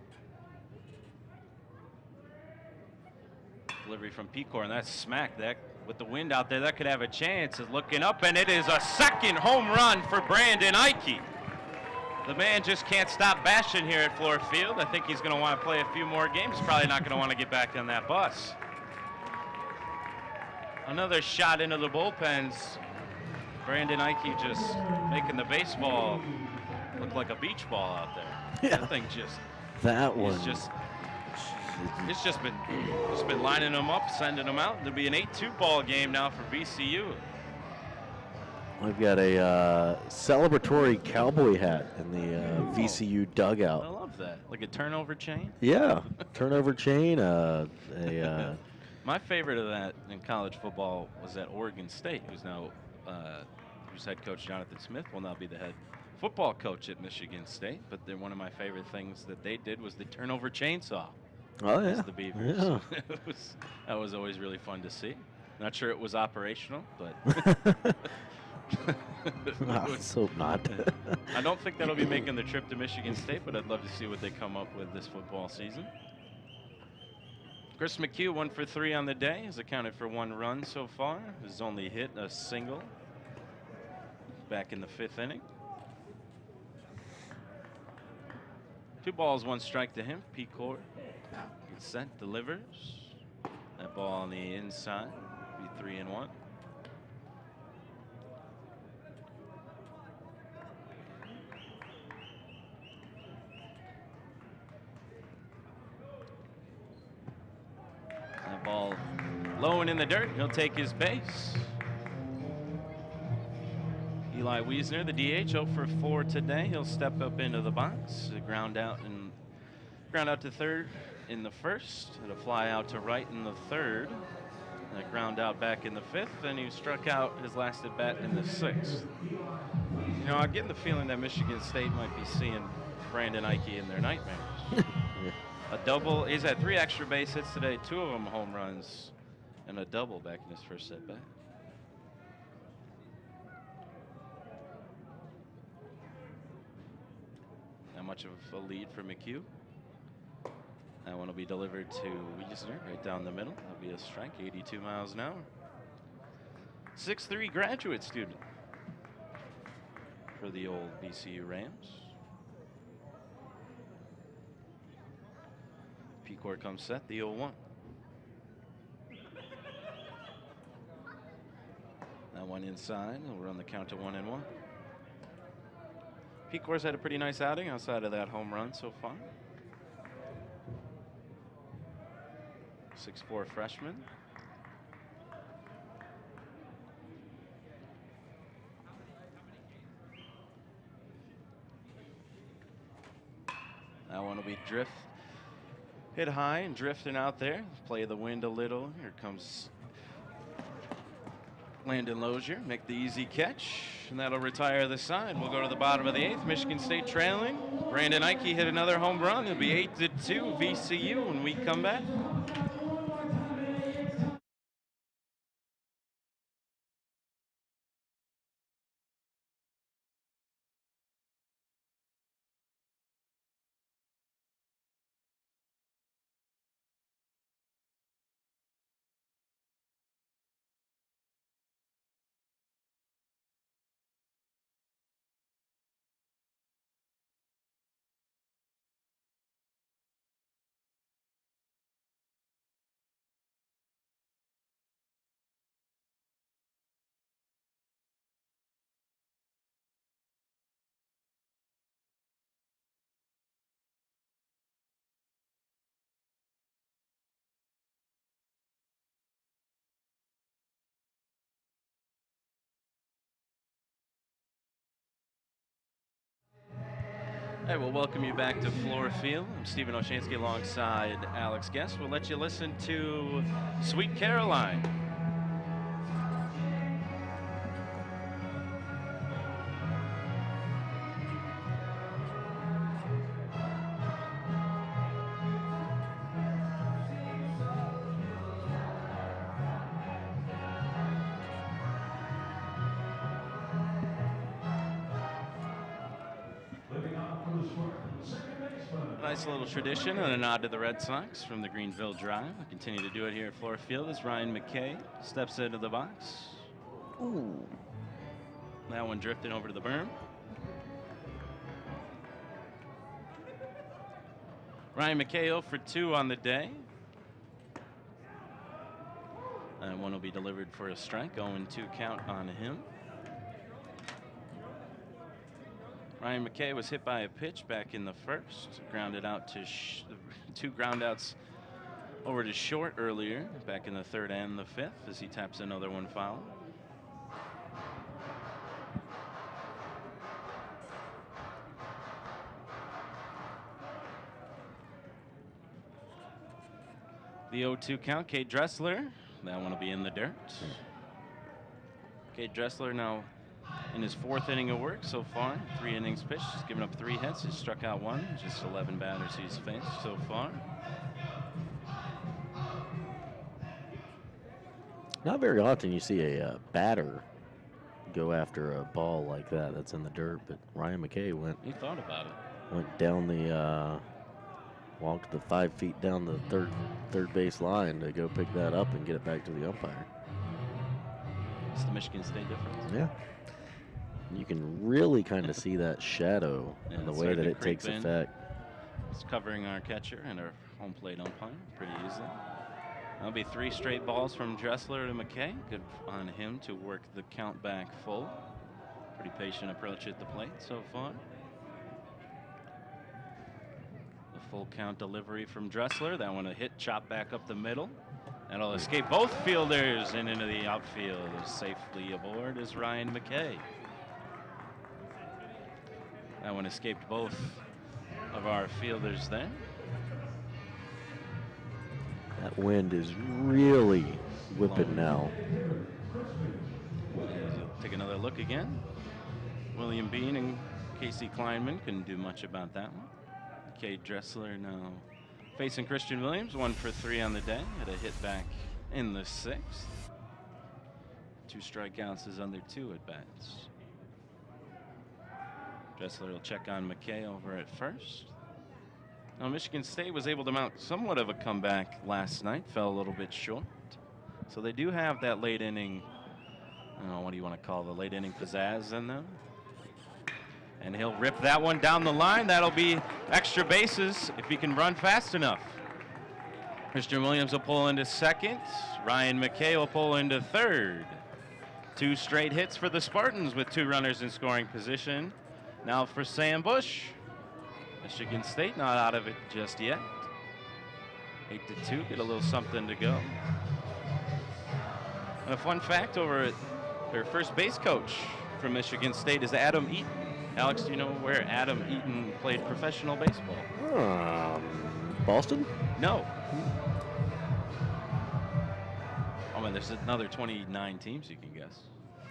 Speaker 2: Delivery from Pecor, and that's smacked. That with the wind out there, that could have a chance. Is looking up, and it is a second home run for Brandon Ike. The man just can't stop bashing here at Fluor Field. I think he's going to want to play a few more games. Probably not going to want to get back on that bus. Another shot into the bullpens. Brandon Ike just making the baseball look like a beach ball out there.
Speaker 1: Yeah.
Speaker 2: That thing just.
Speaker 1: That one.
Speaker 2: It's just been lining them up, sending them out. There'll be an 8-2 ball game now for VCU.
Speaker 1: We've got a celebratory cowboy hat in the VCU dugout.
Speaker 2: I love that. Like a turnover chain?
Speaker 1: Yeah, turnover chain.
Speaker 2: My favorite of that in college football was at Oregon State, whose head coach Jonathan Smith will now be the head football coach at Michigan State. But one of my favorite things that they did was the turnover chainsaw.
Speaker 1: Oh, yeah.
Speaker 2: The Beavers.
Speaker 1: Yeah.
Speaker 2: That was always really fun to see. Not sure it was operational, but.
Speaker 1: Let's hope not.
Speaker 2: I don't think that'll be making the trip to Michigan State, but I'd love to see what they come up with this football season. Chris McHugh, 1 for 3 on the day, has accounted for 1 run so far. Has only hit a single back in the 5th inning. 2 balls, 1 strike to him. P-Court gets set, delivers. That ball on the inside, be 3-1. That ball low and in the dirt. He'll take his base. Eli Wiesner, the DH, 0 for 4 today. He'll step up into the box, ground out to third in the first, and a fly out to right in the third, and a ground out back in the fifth, and he struck out his last at bat in the sixth. You know, I'm getting the feeling that Michigan State might be seeing Brandon Ike in their nightmares. A double. He's had 3 extra base hits today, 2 of them home runs, and a double back in his first at bat. Not much of a lead for McHugh. That one will be delivered to Wiesner right down the middle. That'll be a strike, 82 miles an hour. 6'3" graduate student for the old BCU Rams. P-Court comes set, the 0-1. That one inside, and we'll run the count to 1-1. P-Court's had a pretty nice outing outside of that home run so far. 6'4" freshman. That one will be hit high and drifting out there. Play the wind a little. Here comes Landon Lozier, make the easy catch, and that'll retire the side. We'll go to the bottom of the 8th. Michigan State trailing. Brandon Ike hit another home run. It'll be 8-2 VCU when we come back. Hey, we'll welcome you back to Fluor Field. I'm Stephen Oshansky alongside Alex Guest. We'll let you listen to Sweet Caroline. Nice little tradition and a nod to the Red Sox from the Greenville Drive. We continue to do it here at Fluor Field as Ryan McKay steps into the box.
Speaker 1: Ooh.
Speaker 2: That one drifting over to the berm. Ryan McKay 0 for 2 on the day. And one will be delivered for a strike. 0-2 count on him. Ryan McKay was hit by a pitch back in the first. Grounded out to 2 groundouts over to short earlier, back in the third and the fifth, as he taps another one foul. The 0-2 count, Kate Dressler. That one will be in the dirt. Kate Dressler now in his 4th inning of work so far. 3 innings pitched. He's given up 3 hits. He's struck out 1. Just 11 batters he's faced so far.
Speaker 1: Not very often you see a batter go after a ball like that that's in the dirt, but Ryan McKay
Speaker 2: He thought about it.
Speaker 1: went down the walked the 5 feet down the third base line to go pick that up and get it back to the umpire.
Speaker 2: It's the Michigan State difference.
Speaker 1: Yeah. You can really kind of see that shadow and the way that it takes effect.
Speaker 2: It's covering our catcher and our home plate umpire pretty easily. That'll be 3 straight balls from Dressler to McKay. Good on him to work the count back full. Pretty patient approach at the plate so far. The full count delivery from Dressler. That one a hit, chop back up the middle. That'll escape both fielders and into the outfield. Safely aboard is Ryan McKay. That one escaped both of our fielders there.
Speaker 1: That wind is really whipping now.
Speaker 2: Take another look again. William Bean and Casey Kleinman couldn't do much about that one. Cade Dressler now facing Christian Williams, 1 for 3 on the day. Had a hit back in the 6th. 2 strikeouts is under 2 at bats. Dressler will check on McKay over at first. Now, Michigan State was able to mount somewhat of a comeback last night, fell a little bit short. So they do have that late inning, I don't know, what do you want to call the late inning pizzazz in them? And he'll rip that one down the line. That'll be extra bases if he can run fast enough. Christian Williams will pull into second. Ryan McKay will pull into third. 2 straight hits for the Spartans with 2 runners in scoring position. Now for Sam Bush. Michigan State not out of it just yet. 8-2, get a little something to go. And a fun fact over at their first base coach from Michigan State is Adam Eaton. Alex, do you know where Adam Eaton played professional baseball?
Speaker 1: Boston?
Speaker 2: No. Oh man, there's another 29 teams you can guess.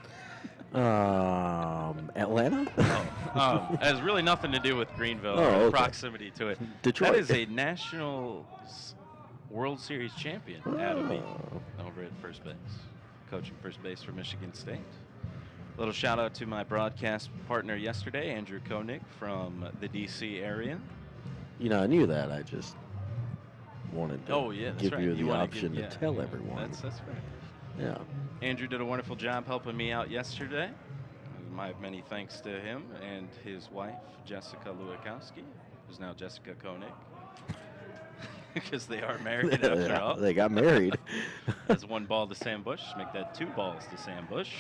Speaker 1: Atlanta?
Speaker 2: Oh, it has really nothing to do with Greenville or
Speaker 1: okay.
Speaker 2: proximity to it.
Speaker 1: Detroit.
Speaker 2: That is a National World Series champion, Adam Eaton, over at first base, coaching first base for Michigan State. Little shout out to my broadcast partner yesterday, Andrew Koenig from the DC area.
Speaker 1: You know, I knew that. I just wanted to give
Speaker 2: right.
Speaker 1: you the option to tell everyone.
Speaker 2: That's right.
Speaker 1: Yeah.
Speaker 2: Andrew did a wonderful job helping me out yesterday. My many thanks to him and his wife, Jessica Lewikowski, who's now Jessica Koenig, because they are married after all.
Speaker 1: They got married.
Speaker 2: That's 1 ball to Sam Bush. Make that 2 balls to Sam Bush.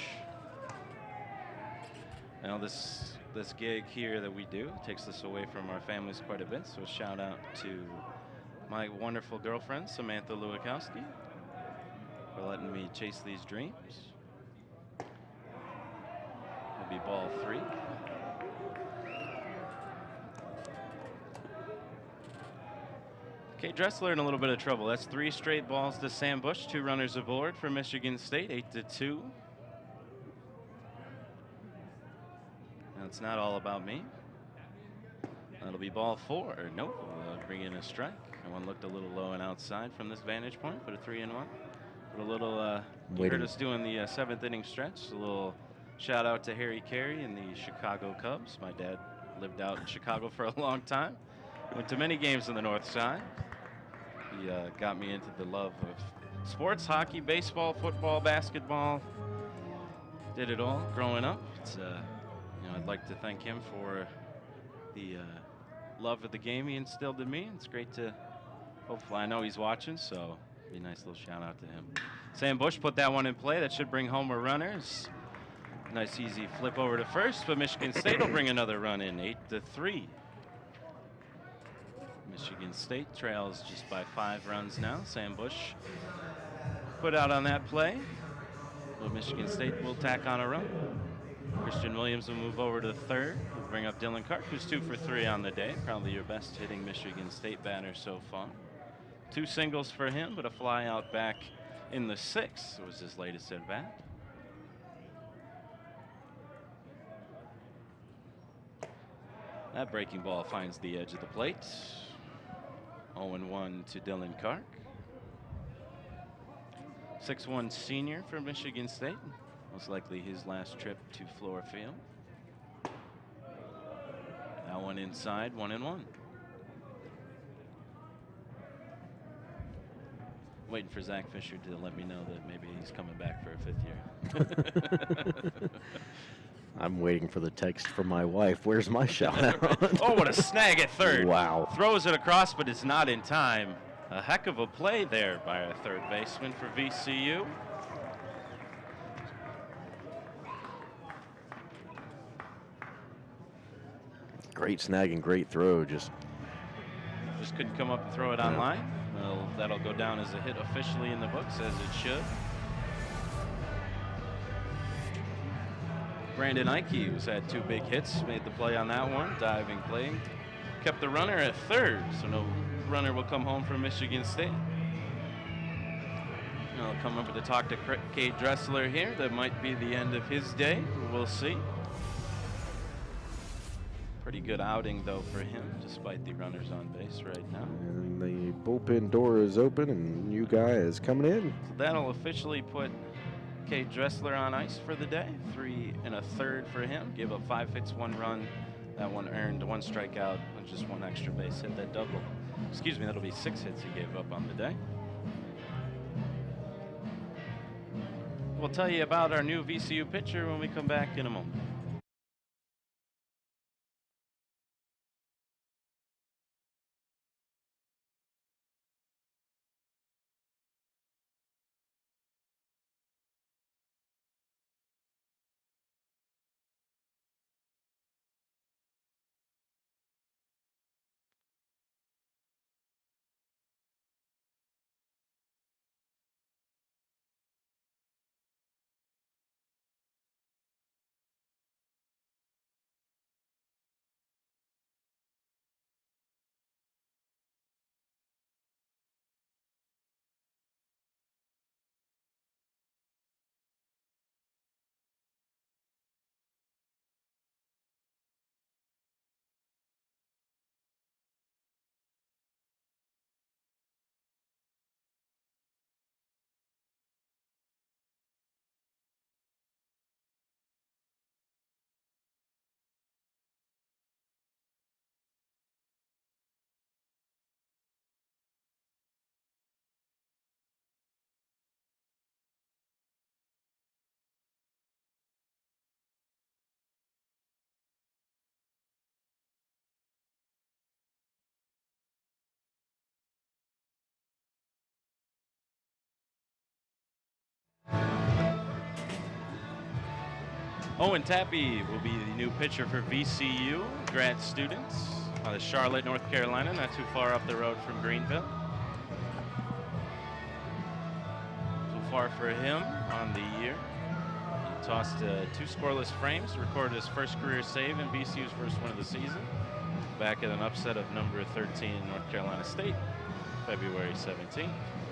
Speaker 2: Now this gig here that we do takes us away from our families quite a bit. So a shout out to my wonderful girlfriend, Samantha Lewikowski, for letting me chase these dreams. Will be ball 3. Okay, Dressler in a little bit of trouble. That's 3 straight balls to Sam Bush, 2 runners aboard for Michigan State, 8-2. Now it's not all about me. That'll be ball 4. Nope, we'll bring in a strike. That one looked a little low and outside from this vantage point, but a 3-1. But a little, you heard us doing the 7th inning stretch. A little shout out to Harry Carey and the Chicago Cubs. My dad lived out in Chicago for a long time. Went to many games on the north side. He got me into the love of sports, hockey, baseball, football, basketball. Did it all growing up. It's, you know, I'd like to thank him for the love of the game he instilled in me. It's great to, hopefully, I know he's watching, so be a nice little shout out to him. Sam Bush put that one in play. That should bring home a runner. Nice easy flip over to first, but Michigan State will bring another run in, 8-3. Michigan State trails just by 5 runs now. Sam Bush put out on that play, but Michigan State will tack on a run. Christian Williams will move over to third. We'll bring up Dylan Clark, who's 2 for 3 on the day. Probably your best hitting Michigan State batter so far. 2 singles for him, but a fly out back in the 6th was his latest at bat. That breaking ball finds the edge of the plate. 0-1 to Dylan Clark. 6'1" senior from Michigan State. Most likely his last trip to Fluor Field. That one inside, 1-1. Waiting for Zach Fisher to let me know that maybe he's coming back for a 5th year.
Speaker 1: I'm waiting for the text from my wife. Where's my shout out?
Speaker 2: Oh, what a snag at third.
Speaker 1: Wow.
Speaker 2: Throws it across, but it's not in time. A heck of a play there by our third baseman for VCU.
Speaker 1: Great snag and great throw. Just
Speaker 2: couldn't come up and throw it on line. Well, that'll go down as a hit officially in the books, as it should. Brandon Ike, who's had 2 big hits, made the play on that one. Diving play. Kept the runner at third, so no runner will come home from Michigan State. I'll come over to talk to Cade Dressler here. That might be the end of his day. We'll see. Pretty good outing, though, for him, despite the runners on base right now.
Speaker 1: And the bullpen door is open, and new guy is coming in.
Speaker 2: So that'll officially put Cade Dressler on ice for the day. 3 1/3 for him. Give up 5 hits, 1 run. That one earned 1 strikeout and just 1 extra base hit. That double. Excuse me, that'll be 6 hits he gave up on the day. We'll tell you about our new VCU pitcher when we come back in a moment. Owen Tappy will be the new pitcher for VCU, grad students out of Charlotte, North Carolina, not too far up the road from Greenville. So far for him on the year. He tossed 2 scoreless frames, recorded his first career save in VCU's first win of the season, back at an upset of number 13 North Carolina State, February 17th.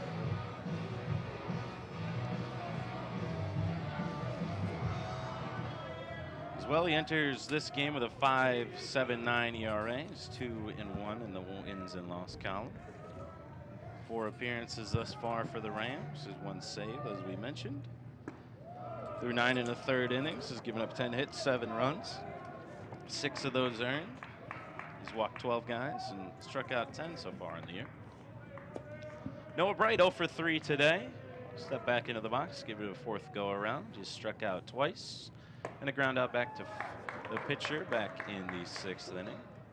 Speaker 2: Well, he enters this game with a 5.79 ERA. He's 2-1 in the wins and loss column. 4 appearances thus far for the Rams. His 1 save, as we mentioned. Through 9 1/3 innings, has given up 10 hits, 7 runs. 6 of those earned. He's walked 12 guys and struck out 10 so far in the year. Noah Bright 0 for 3 today. Step back into the box, give it a 4th go around. Just struck out twice. And a ground out back to the pitcher back in the 6th inning.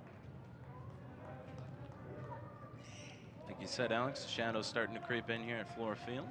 Speaker 2: Like you said, Alex, the shadow's starting to creep in here at Fluor Field.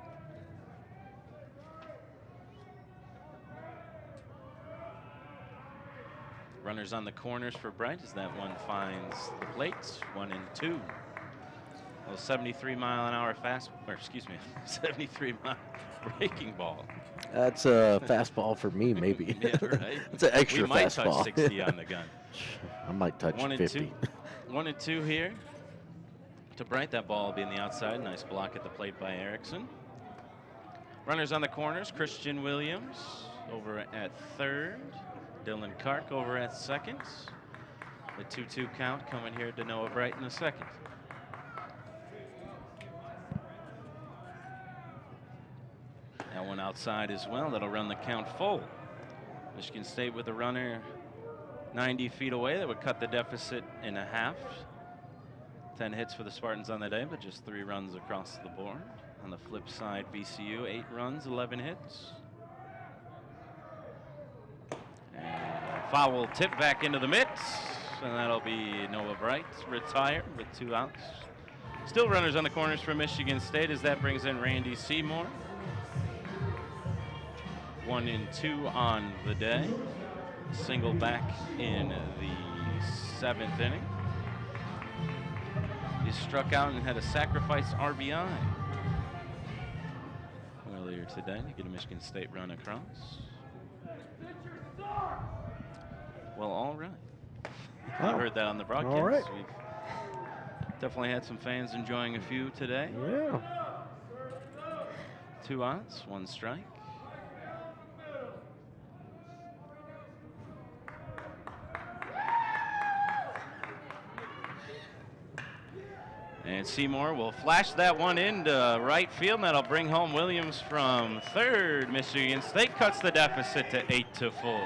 Speaker 2: Runners on the corners for Bright as that one finds the plate. 1-2. Well, 73-mile-an-hour or excuse me, 73-mile breaking ball.
Speaker 1: That's a fastball for me, maybe.
Speaker 2: Yeah, right.
Speaker 1: It's an extra
Speaker 2: we might
Speaker 1: fastball.
Speaker 2: touch 60 on the gun.
Speaker 1: I might touch 50.
Speaker 2: 1-2 here. To Bright, that ball will be in the outside. Nice block at the plate by Erickson. Runners on the corners. Christian Williams over at third. Dylan Kark over at second. The 2-2 count coming here to Noah Bright in the second. That one outside as well. That'll run the count full. Michigan State with a runner 90 feet away. That would cut the deficit in a half. 10 hits for the Spartans on the day, but just 3 runs across the board. On the flip side, VCU, 8 runs, 11 hits. Foul tip back into the mix, and that'll be Noah Bright retired with 2 outs. Still runners on the corners for Michigan State as that brings in Randy Seymour. 1 and 2 on the day. Single back in the 7th inning. He struck out and had a sacrifice RBI earlier today to get a Michigan State run across. Well, all right. I heard that on the broadcast.
Speaker 1: All right.
Speaker 2: We've definitely had some fans enjoying a few today.
Speaker 1: Yeah.
Speaker 2: 2 outs, 1 strike. And Seymour will flash that one into right field, and that'll bring home Williams from third. Michigan State cuts the deficit to 8-4.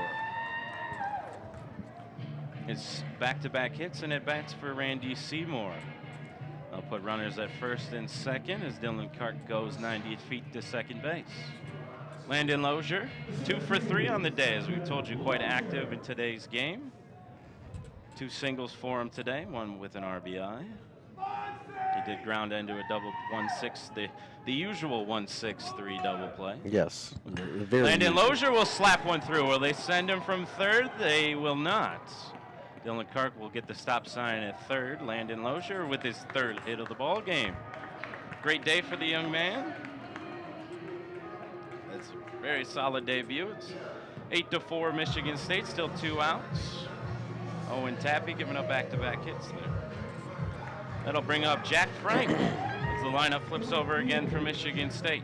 Speaker 2: It's back-to-back hits and at-bats for Randy Seymour. I'll put runners at first and second as Dylan Clark goes 90 feet to second base. Landon Lozier, 2 for 3 on the day, as we told you, quite active in today's game. 2 singles for him today, 1 with an RBI. He did ground into a double 1-6, the usual 1-6-3 double play.
Speaker 1: Yes.
Speaker 2: Landon Lozier will slap one through. Will they send him from third? They will not. Dylan Clark will get the stop sign at third. Landon Lozier with his 3rd hit of the ball game. Great day for the young man. That's a very solid debut. It's 8-4 Michigan State, still 2 outs. Owen Tappy giving up back-to-back hits there. That'll bring up Jack Frank as the lineup flips over again for Michigan State.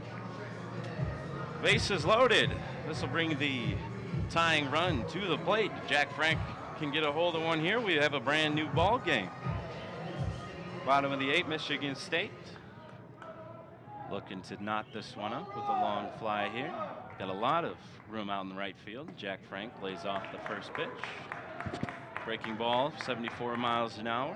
Speaker 2: Bases loaded. This will bring the tying run to the plate. Jack Frank can get a hold of one here. We have a brand new ball game. Bottom of the 8th, Michigan State looking to knot this one up with a long fly here. Got a lot of room out in the right field. Jack Frank lays off the first pitch. Breaking ball, 74 miles an hour.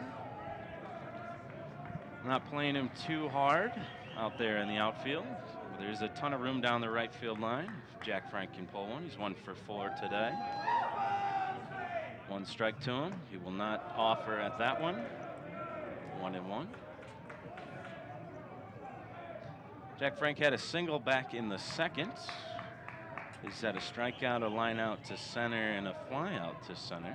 Speaker 2: Not playing him too hard out there in the outfield. There's a ton of room down the right field line. If Jack Frank can pull one. He's 1 for 4 today. 1 strike to him. He will not offer at that one. 1-1. Jack Frank had a single back in the 2nd. He's had a strikeout, a line out to center, and a fly out to center.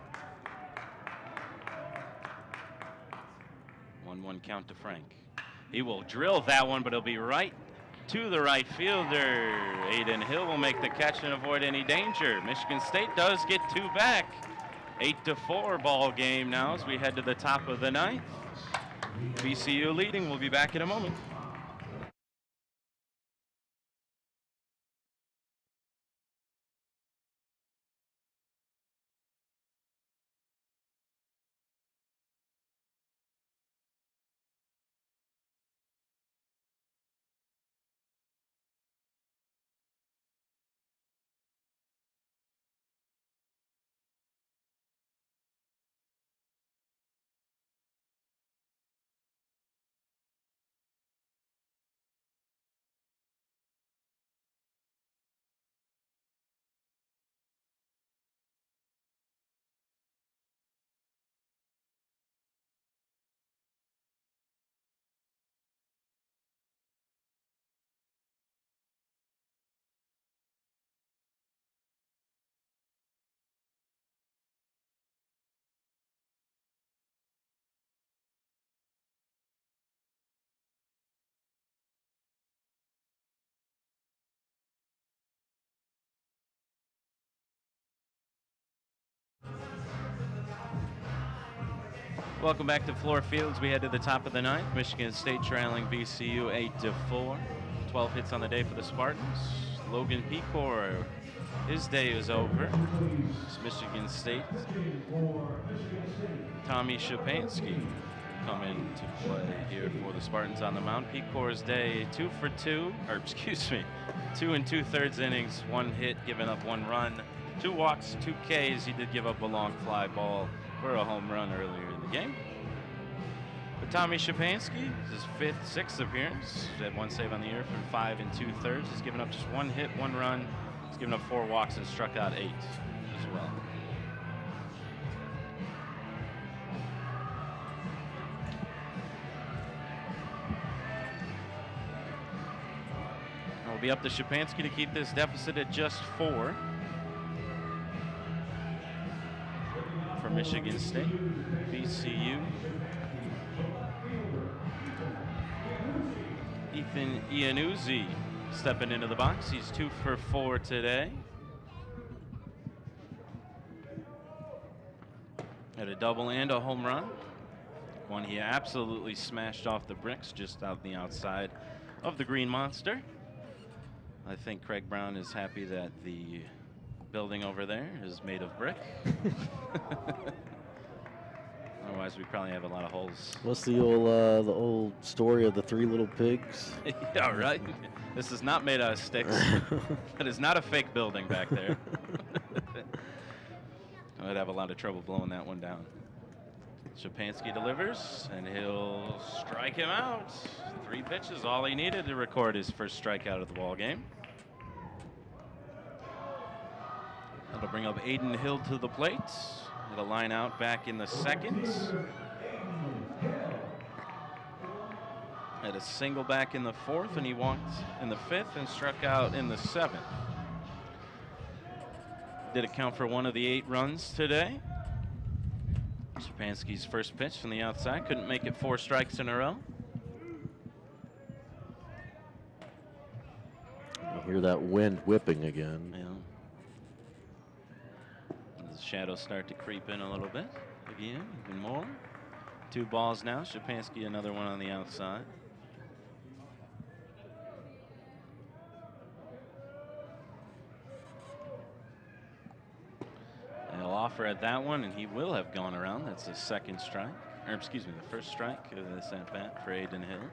Speaker 2: 1-1 count to Frank. He will drill that one, but it'll be right to the right fielder. Aiden Hill will make the catch and avoid any danger. Michigan State does get 2 back. 8-4 ball game now as we head to the top of the 9th. VCU leading. We'll be back in a moment. Welcome back to Fluor Fields. We head to the top of the 9th. Michigan State trailing VCU 8-4. 12 hits on the day for the Spartans. Logan Pecor, his day is over. It's Michigan State. Tommy Shapansky come in to play here for the Spartans on the mound. Pecor's day 2 for 2, or excuse me, 2 2/3 innings, 1 hit, giving up 1 run, 2 walks, 2 Ks. He did give up a long fly ball for a home run earlier in the game. But Tommy Shapansky, his 5th, 6th appearance, had 1 save on the year for 5 2/3. He's given up just 1 hit, 1 run. He's given up 4 walks and struck out 8 as well. It'll be up to Szczepanski to keep this deficit at just 4 for Michigan State. VCU. Ethan Iannuzzi stepping into the box. He's 2 for 4 today. Had a double and a home run. One he absolutely smashed off the bricks just out the outside of the Green Monster. I think Craig Brown is happy that the building over there is made of brick. Otherwise, we probably have a lot of holes.
Speaker 1: What's the old story of the 3 little pigs?
Speaker 2: Yeah, right. This is not made out of sticks. That is not a fake building back there. I'd have a lot of trouble blowing that one down. Szczepanski delivers, and he'll strike him out. 3 pitches, all he needed to record his first strikeout of the ball game. That'll bring up Aiden Hill to the plate. With a line out back in the 2nd. Had a single back in the 4th, and he walked in the 5th and struck out in the 7th. Did account for 1 of the 8 runs today. Szczepanski's first pitch from the outside. Couldn't make it 4 strikes in a row.
Speaker 1: You hear that wind whipping again.
Speaker 2: Yeah. The shadows start to creep in a little bit. Again, even more. 2 balls now. Szczepanski another one on the outside. They'll offer at that one, and he will have gone around. That's the 2nd strike. Or excuse me, the 1st strike of this at bat for Aiden Hill.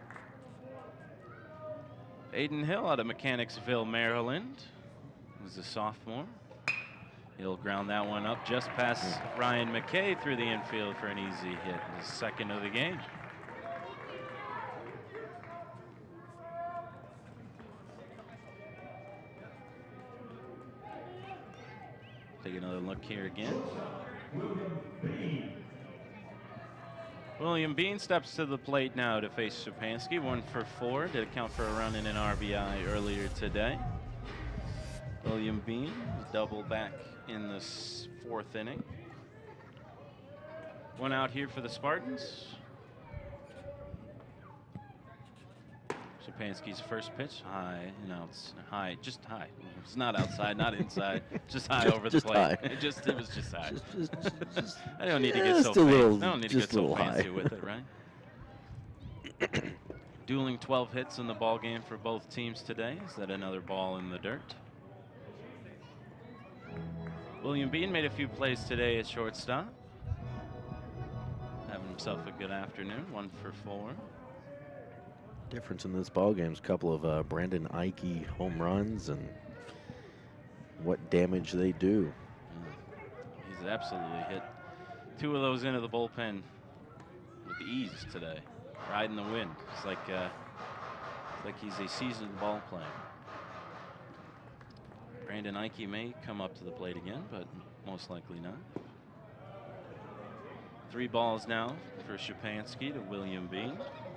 Speaker 2: Aiden Hill out of Mechanicsville, Maryland. Was a sophomore. He'll ground that one up just past Ryan McKay through the infield for an easy hit. His 2nd of the game. Take another look here again. William Bean steps to the plate now to face Szczepanski. 1 for 4. Did account for a run and an RBI earlier today. William Bean double back in the 4th inning. 1 out here for the Spartans. Szczepanski's first pitch, high, high, just high. It's not outside, not inside, just high over the plate.
Speaker 1: High.
Speaker 2: It was just high.
Speaker 1: Just
Speaker 2: I don't need to get so fancy. I don't need to get so fancy with it, right? Dueling 12 hits in the ball game for both teams today. Is that another ball in the dirt? William Bean made a few plays today at shortstop. Having himself a good afternoon. 1 for 4.
Speaker 1: Difference in this ball game is a couple of Brandon Ike home runs and what damage they do.
Speaker 2: He's absolutely hit 2 of those into the bullpen with ease today, riding the wind. It's like he's a seasoned ball player. Brandon Ike may come up to the plate again, but most likely not. 3 balls now for Szczepanski to William Bean.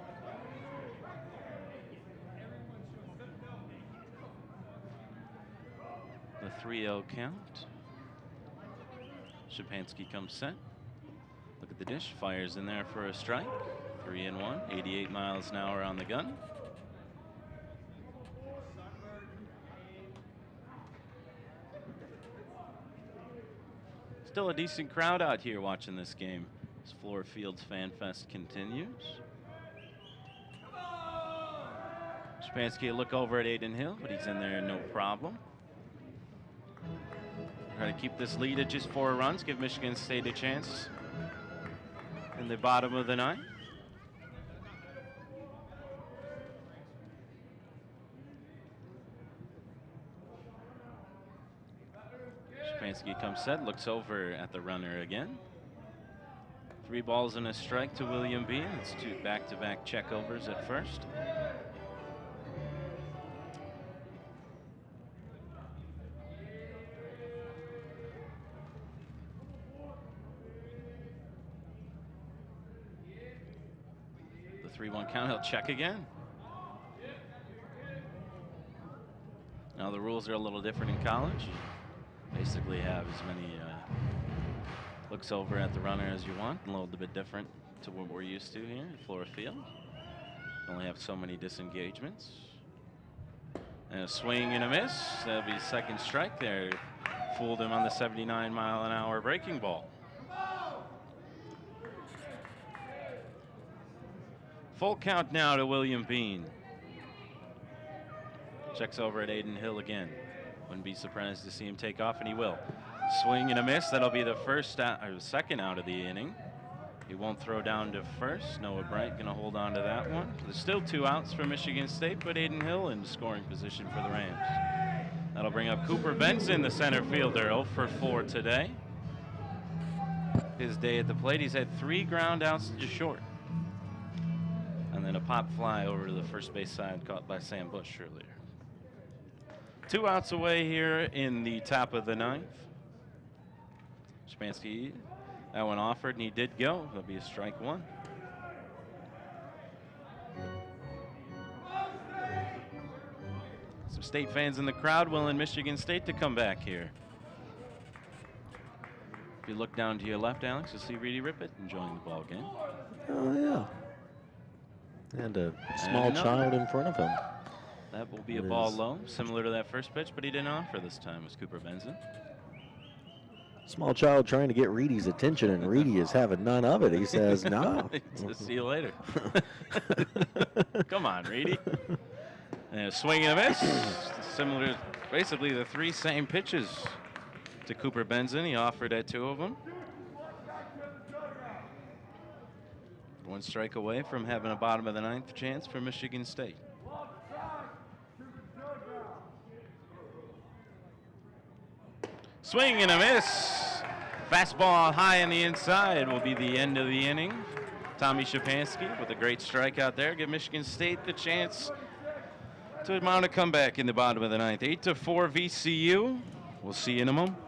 Speaker 2: The 3-0 count. Szczepanski comes set. Look at the dish. Fires in there for a strike. 3-1. 88 miles an hour on the gun. Still a decent crowd out here watching this game as Fluor Field's Fan Fest continues. Szczepanski look over at Aiden Hill, but he's in there no problem. Try to keep this lead at just 4 runs, give Michigan State a chance in the bottom of the 9th. Szczepanski comes set, looks over at the runner again. 3 balls and a strike to William Bean. It's 2 back-to-back checkovers at first. 3-1 count. He'll check again. Now the rules are a little different in college. You basically have as many looks over at the runner as you want, a little bit different to what we're used to here at Fluor Field. You only have so many disengagements. And a swing and a miss. That'll be second strike there. Fooled him on the 79-mile-an-hour breaking ball. Full count now to William Bean. Checks over at Aiden Hill again. Wouldn't be surprised to see him take off, and he will. Swing and a miss. That'll be the second out of the inning. He won't throw down to first. Noah Bright going to hold on to that one. There's still 2 outs for Michigan State, but Aiden Hill in scoring position for the Rams. That'll bring up Cooper Benson, the center fielder, 0 for 4 today. His day at the plate, he's had 3 ground outs to short. And then a pop fly over to the first base side caught by Sam Bush earlier. 2 outs away here in the top of the 9th. Szymanski, that one offered, and he did go. That'll be a strike 1. Some State fans in the crowd willing Michigan State to come back here. If you look down to your left, Alex, you'll see Reedy Rippett enjoying the ball game.
Speaker 1: Oh, yeah. And a small child in front of him.
Speaker 2: That will be a ball low, similar to that first pitch, but he didn't offer this time, was Cooper Benson.
Speaker 1: Small child trying to get Reedy's attention, and Reedy is having none of it. He says, no.
Speaker 2: See you later. Come on, Reedy. And a swing and a miss. Similar, basically the 3 same pitches to Cooper Benson. He offered at 2 of them. 1 strike away from having a bottom of the 9th chance for Michigan State. Swing and a miss. Fastball high on the inside will be the end of the inning. Tommy Szymanski with a great strikeout there. Give Michigan State the chance to mount a comeback in the bottom of the 9th. 8-4 VCU. We'll see you in a moment.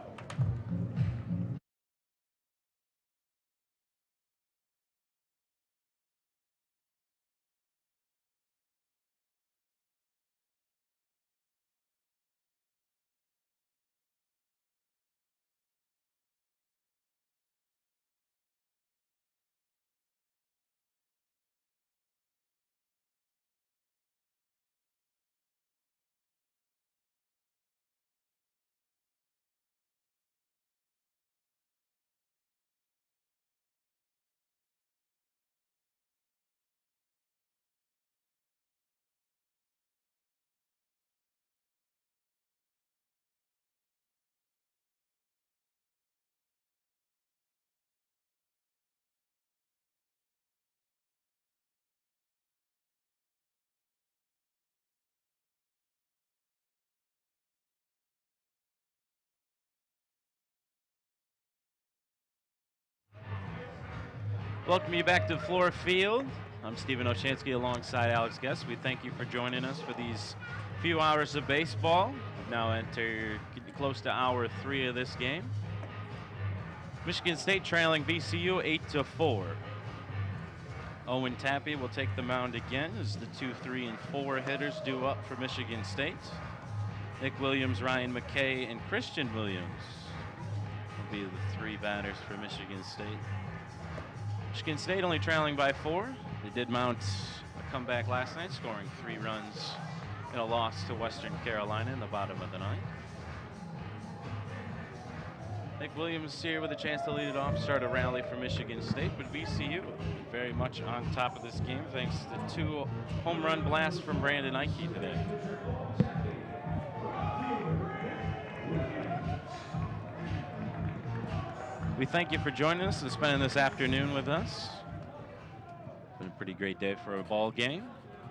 Speaker 2: Welcome you back to Fluor Field. I'm Stephen Oshansky alongside Alex Guest. We thank you for joining us for these few hours of baseball. We've now entered close to hour 3 of this game. Michigan State trailing VCU 8-4. Owen Tappy will take the mound again as the 2, 3, and 4 hitters due up for Michigan State. Nick Williams, Ryan McKay, and Christian Williams will be the 3 batters for Michigan State. Michigan State only trailing by 4. They did mount a comeback last night, scoring 3 runs in a loss to Western Carolina in the bottom of the 9th. Nick Williams here with a chance to lead it off, start a rally for Michigan State, but VCU very much on top of this game thanks to 2 home run blasts from Brandon Ike today. We thank you for joining us and spending this afternoon with us. It's been a pretty great day for a ball game.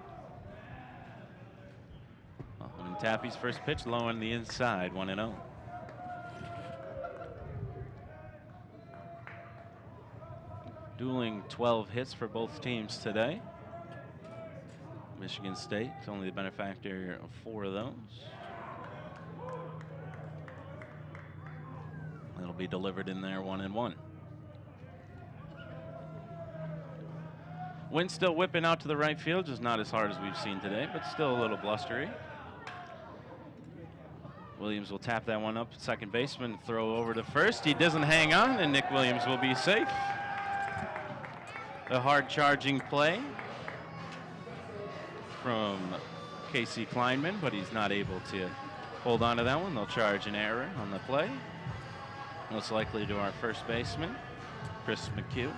Speaker 2: And Tappy's first pitch low on the inside, 1-0. Dueling 12 hits for both teams today. Michigan State is only the benefactor of 4 of those. It'll be delivered in there 1-1. Wind still whipping out to the right field, just not as hard as we've seen today, but still a little blustery. Williams will tap that one up. Second baseman, throw over to first. He doesn't hang on, and Nick Williams will be safe. A hard charging play from Casey Kleinman, but he's not able to hold on to that one. They'll charge an error on the play. Most likely to our first baseman, Chris McHugh.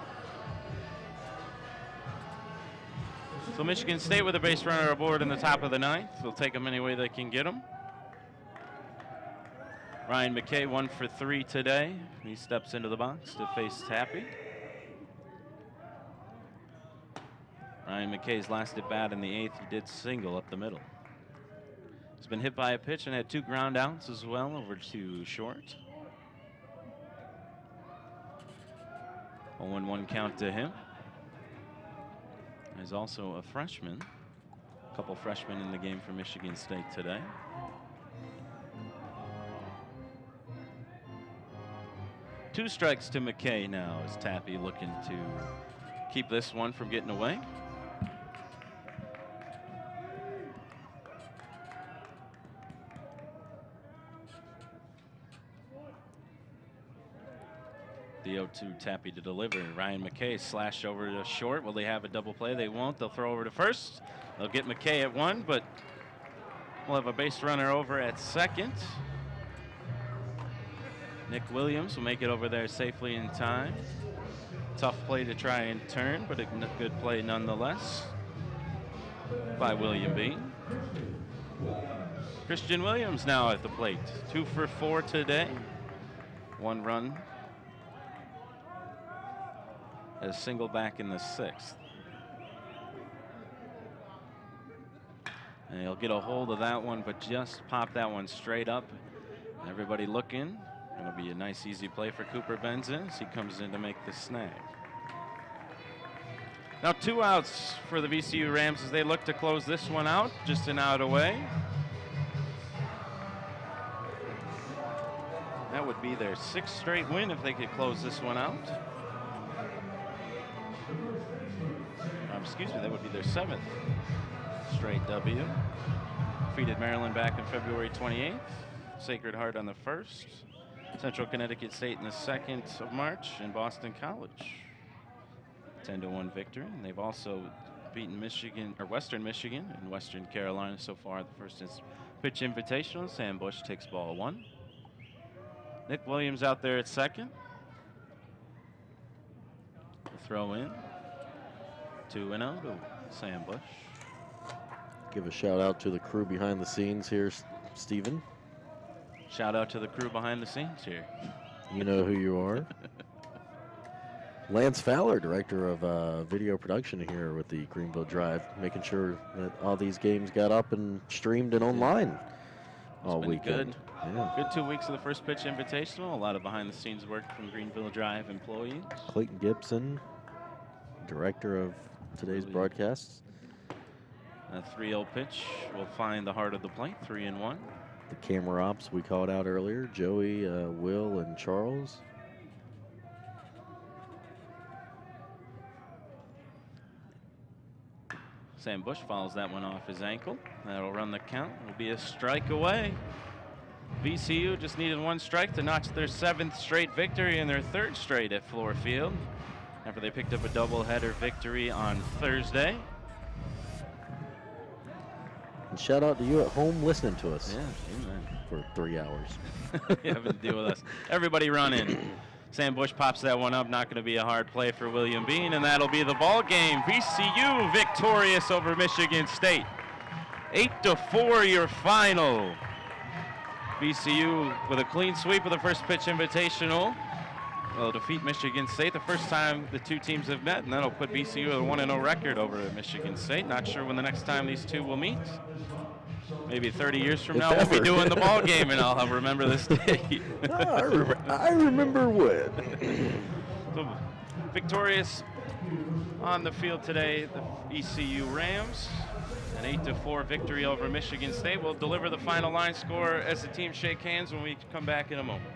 Speaker 2: So Michigan State with a base runner aboard in the top of the ninth. They'll take them any way they can get them. Ryan McKay 1 for 3 today. He steps into the box to face Tappy. Ryan McKay's last at bat in the 8th, he did single up the middle. He's been hit by a pitch and had 2 ground outs as well over to short. 0-1 count to him. He's also a freshman. A couple freshmen in the game for Michigan State today. Two strikes to McKay now as Tappy looking to keep this one from getting away. The 0-2 Tappy to deliver. Ryan McKay slash over to short. Will they have a double play? They won't. They'll throw over to first. They'll get McKay at 1, but we'll have a base runner over at second. Nick Williams will make it over there safely in time. Tough play to try and turn, but a good play nonetheless by William Bean. Christian Williams now at the plate. 2 for 4 today. 1 run. A single back in the 6th. And he'll get a hold of that one, but just pop that one straight up. Everybody looking. Going to be a nice, easy play for Cooper Benson as he comes in to make the snag. Now 2 outs for the VCU Rams as they look to close this one out, just an out away. That would be their 6th straight win if they could close this one out. Excuse me, that would be their 7th straight W. Defeated Maryland back on February 28th. Sacred Heart on the 1st. Central Connecticut State in the 2nd of March, and Boston College. 10-1 victory. And they've also beaten Michigan, or Western Michigan and Western Carolina so far. The First Pitch Invitational. Sam Bush takes ball 1. Nick Williams out there at second. The throw in. 2-0 to Sam Bush.
Speaker 1: Give a shout out to the crew behind the scenes here, Stephen.
Speaker 2: Shout out to the crew behind the scenes here.
Speaker 1: You know who you are. Lance Fowler, director of video production here with the Greenville Drive, making sure that all these games got up and streamed and online all weekend.
Speaker 2: Good. Yeah. Good 2 weeks of the First Pitch Invitational. A lot of behind the scenes work from Greenville Drive employees.
Speaker 1: Clayton Gibson, director of today's broadcasts.
Speaker 2: A 3-0 pitch will find the heart of the plate, 3-1.
Speaker 1: The camera ops we called out earlier, Joey, Will, and Charles.
Speaker 2: Sam Bush follows that one off his ankle. That'll run the count. It'll be a strike away. VCU just needed 1 strike to notch their 7th straight victory and their 3rd straight at Fluor Field, after they picked up a doubleheader victory on Thursday.
Speaker 1: And shout out to you at home listening to us.
Speaker 2: Yeah, amen.
Speaker 1: For 3 hours.
Speaker 2: You having to deal with us. Everybody run in. Sam Bush pops that one up. Not going to be a hard play for William Bean, and that'll be the ball game. VCU victorious over Michigan State. 8-4 your final. VCU with a clean sweep of the First Pitch Invitational. Will defeat Michigan State the first time the 2 teams have met, and that'll put VCU with a 1-0 record over Michigan State. Not sure when the next time these 2 will meet. Maybe 30 years from now, we'll be doing the ball game, and I'll remember this day.
Speaker 1: I remember when.
Speaker 2: So, victorious on the field today, the ECU Rams. An 8-4 victory over Michigan State. We'll deliver the final line score as the teams shake hands when we come back in a moment.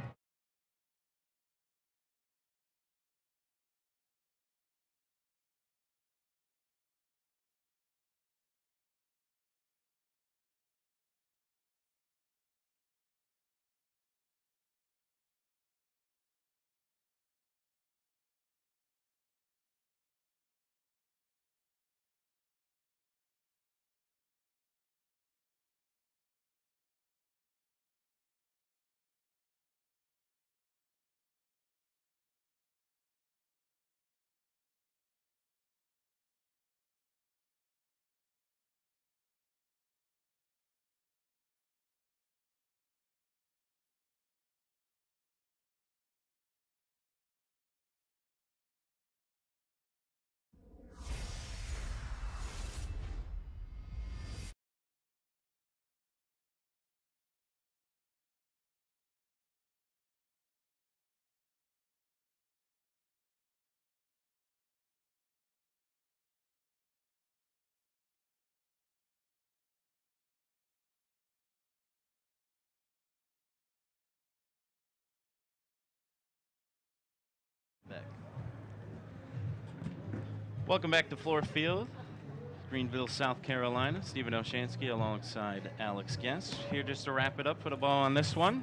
Speaker 2: Welcome back to Fluor Field, Greenville, South Carolina. Stephen Oshansky alongside Alex Guest. Here just to wrap it up, put a bow on this one.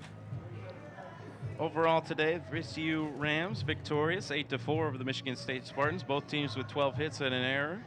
Speaker 2: Overall today, the VCU Rams victorious 8-4 over the Michigan State Spartans. Both teams with 12 hits and an error.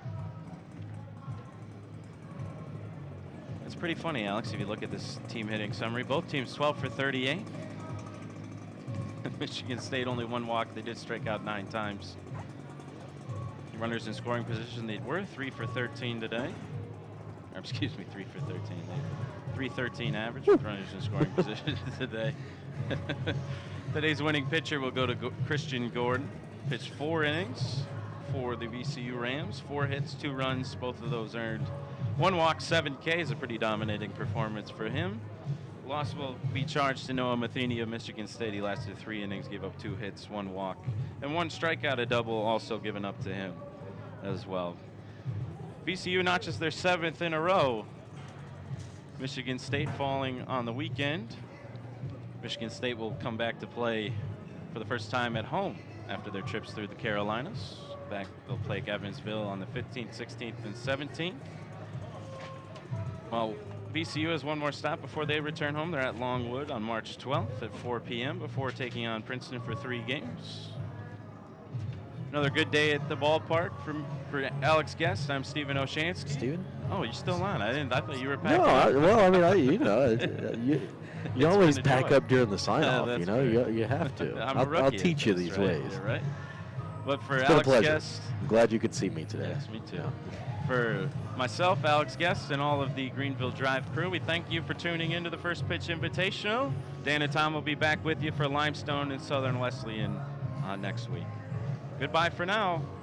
Speaker 2: It's pretty funny, Alex, if you look at this team hitting summary. Both teams 12 for 38. Michigan State only 1 walk. They did strike out 9 times. Runners in scoring position, they were 3 for 13 today. Or, excuse me, 3 for 13. 313 average with runners in scoring position today. Today's winning pitcher will go to Christian Gordon. Pitched 4 innings for the VCU Rams. 4 hits, 2 runs, both of those earned. 1 walk, 7 Ks, a pretty dominating performance for him. Loss will be charged to Noah Matheny of Michigan State. He lasted 3 innings, gave up 2 hits, 1 walk, and 1 strikeout, a double also given up to him as well. VCU notches their 7th in a row. Michigan State falling on the weekend. Michigan State will come back to play for the first time at home after their trips through the Carolinas. They'll play Evansville on the 15th, 16th, and 17th. Well, VCU has 1 more stop before they return home. They're at Longwood on March 12th at 4 p.m. before taking on Princeton for 3 games. Another good day at the ballpark for Alex Guest. I'm Stephen Oshansky.
Speaker 1: Steven?
Speaker 2: Oh, you're still on. I thought you were packing
Speaker 1: No,
Speaker 2: up.
Speaker 1: you always
Speaker 2: been a
Speaker 1: pack
Speaker 2: joy.
Speaker 1: up during the sign-off,
Speaker 2: that's
Speaker 1: you know? You have to.
Speaker 2: I'm a
Speaker 1: I'll
Speaker 2: rookie at
Speaker 1: teach you
Speaker 2: this,
Speaker 1: these
Speaker 2: right?
Speaker 1: ways.
Speaker 2: You're right. But for
Speaker 1: It's been a
Speaker 2: Alex
Speaker 1: pleasure.
Speaker 2: Guest,
Speaker 1: I'm glad you could see me today.
Speaker 2: yes, me too.
Speaker 1: Yeah.
Speaker 2: For myself, Alex Guest, and all of the Greenville Drive crew, we thank you for tuning into the First Pitch Invitational. Dan and Tom will be back with you for Limestone and Southern Wesleyan next week. Goodbye for now.